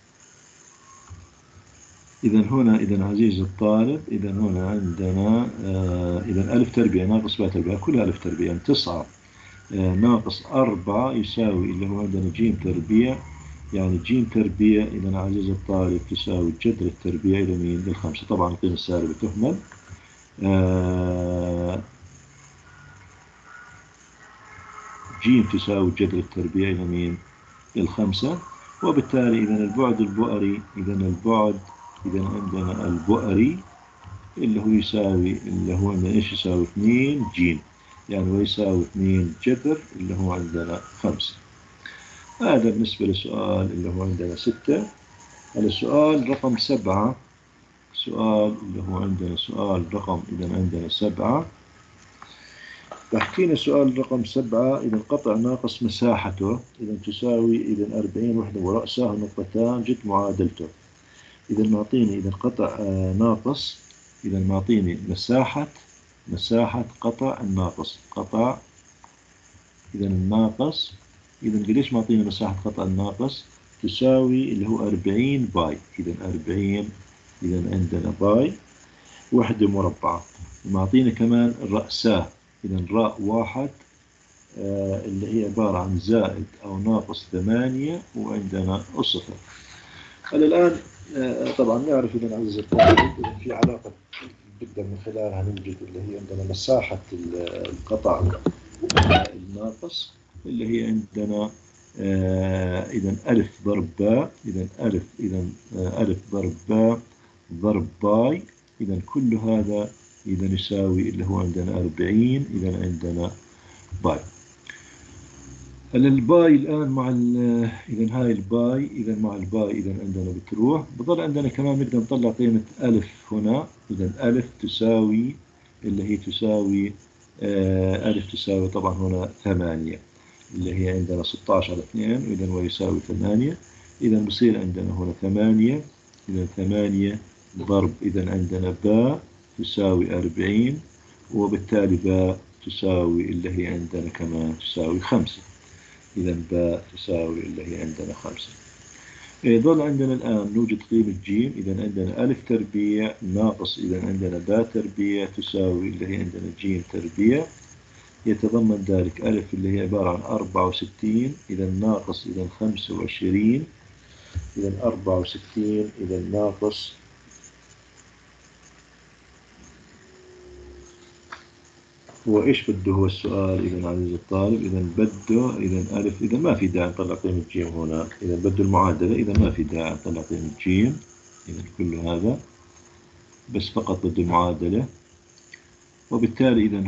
إذا هنا إذا عزيزي الطالب إذا هنا عندنا آه إذا ألف تربيع ناقص باء تربيع كلها ألف تربيع يعني تسعة آه ناقص أربعة يساوي اللي هو عندنا جيم تربيع. يعني جيم تربيع إذا عزيزي الطالب تساوي جذر التربيع إلى مين؟ للخمسة. طبعا القيمة السالبة تهمل. آه جيم تساوي جذر التربيع إلى مين؟ للخمسة. وبالتالي إذا البعد البؤري إذا البعد إذا عندنا البؤري اللي هو يساوي اللي هو عندنا إيش يساوي اثنين جيم. يعني هو يساوي اثنين جذر اللي هو عندنا خمسة. هذا بالنسبة للسؤال اللي هو عندنا ستة. السؤال رقم سبعة. سؤال اللي هو عندنا سؤال رقم إذا عندنا سبعة. بحكينا سؤال رقم سبعة. إذا القطع ناقص مساحته إذا تساوي إذا أربعين وحدة ورأسها نقطتان جت معادلته. إذا معطيني إذا القطع ناقص إذا معطيني مساحة مساحة قطع الناقص. قطع إذا الناقص إذا قديش معطيني مساحة قطع الناقص؟ تساوي اللي هو أربعين باي. إذا أربعين إذا عندنا باي وحدة مربعة. معطينا كمان رأساه إذا راء واحد آه اللي هي عبارة عن زائد أو ناقص ثمانية وعندنا صفر. هلا الآن آه طبعا نعرف إذا عزيزي الطالب إذا في علاقة جدا من خلالها نوجد اللي هي عندنا مساحة القطع الناقص اللي هي عندنا آه إذا ألف ضرب باء. إذا ألف إذا آه ألف ضرب باء ضرب باي. إذا كل هذا إذا يساوي اللي هو عندنا أربعين إذا عندنا باي. هلا الباي الآن مع إذا هاي الباي إذا مع الباي إذا عندنا بتروح. بضل عندنا كمان نقدر نطلع قيمة ألف هنا. إذا ألف تساوي اللي هي تساوي آه ألف تساوي طبعا هنا ثمانية، اللي هي عندنا ستة عشر على اثنين، إذا ويساوي ثمانية. إذا بصير عندنا هنا ثمانية، إذا ثمانية ضرب إذا عندنا باء تساوي أربعين، وبالتالي باء تساوي اللي هي عندنا كمان تساوي خمسة. إذا باء تساوي اللي هي عندنا خمسة. يظل عندنا الآن نوجد قيمة ج. إذا عندنا ألف تربيع ناقص إذا عندنا باء تربيع تساوي اللي هي عندنا ج تربيع، يتضمن ذلك ألف اللي هي عبارة عن أربعة وستين، إذا ناقص إذا خمسة وعشرين، إذا أربعة وستين إذا ناقص هو إيش بده هو السؤال إذا عزيزي الطالب؟ إذا بده إذا ألف، إذا ما في داعي نطلع قيمة ج هنا، إذا بده المعادلة، إذا ما في داعي نطلع قيمة ج، إذا كل هذا بس فقط بده المعادلة. وبالتالي إذا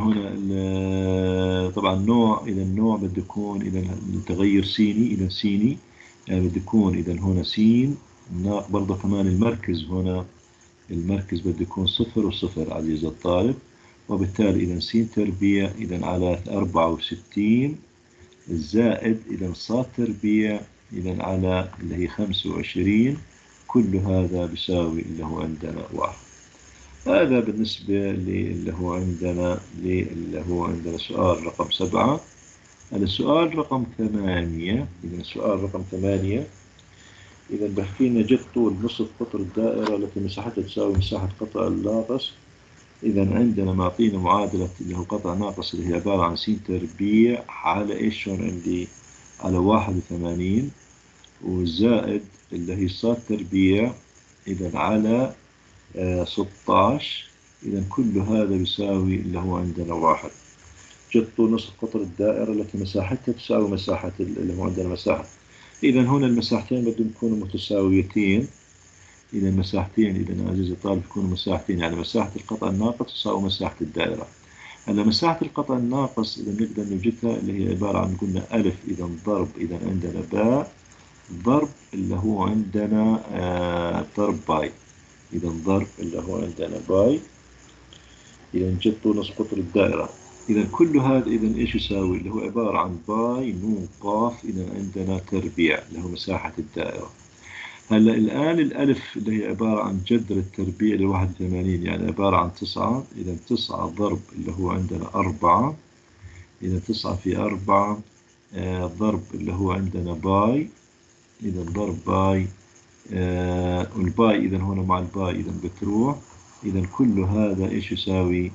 هنا طبعا نوع، إذا النوع بده يكون إذا متغير سيني، إذا سيني يعني بده يكون إذا هنا سين، برضه كمان المركز هنا المركز بده يكون صفر وصفر عزيزي الطالب. وبالتالي إذا س تربيع إذا على أربعة وستين زائد إذا ص تربيع إذا على اللي هي خمسة وعشرين، كل هذا بيساوي اللي هو عندنا واحد. هذا بالنسبة اللي هو عندنا اللي هو عندنا سؤال رقم سبعة. السؤال رقم ثمانية، إذا السؤال رقم ثمانية إذا بحكي لنا جد طول نصف قطر الدائرة التي مساحتها تساوي مساحة قطع الناقص. إذا عندنا معطينا معادلة اللي هو قطع ناقص اللي هي عبارة عن س تربيع على إيش هون عندي على واحد وثمانين، وزائد اللي هي ص تربيع إذا على آه ستة عشر، إذا كل هذا بيساوي اللي هو عندنا واحد. جد طول نصف قطر الدائرة التي مساحتها تساوي مساحة اللي هو عندنا مساحة. إذا هنا المساحتين بدهم يكونوا متساويتين. إذا مساحتين إذا عزيزي الطالب يكونوا مساحتين، يعني مساحة القطع الناقص تساوي مساحة الدائرة. هلا مساحة القطع الناقص إذا نقدر نوجدها اللي هي عبارة عن قلنا ألف إذا ضرب إذا عندنا باء ضرب اللي هو عندنا آه ضرب باي، إذا ضرب اللي هو عندنا باي، إذا جد طول نصف قطر الدائرة. إذا كل هذا إذا إيش يساوي اللي هو عبارة عن باي نون قاف إذا عندنا تربيع اللي هو مساحة الدائرة. هلا الآن الألف اللي هي عبارة عن جذر التربيع لواحد وثمانين، يعني عبارة عن تسعة، إذا تسعة ضرب اللي هو عندنا أربعة، إذا تسعة في أربعة آه ضرب اللي هو عندنا باي، إذا ضرب باي آه والباي إذا هنا مع الباي إذا بتروح، إذا كل هذا إيش يساوي؟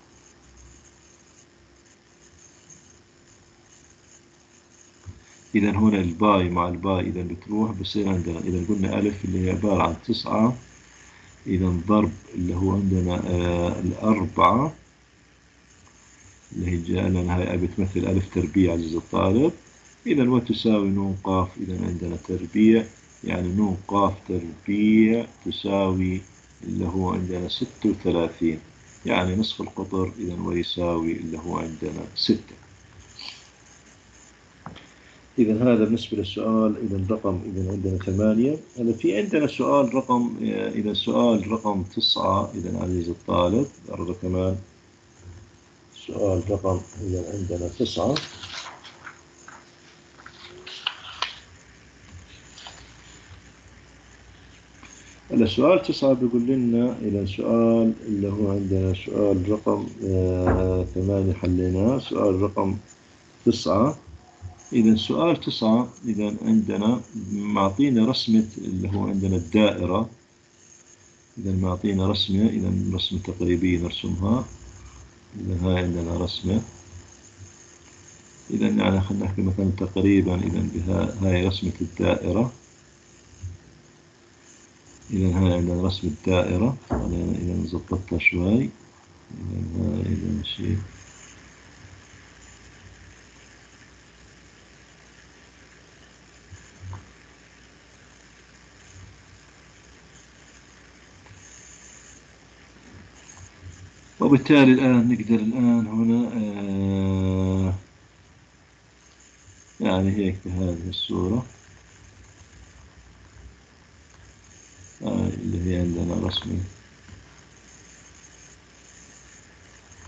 إذا هنا الباي مع الباي إذا بتروح بصير عندنا إذا قلنا ألف اللي هي عبارة عن تسعة، إذا ضرب اللي هو عندنا آه الأربعة اللي هي جاء لنا هاي بتمثل ألف تربيع عزيزي الطالب، إذا وتساوي نون قاف إذا عندنا تربيع، يعني نون قاف تربيع تساوي اللي هو عندنا ستة وثلاثين، يعني نصف القطر إذا ويساوي اللي هو عندنا ستة. إذا هذا بالنسبة للسؤال إذا رقم إذا عندنا ثمانية. هلا في عندنا سؤال رقم إذا سؤال رقم تسعة إذا عزيزي الطالب، برضه كمان سؤال رقم إذا عندنا تسعة. هلا سؤال تسعة بيقول لنا إذا سؤال اللي هو عندنا سؤال رقم آه ثمانية حليناه، سؤال رقم تسعة. إذا سؤال تسعة إذا عندنا معطينا رسمة اللي هو عندنا الدائرة، إذا معطينا رسمة إذا رسمة تقريبية نرسمها، إذا هاي عندنا رسمة، إذا يعني خلينا نحكي مثلا تقريبا إذا بها هاي رسمة الدائرة، إذا هاي عندنا رسم الدائرة، خلينا إذا نظبطها شوي، إذا هاي إذا شيء وبالتالي الآن نقدر الآن هنا آه يعني هيك بهذه الصورة آه اللي هي عندنا رسمة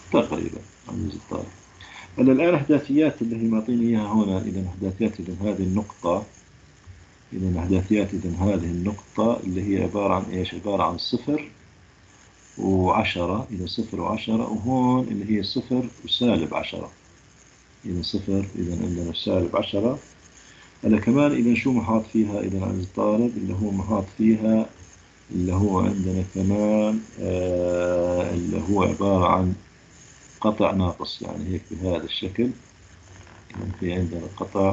تقريبا عزيز الطالب. هلا الآن أحداثيات اللي هي معطيني إياها هنا، إذا أحداثيات إذا هذه النقطة، إذا أحداثيات إذا هذه النقطة اللي هي عبارة عن إيش؟ عبارة عن صفر وعشرة، إذا صفر وعشرة، وهون اللي هي صفر وسالب عشرة، إذا صفر، إذا عندنا سالب عشرة. هلا كمان إذا شو محاط فيها إذا عزيز الطالب؟ اللي هو محاط فيها اللي هو عندنا كمان آه اللي هو عبارة عن قطع ناقص، يعني هيك بهذا الشكل. إذا في عندنا قطع،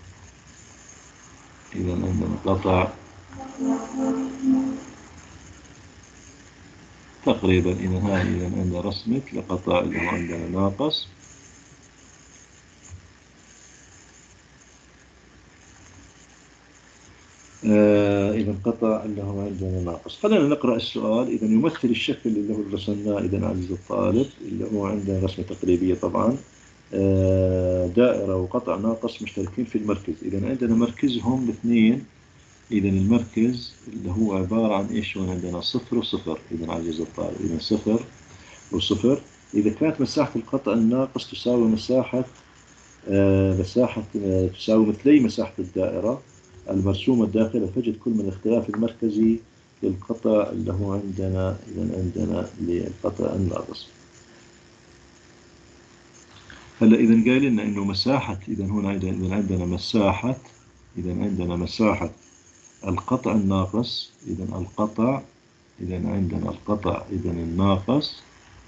إذا عندنا قطع تقريبا، إذا هاي إذا عندنا رسمة لقطع اللي هو عندنا ناقص. آه إذا قطع اللي هو عندنا ناقص. خلينا نقرأ السؤال. إذا يمثل الشكل اللي هو رسمناه إذا عزيز الطالب، اللي هو عندنا رسمة تقريبية طبعا، آه دائرة وقطع ناقص مشتركين في المركز. إذا عندنا مركزهم الاثنين، إذا المركز اللي هو عبارة عن إيش؟ هون عندنا صفر وصفر، إذا عزيز الطالب، إذا صفر وصفر. إذا كانت مساحة القطع الناقص تساوي مساحة آه مساحة آه تساوي مثلي مساحة الدائرة المرسومة الداخلة، فجد كل من الاختلاف المركزي للقطع اللي هو عندنا، إذا عندنا للقطع الناقص. هلا إذا قايل لنا إنه مساحة، إذا هنا إذا عندنا مساحة، إذا عندنا مساحة القطع الناقص، إذا القطع، إذا عندنا القطع إذا الناقص،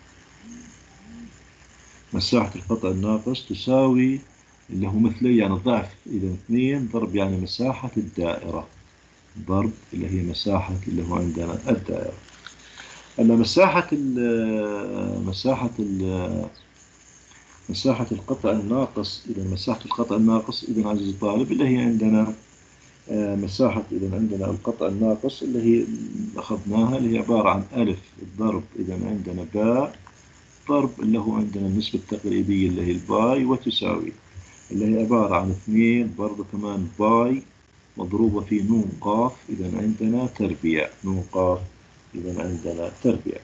مساحة القطع الناقص تساوي اللي هو مثلي يعني ضعف، إذا اثنين ضرب يعني مساحة الدائرة، ضرب اللي هي مساحة اللي هو عندنا الدائرة. هلا مساحة ال مساحة ال مساحة القطع الناقص، إذا مساحة القطع الناقص إذا عزيزي الطالب اللي هي عندنا مساحة، إذا عندنا القطع الناقص اللي هي أخذناها اللي هي عبارة عن ألف ضرب إذا عندنا باء ضرب اللي هو عندنا النسبة التقريبية اللي هي الباي، وتساوي اللي هي عبارة عن اثنين برضه كمان باي مضروبة في نون قاف، إذا عندنا تربيع، نون قاف إذا عندنا تربيع.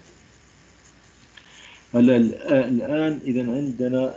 هلا الآن إذا عندنا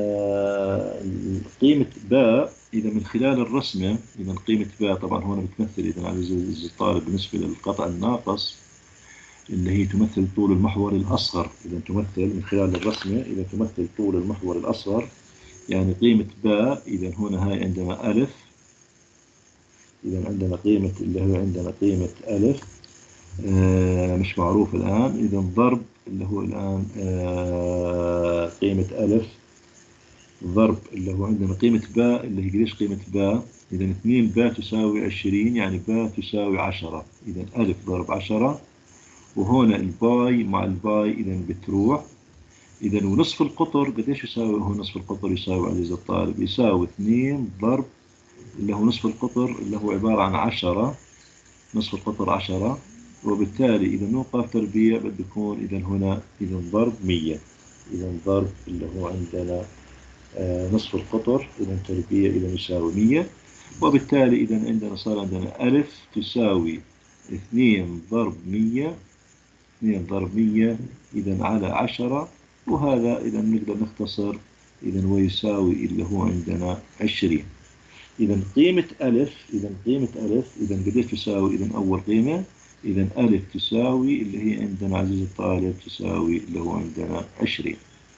قيمة باء، إذا من خلال الرسمة، إذا قيمة باء طبعا هنا بتمثل إذا عزيزي الطالب بالنسبة للقطع الناقص اللي هي تمثل طول المحور الأصغر، إذا تمثل من خلال الرسمة إذا تمثل طول المحور الأصغر، يعني قيمة باء إذا هنا هاي عندنا ألف، إذا عندنا قيمة اللي هو عندنا قيمة ألف آه مش معروف الآن، إذا ضرب اللي هو الآن آه قيمة ألف ضرب اللي هو عندنا قيمة باء اللي هي قديش قيمة باء؟ إذا اثنين باء تساوي عشرين، يعني باء تساوي عشرة، إذا ألف ضرب عشرة، وهنا الباي مع الباي إذا بتروح. إذا ونصف القطر قديش يساوي؟ هو نصف القطر يساوي عزيزي الطالب يساوي اثنين ضرب اللي هو نصف القطر اللي هو عبارة عن عشرة، نصف القطر عشرة، وبالتالي إذا نوقف تربيع بده يكون إذا هنا إذا ضرب مية، إذا ضرب اللي هو عندنا آه نصف القطر إذا تربيع إذا يساوي مية، وبالتالي إذا عندنا صار عندنا ألف تساوي اثنين ضرب مية، اثنين ضرب مية إذا على عشرة، وهذا إذا نقدر نختصر إذا ويساوي اللي هو عندنا عشرين. إذا قيمة ألف، إذا قيمة ألف إذا قديش تساوي؟ إذا أول قيمة إذا ألف تساوي اللي هي عندنا عزيزي الطالب تساوي اللي هو عندنا عشرين.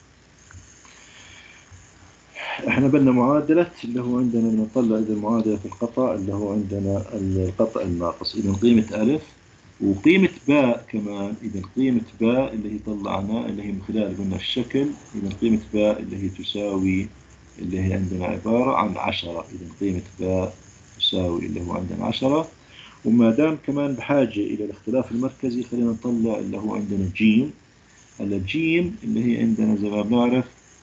احنا بدنا معادلة اللي هو عندنا بنطلع إذا معادلة القطع اللي هو عندنا القطع الناقص، إذا قيمة ألف وقيمة باء كمان، إذا قيمة باء اللي هي طلعناه اللي هي من خلال قلنا الشكل، إذا قيمة باء اللي هي تساوي اللي هي عندنا عبارة عن عشرة، إذا قيمة باء تساوي اللي هو عندنا عشرة. وما دام كمان بحاجة إلى الاختلاف المركزي خلينا نطلع اللي هو عندنا جيم. هلا جيم اللي هي عندنا زي ما بنعرف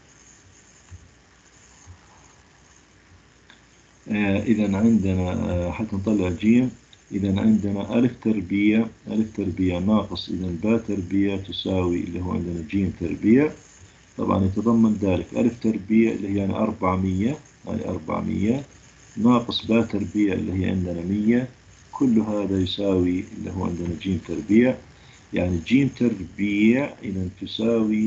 آه إذا عندنا آه حتى نطلع جيم، إذا عندنا ألف تربيع، ألف تربيع ناقص إذا باء تربيع تساوي اللي هو عندنا جيم تربيع، طبعا يتضمن ذلك ألف تربيع اللي هي يعني أربعمية، يعني أربعمية ناقص باء تربيع اللي هي عندنا مية، كل هذا يساوي اللي هو عندنا جيم تربيع، يعني جيم تربيع إذا تساوي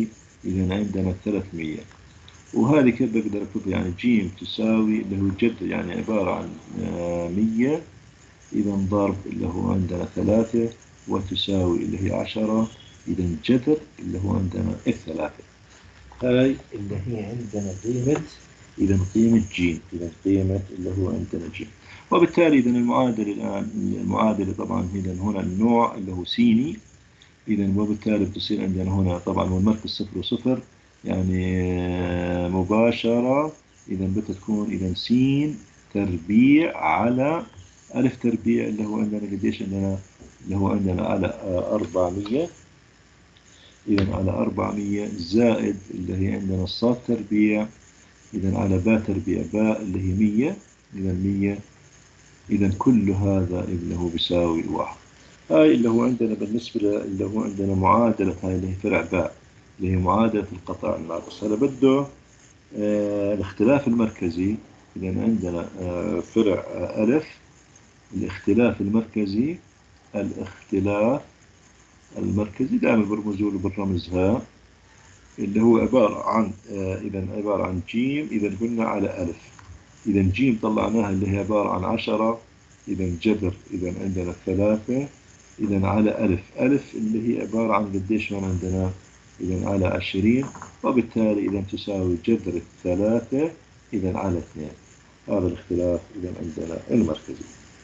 إذا عندنا ثلاثمية. وهذه كيف بقدر أكتب؟ يعني جيم تساوي اللي هو جذر، يعني عبارة عن مية، إذا ضرب اللي هو عندنا ثلاثة، وتساوي اللي هي عشرة، إذا جذر اللي هو عندنا الثلاثة. هاي اللي هي عندنا قيمة، إذا قيمة جيم، إذا قيمة اللي هو عندنا جيم. وبالتالي إذا المعادلة الآن، المعادلة طبعا إذا هنا النوع اللي هو سيني، إذا وبالتالي بتصير عندنا هنا طبعا والمركز صفر وصفر، يعني مباشرة، إذا بتكون إذا س تربيع على ألف تربيع اللي هو عندنا قديش عندنا، اللي هو عندنا على أربعمية، إذا على أربعمية زائد اللي هي عندنا الصاد تربيع، إذا على باء تربيع باء اللي هي مية، إذا مية، إذا كل هذا اللي هو بيساوي واحد. هاي اللي هو عندنا بالنسبة اللي هو عندنا معادلة، هاي اللي هي فرع باء اللي هي معادلة القطع الناقص. هلا بده آه الاختلاف المركزي، إذا عندنا آه فرع آه ألف، الاختلاف المركزي، الاختلاف المركزي دائما برمزوا له بالرمز ها، اللي هو عبارة عن آه إذا عبارة عن جيم، إذا قلنا على ألف، إذا جيم طلعناها اللي هي عبارة عن عشرة، إذا جذر إذا عندنا ثلاثة، إذا على ألف، ألف اللي هي عبارة عن قديش هون عندنا، إذا على عشرين، وبالتالي إذا تساوي جذر الثلاثة إذا على اثنين. هذا الاختلاف إذا عندنا المركزي.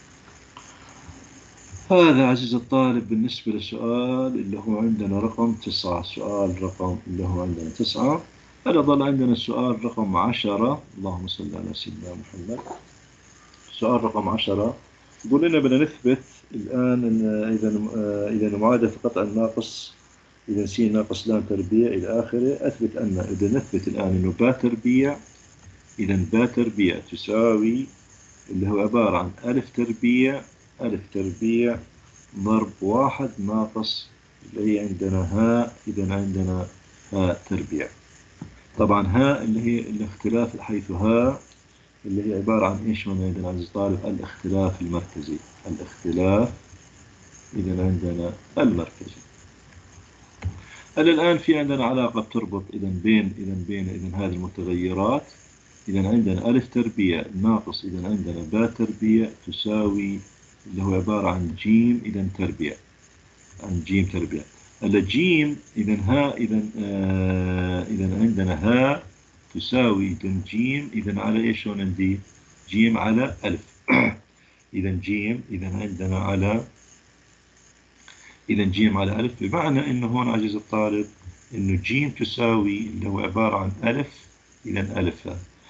هذا عزيز الطالب بالنسبة للسؤال اللي هو عندنا رقم تسعة، سؤال رقم اللي هو عندنا تسعة. هذا ظل عندنا السؤال رقم عشرة، اللهم صل على سيدنا محمد. سؤال رقم عشرة يقول لنا بدنا نثبت الآن إن إذا إذا معادلة قطع الناقص، إذا س ناقص لام تربيع إلى آخره، أثبت أن إذا نثبت الآن إنه باء تربيع، إذا باء تربيع تساوي اللي هو عبارة عن ألف تربيع، ألف تربيع ضرب واحد ناقص اللي هي عندنا هاء، إذا عندنا هاء تربيع. طبعا هاء اللي هي الاختلاف، حيث هاء اللي هي عبارة عن إيش من عندنا عزيز الطالب؟ الاختلاف المركزي، الاختلاف إذا عندنا المركزي. هل الآن في عندنا علاقة بتربط إذا بين إذا بين إذا هذه المتغيرات، إذا عندنا ألف تربيع ناقص إذا عندنا باء تربيع تساوي اللي هو عبارة عن جيم إذا تربيع، عن جيم تربيع. هلا جيم إذا هاء إذا آه إذا عندنا هاء تساوي إذا جيم إذا على إيش هون عندي؟ جيم على ألف. إذا جيم إذا عندنا على إذا جيم على ألف، بمعنى إنه هون عزيز الطالب إنه جيم تساوي اللي هو عبارة عن ألف، إذا ألف.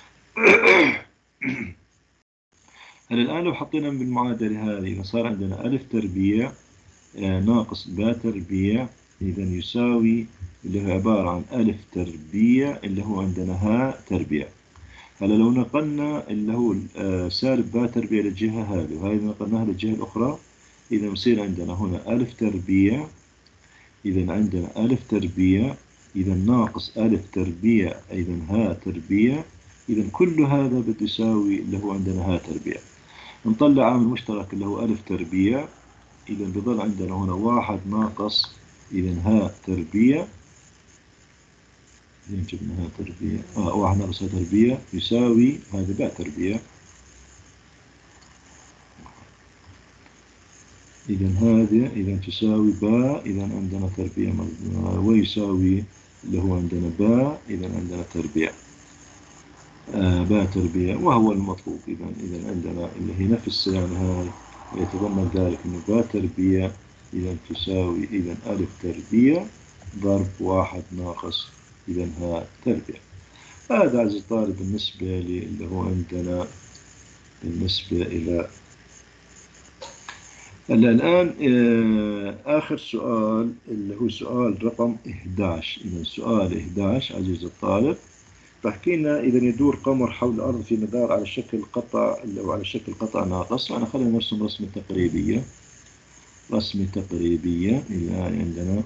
هلا الآن لو حطينا بالمعادلة هذه، إذا صار عندنا ألف تربيع ناقص باء تربيع، إذا يساوي اللي هو عبارة عن ألف تربيع اللي هو عندنا هاء تربيع. هلا لو نقلنا اللي هو سالب باء تربيع للجهة هذه، وهي نقلناها للجهة الأخرى، إذا يصير عندنا هنا ألف تربيع، إذا عندنا ألف تربيع، إذا ناقص ألف تربيع، إذا هاء تربيع، إذا كل هذا بده يساوي اللي هو عندنا هاء تربيع. نطلع عامل مشترك اللي هو ألف تربيع، إذا بظل عندنا هنا واحد ناقص إذا هاء تربيع، إذا جبنا هاء تربيع آه واحد ناقص هاء تربيع يساوي هذا باء تربيع، إذا هذا إذا تساوي باء، إذا عندنا تربيع ويساوي اللي هو عندنا باء، إذا عندنا تربيع آه باء تربيع، وهو المطلوب. إذا إذا عندنا اللي هي نفس يعني هاي يتضمن ذلك إنه باء تربيع إذا تساوي إذا ألف تربيع ضرب واحد ناقص إذا هاء تربيع. هذا عزيزي الطالب بالنسبة اللي هو عندنا بالنسبة إلى هلا الآن آخر سؤال اللي هو سؤال رقم إحدى عشر. إذا سؤال إحدى عشر عزيزي الطالب بحكي لنا إذا يدور قمر حول الأرض في مدار على شكل قطع اللي هو على شكل قطع ناقص. أنا خلينا نرسم رسمة تقريبية، رسمة تقريبية. إذا عندنا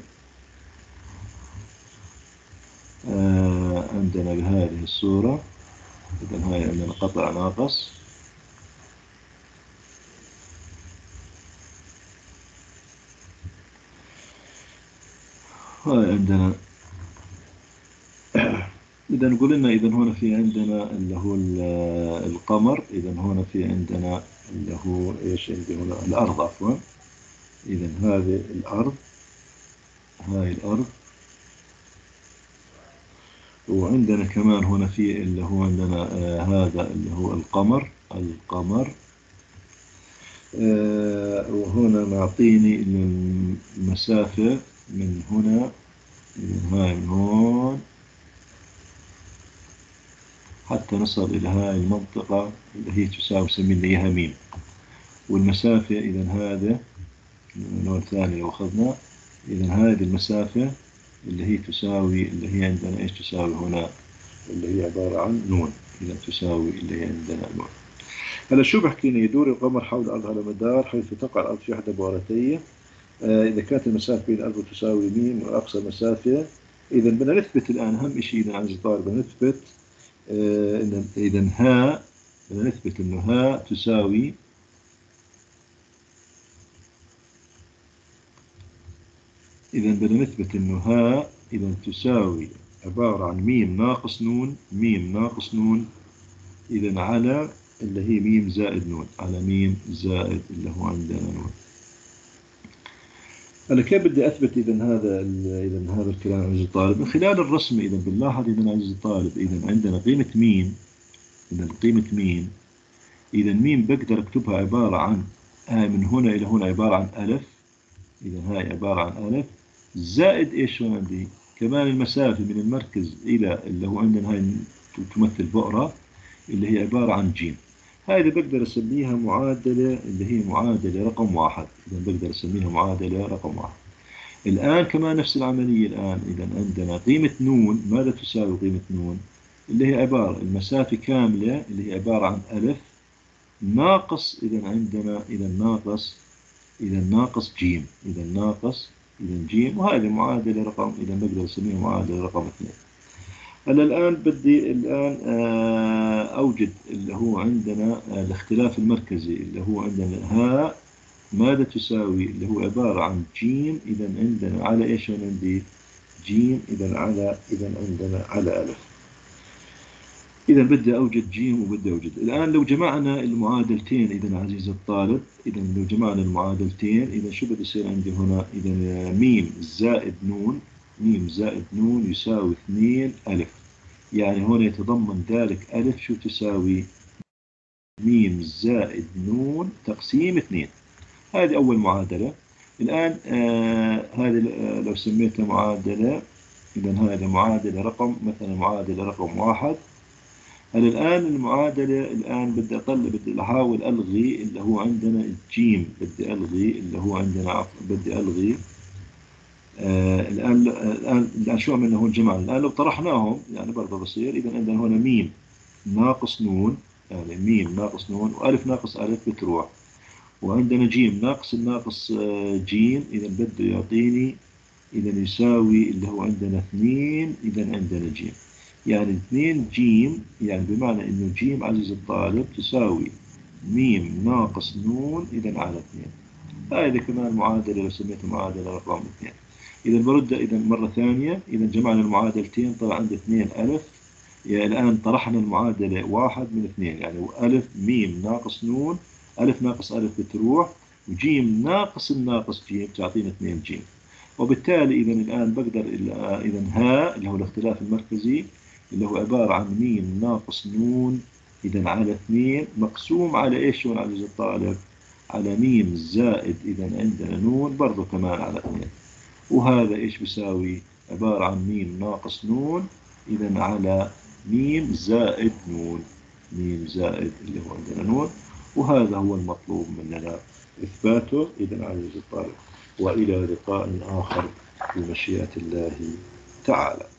آه عندنا بهذه الصورة، إذا هاي عندنا قطع ناقص، هاي عندنا إذا قلنا إذا هنا في عندنا اللي هو القمر، إذا هنا في عندنا اللي هو إيش عندي هنا الأرض عفوا. إذا هذه الأرض، هاي الأرض، وعندنا كمان هنا في اللي هو عندنا آه هذا اللي هو القمر، القمر آه وهنا معطيني المسافة من هنا، هاي من هون حتى نصل إلى هاي المنطقة اللي هي تساوي سمينا إياها ميم. والمسافة إذا هذا اللون الثاني لو أخذنا، إذا هذه المسافة اللي هي تساوي اللي هي عندنا إيش تساوي هنا، اللي هي عبارة عن نون. إذا تساوي اللي هي عندنا نون. هلا شو بحكي لنا؟ يدور القمر حول الأرض على مدار حيث تقع الأرض في إحدى بؤرتيه. آه إذا كانت المسافة بين الأرض تساوي ميم وأقصى مسافة، إذا بدنا نثبت الآن أهم شيء إذا عن الطالب بدنا نثبت آه إذا ها، بدنا نثبت إنه ها تساوي إذا بدنا نثبت إنه ها إذا تساوي عبارة عن ميم ناقص نون، ميم ناقص نون إذا على اللي هي ميم زائد نون، على ميم زائد اللي هو عندنا نون. أنا كيف بدي أثبت إذا هذا إذا هذا الكلام عزيزي الطالب؟ من خلال الرسم. إذا بنلاحظ إذا عزيزي الطالب إذا عندنا قيمة ميم، إذا قيمة ميم، إذا ميم بقدر أكتبها عبارة عن هاي من هنا إلى هنا عبارة عن ألف، إذا هاي عبارة عن ألف زائد إيش هون عندي؟ كمان المسافة من المركز إلى اللي هو عندنا هاي تمثل بؤرة اللي هي عبارة عن جيم. هذه بقدر أسميها معادلة اللي هي معادلة رقم واحد. إذا بقدر أسميها معادلة رقم واحد. الآن كمان نفس العملية. الآن إذا عندنا قيمة نون، ماذا تساوي قيمة نون؟ اللي هي عبارة المسافة كاملة اللي هي عبارة عن ألف ناقص إذا عندنا إذا ناقص إذا ناقص جيم، إذا ناقص إذا جيم. وهذه معادلة رقم إذا نقدر نسميها معادلة رقم اثنين. هلا الآن بدي الآن أوجد اللي هو عندنا الاختلاف المركزي اللي هو عندنا ها ماذا تساوي اللي هو عبارة عن جيم إذا عندنا على إيش عندي جيم إذا على إذا عندنا على ألف. إذا بدي أوجد جيم وبدي أوجد. الآن لو جمعنا المعادلتين إذا عزيزي الطالب، إذا لو جمعنا المعادلتين إذا شو بدي يصير عندي هنا؟ إذا ميم زائد نون، ميم زائد نون يساوي اثنين ألف. يعني هنا يتضمن ذلك ألف شو تساوي؟ ميم زائد نون تقسيم اثنين. هذه أول معادلة. الآن آه هذه آه لو سميتها معادلة، إذا هذه معادلة رقم مثلا معادلة رقم واحد. أنا الآن المعادلة الآن بدي أطلع بدي أحاول ألغي اللي هو عندنا الجيم، بدي ألغي اللي هو عندنا بدي ألغي آه الآن الآن الآن شو عملنا هون جمعنا. الآن لو طرحناهم يعني برضه بصير إذا عندنا هنا ميم ناقص نون، يعني ميم ناقص نون وألف ناقص ألف بتروح، وعندنا جيم ناقص الناقص جيم إذا بده يعطيني إذا يساوي اللي هو عندنا اثنين إذا عندنا جيم. يعني اثنين جيم يعني بمعنى إنه جيم عزيز الطالب تساوي ميم ناقص نون إذا على اثنين. هذه كمان معادلة لو سميتها معادلة رقم اثنين. إذا برد إذا مرة ثانية إذا جمعنا المعادلتين طلع عندي اثنين ألف. يعني الآن طرحنا المعادلة واحد من اثنين يعني ألف ميم ناقص نون، ألف ناقص ألف بتروح، وجيم ناقص الناقص جيم تعطينا اثنين جيم. وبالتالي إذا الآن بقدر إذا ها اللي هو الاختلاف المركزي اللي هو عبارة عن ميم ناقص نون إذا على اثنين مقسوم على إيش هون عزيزي الطالب؟ على ميم زائد إذا عندنا نون برضو كمان على اثنين. وهذا إيش بيساوي؟ عبارة عن ميم ناقص نون إذا على ميم زائد نون، ميم زائد اللي هو عندنا نون. وهذا هو المطلوب مننا إثباته إذا عزيزي الطالب. وإلى لقاء آخر بمشيئة الله تعالى.